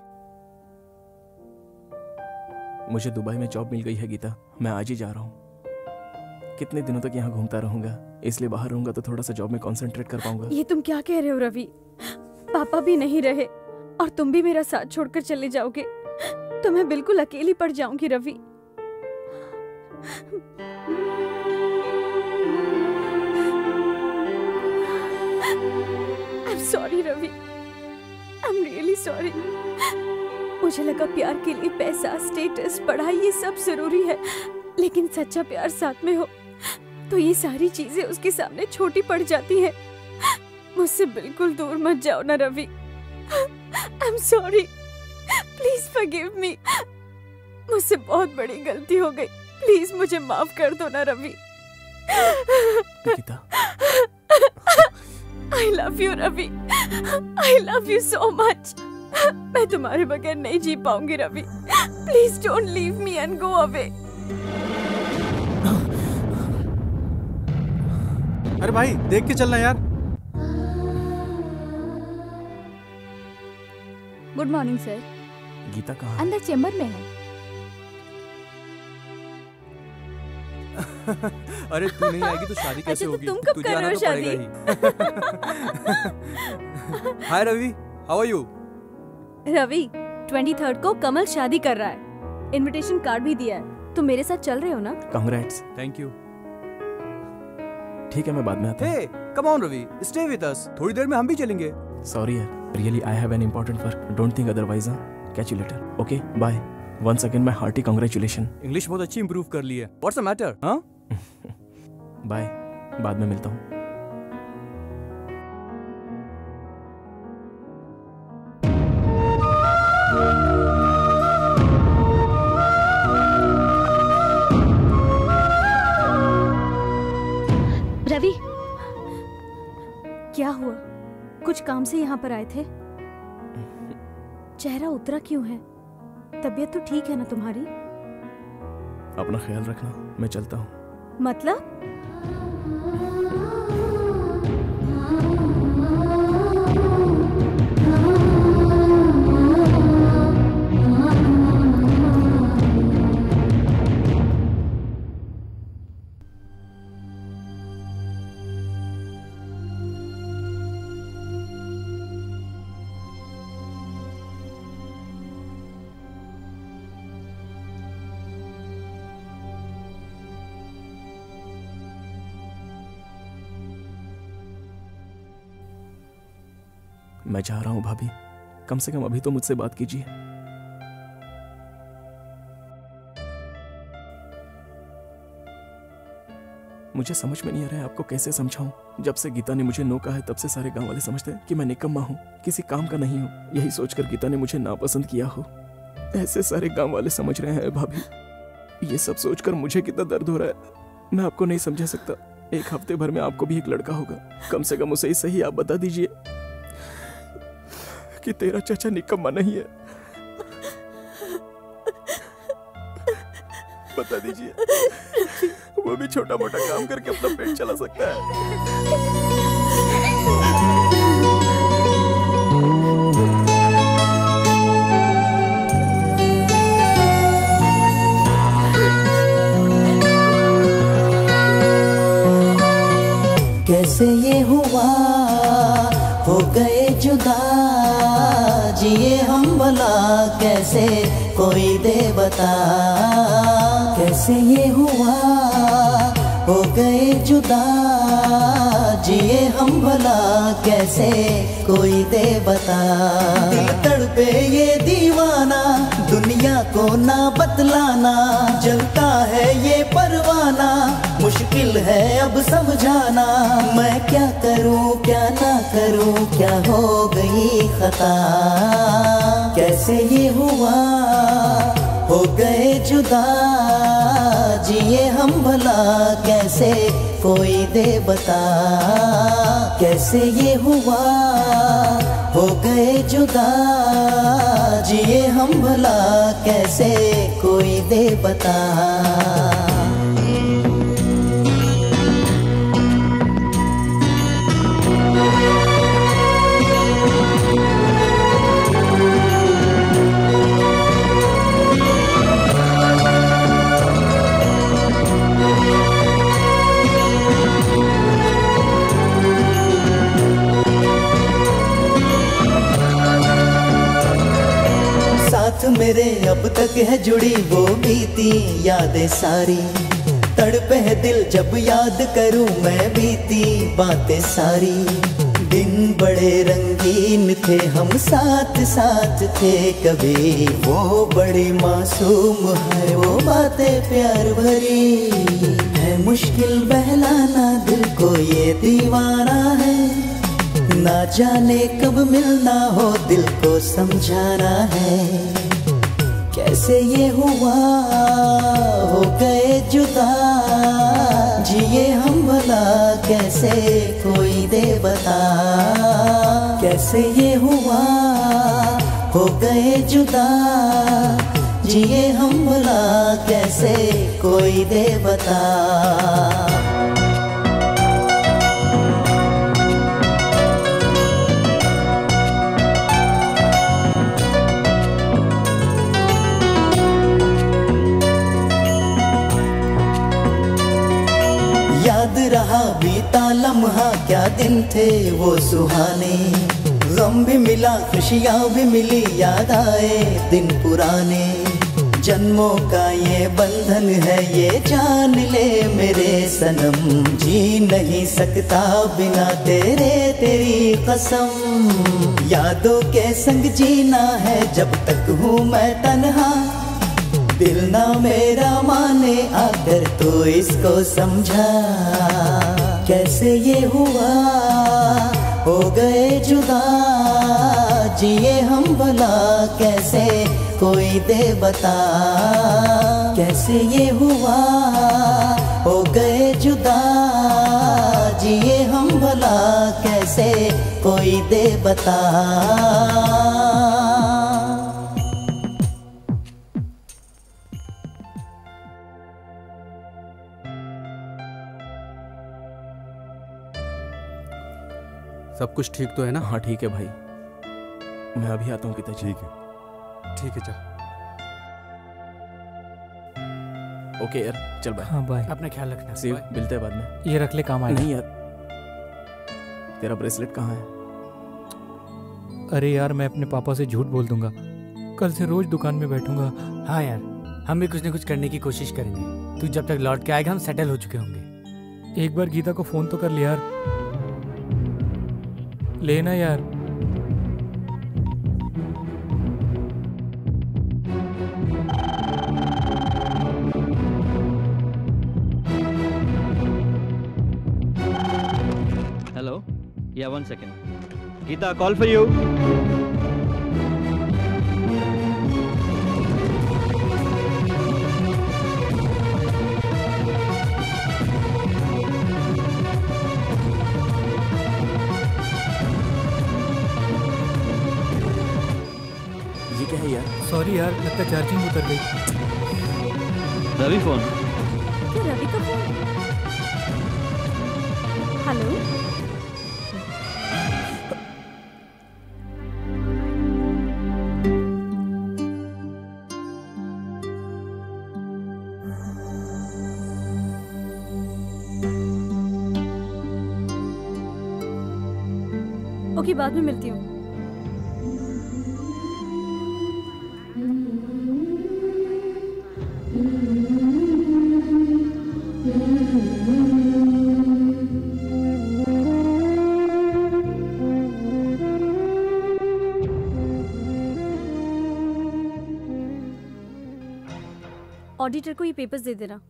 मुझे दुबई में जॉब मिल गई है गीता, मैं आज ही जा रहा हूँ। कितने दिनों तक यहाँ घूमता रहूंगा, इसलिए बाहर रहूंगा तो थोड़ा सा जॉब में कंसंट्रेट कर पाऊंगा।
ये तुम क्या कह रहे हो रवि? पापा भी नहीं रहे और तुम भी मेरा साथ छोड़कर चले जाओगे तो मैं बिल्कुल अकेली पड़ जाऊंगी Ravi. I'm sorry Ravi, I'm really sorry। मुझे लगा प्यार के लिए पैसा, स्टेटस, पढ़ाई ये सब जरूरी है, लेकिन सच्चा प्यार साथ में हो तो ये सारी चीजें उसके सामने छोटी पड़ जाती हैं। मुझसे बिल्कुल दूर मत जाओ ना Ravi. I'm sorry, please forgive me। मुझसे बहुत बड़ी गलती हो गई, प्लीज मुझे माफ कर दो ना Ravi.
Gita,
I love you Ravi, I love you so much। मैं तुम्हारे बगैर नहीं जी पाऊंगी Ravi. Please don't leave me and go away।
अरे भाई देख के चलना यार।
Good morning sir.
गीता कहाँ?
अंदर चेम्बर में है।
अरे तू नहीं आएगी तो शादी कैसे होगी?
तुम कब कर रहे हो शादी?
Hi Ravi, how are you?
Ravi 23rd को कमल शादी कर रहा है, इनविटेशन कार्ड भी दिया है। तुम मेरे साथ चल रहे हो ना?
कांग्रेट्स।
Thank you.
ठीक है, मैं बाद में आता हूँ।
Hey, come on Ravi, stay with us. थोड़ी देर में हम भी चलेंगे।
सॉरी यार, really I have an important work, don't think otherwise. Catch you later. Okay, bye. Once again my hearty congratulation.
English बहुत अच्छी इंप्रूव कर ली है। What's the matter? हाँ?
बाय, बाद में मिलता हूँ।
रवि, क्या हुआ? कुछ काम से यहाँ पर आए थे? चेहरा उतरा क्यों है? तबीयत तो ठीक है ना तुम्हारी?
अपना ख्याल रखना, मैं चलता हूँ।
मतलब?
मैं जा रहा हूँ भाभी, कम से कम अभी तो मुझसे बात कीजिए। मुझे समझ में नहीं आ रहा है आपको कैसे समझाऊं। जब से गीता ने मुझे नो कहा है तब से सारे गांव वाले समझते हैं कि मैं निकम्मा हूँ, किसी काम का नहीं हूँ। यही सोचकर गीता ने मुझे नापसंद किया हो, ऐसे सारे गांव वाले समझ रहे हैं भाभी। ये सब सोचकर मुझे कितना दर्द हो रहा है, मैं आपको नहीं समझा सकता। एक हफ्ते भर में आपको भी एक लड़का होगा, कम से कम उसे ही सही आप बता दीजिए कि तेरा चाचा निकम्मा नहीं है। बता दीजिए, वो भी छोटा मोटा काम करके अपना पेट चला सकता है।
कैसे ये हुआ हो गए जुदा, जिए हम भला कैसे कोई दे बता। कैसे ये हुआ हो गए जुदा, जिए हम भला कैसे कोई दे बता। दिल तड़पे ये दीवाना, दुनिया को ना बतलाना, जलता है ये परवाना, मुश्किल है अब समझाना। मैं क्या करूं क्या ना करूं, क्या हो गई खता। कैसे ये हुआ हो गए जुदा, जिए हम भला कैसे कोई दे बता। कैसे ये हुआ हो गए जुदा, जिए हम भला कैसे कोई दे बता। मेरे अब तक है जुड़ी वो बीती यादें सारी, तड़पे है दिल जब याद करूं मैं बीती बातें सारी। दिन बड़े रंगीन थे हम साथ साथ थे कभी, वो बड़ी मासूम है वो बातें प्यार भरी। है मुश्किल बहलाना दिल को ये दीवाना है, ना जाने कब मिलना हो दिल को समझाना है। कैसे ये हुआ हो गए जुदा, जिए हम भला कैसे कोई दे बता। कैसे ये हुआ हो गए जुदा, जिए हम भला कैसे कोई दे बता। याद रहा बीता लम्हा क्या दिन थे वो सुहाने, गम भी मिला खुशियाँ भी मिली याद आए दिन पुराने। जन्मों का ये बंधन है ये जान ले मेरे सनम, जी नहीं सकता बिना तेरे तेरी कसम। यादों के संग जीना है जब तक हूँ मैं तन्हा, दिल ना मेरा माने आकर तो इसको समझा। कैसे ये हुआ हो गए जुदा, जिए हम भला कैसे कोई दे बता। कैसे ये हुआ हो गए जुदा, जिए हम भला कैसे कोई दे बता।
सब कुछ ठीक तो है ना?
हाँ ठीक है भाई, मैं अभी आता हूँ पिताजी।
ठीक है
ठीक है, चल।
ओके यार, चल बाय।
हाँ बाय।
अपना ख्याल रखना।
सी मिलते हैं बाद में।
ये रख ले, काम आएगा।
नहीं यार, तेरा ब्रेसलेट कहाँ है?
अरे यार, मैं अपने पापा से झूठ बोल दूंगा, कल से रोज दुकान में बैठूंगा।
हाँ यार, हम भी कुछ न कुछ करने की कोशिश करेंगे। तू जब तक लौट के आएगा हम सेटल हो चुके होंगे।
एक बार गीता को फोन तो कर ले यार, लेना यार।
Hello, yeah 1 second. Geeta, call for you.
क्या है यार?
सॉरी यार, लगता चार्जिंग उतर गई।
रवि फोन।
क्या रवि का फोन? हेलो, ओके, बाद में मिलती हूँ। ऑडिटर को ये पेपर्स दे देना।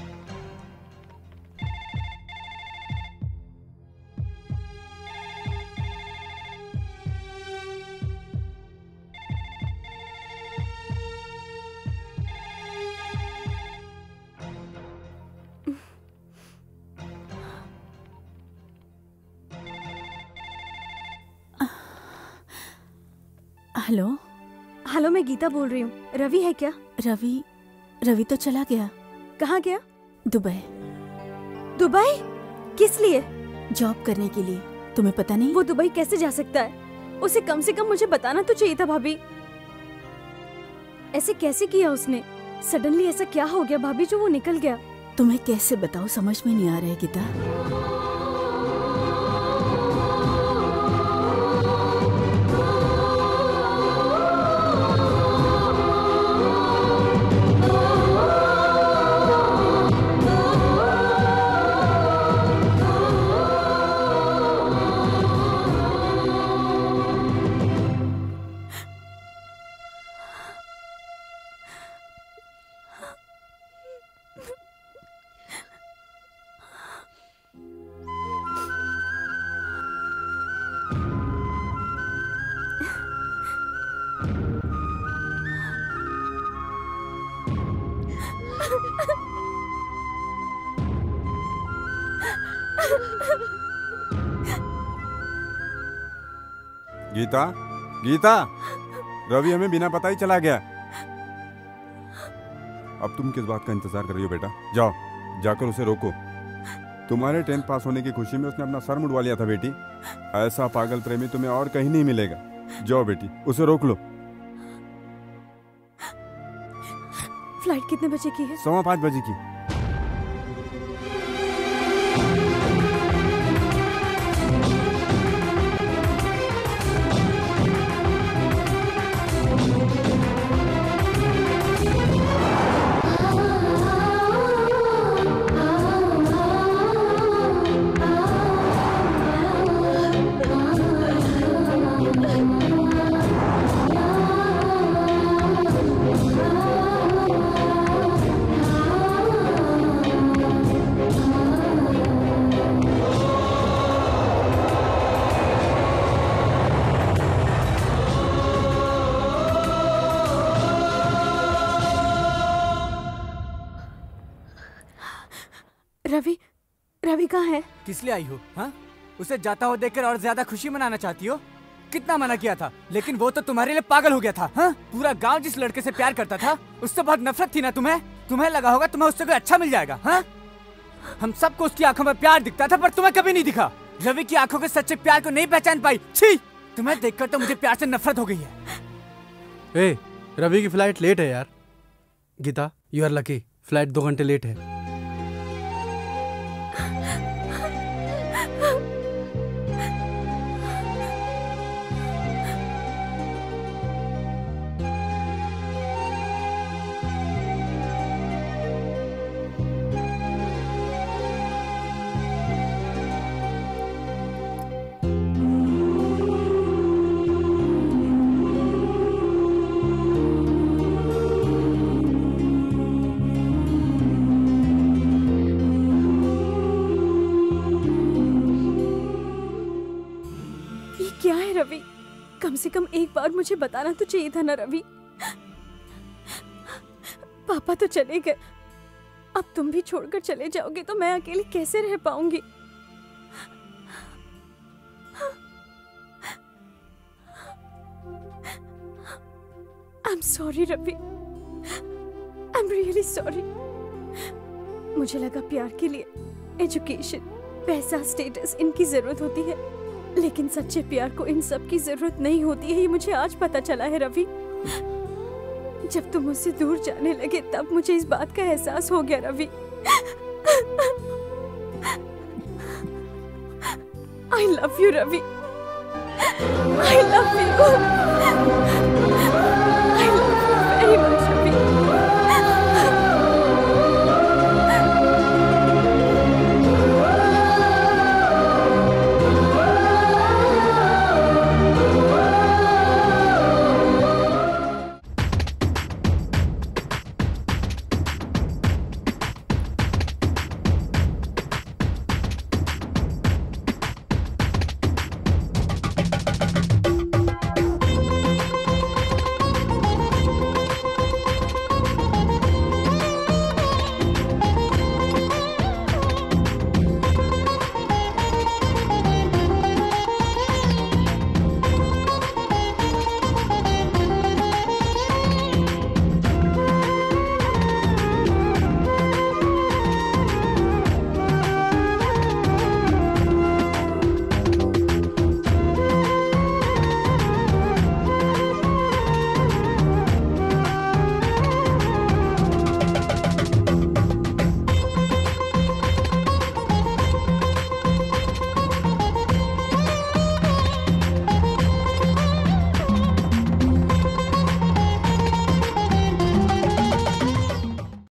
हेलो।
हेलो, मैं गीता बोल रही हूँ। रवि है क्या?
रवि तो चला गया।
कहाँ गया?
दुबई।
दुबई? किस लिए?
जॉब करने के लिए। तुम्हें पता नहीं?
वो दुबई कैसे जा सकता है? उसे कम से कम मुझे बताना तो चाहिए था भाभी। ऐसे कैसे किया उसने? सडनली ऐसा क्या हो गया भाभी जो वो निकल गया?
तुम्हें कैसे बताऊं, समझ में नहीं आ रहा है गीता।
गीता, गीता, रवि हमें बिना पता ही चला गया। अब तुम किस बात का इंतजार कर रही हो बेटा? जाओ, जाकर उसे रोको। तुम्हारे 10th पास होने की खुशी में उसने अपना सर मुड़वा लिया था बेटी। ऐसा पागल प्रेमी तुम्हें और कहीं नहीं मिलेगा। जाओ बेटी, उसे रोक लो।
फ्लाइट कितने बजे की है?
5:15 बजे की।
रवि कहाँ है?
किस लिए आई हो? हाँ, उसे जाता हुआ देखकर और ज्यादा खुशी मनाना चाहती हो? कितना मना किया था, लेकिन वो तो तुम्हारे लिए पागल हो गया था। हाँ? पूरा गांव जिस लड़के से प्यार करता था उससे बहुत नफरत थी ना तुम्हें? तुम्हें लगा होगा तुम्हें उससे कोई अच्छा मिल जाएगा। हाँ? हम सबको उसकी आंखों में प्यार दिखता था, पर तुम्हें कभी नहीं दिखा। रवि की आंखों के सच्चे प्यार को नहीं पहचान पाई। छी! तुम्हें देखकर तो मुझे प्यार से नफरत हो गई है।
ए, रवि की फ्लाइट लेट है यार। Geeta, you are lucky, flight 2 घंटे लेट है।
कम से कम एक बार मुझे बताना तो चाहिए था ना रवि। पापा तो चले गए, अब तुम भी छोड़कर चले जाओगे तो मैं अकेली कैसे रह पाऊंगी? I am sorry Ravi, I am really sorry. मुझे लगा प्यार के लिए एजुकेशन, पैसा, स्टेटस इनकी जरूरत होती है, लेकिन सच्चे प्यार को इन सब की जरूरत नहीं होती है, ये मुझे आज पता चला है रवि। जब तुम मुझसे दूर जाने लगे तब मुझे इस बात का एहसास हो गया Ravi. I love you Ravi. I love you.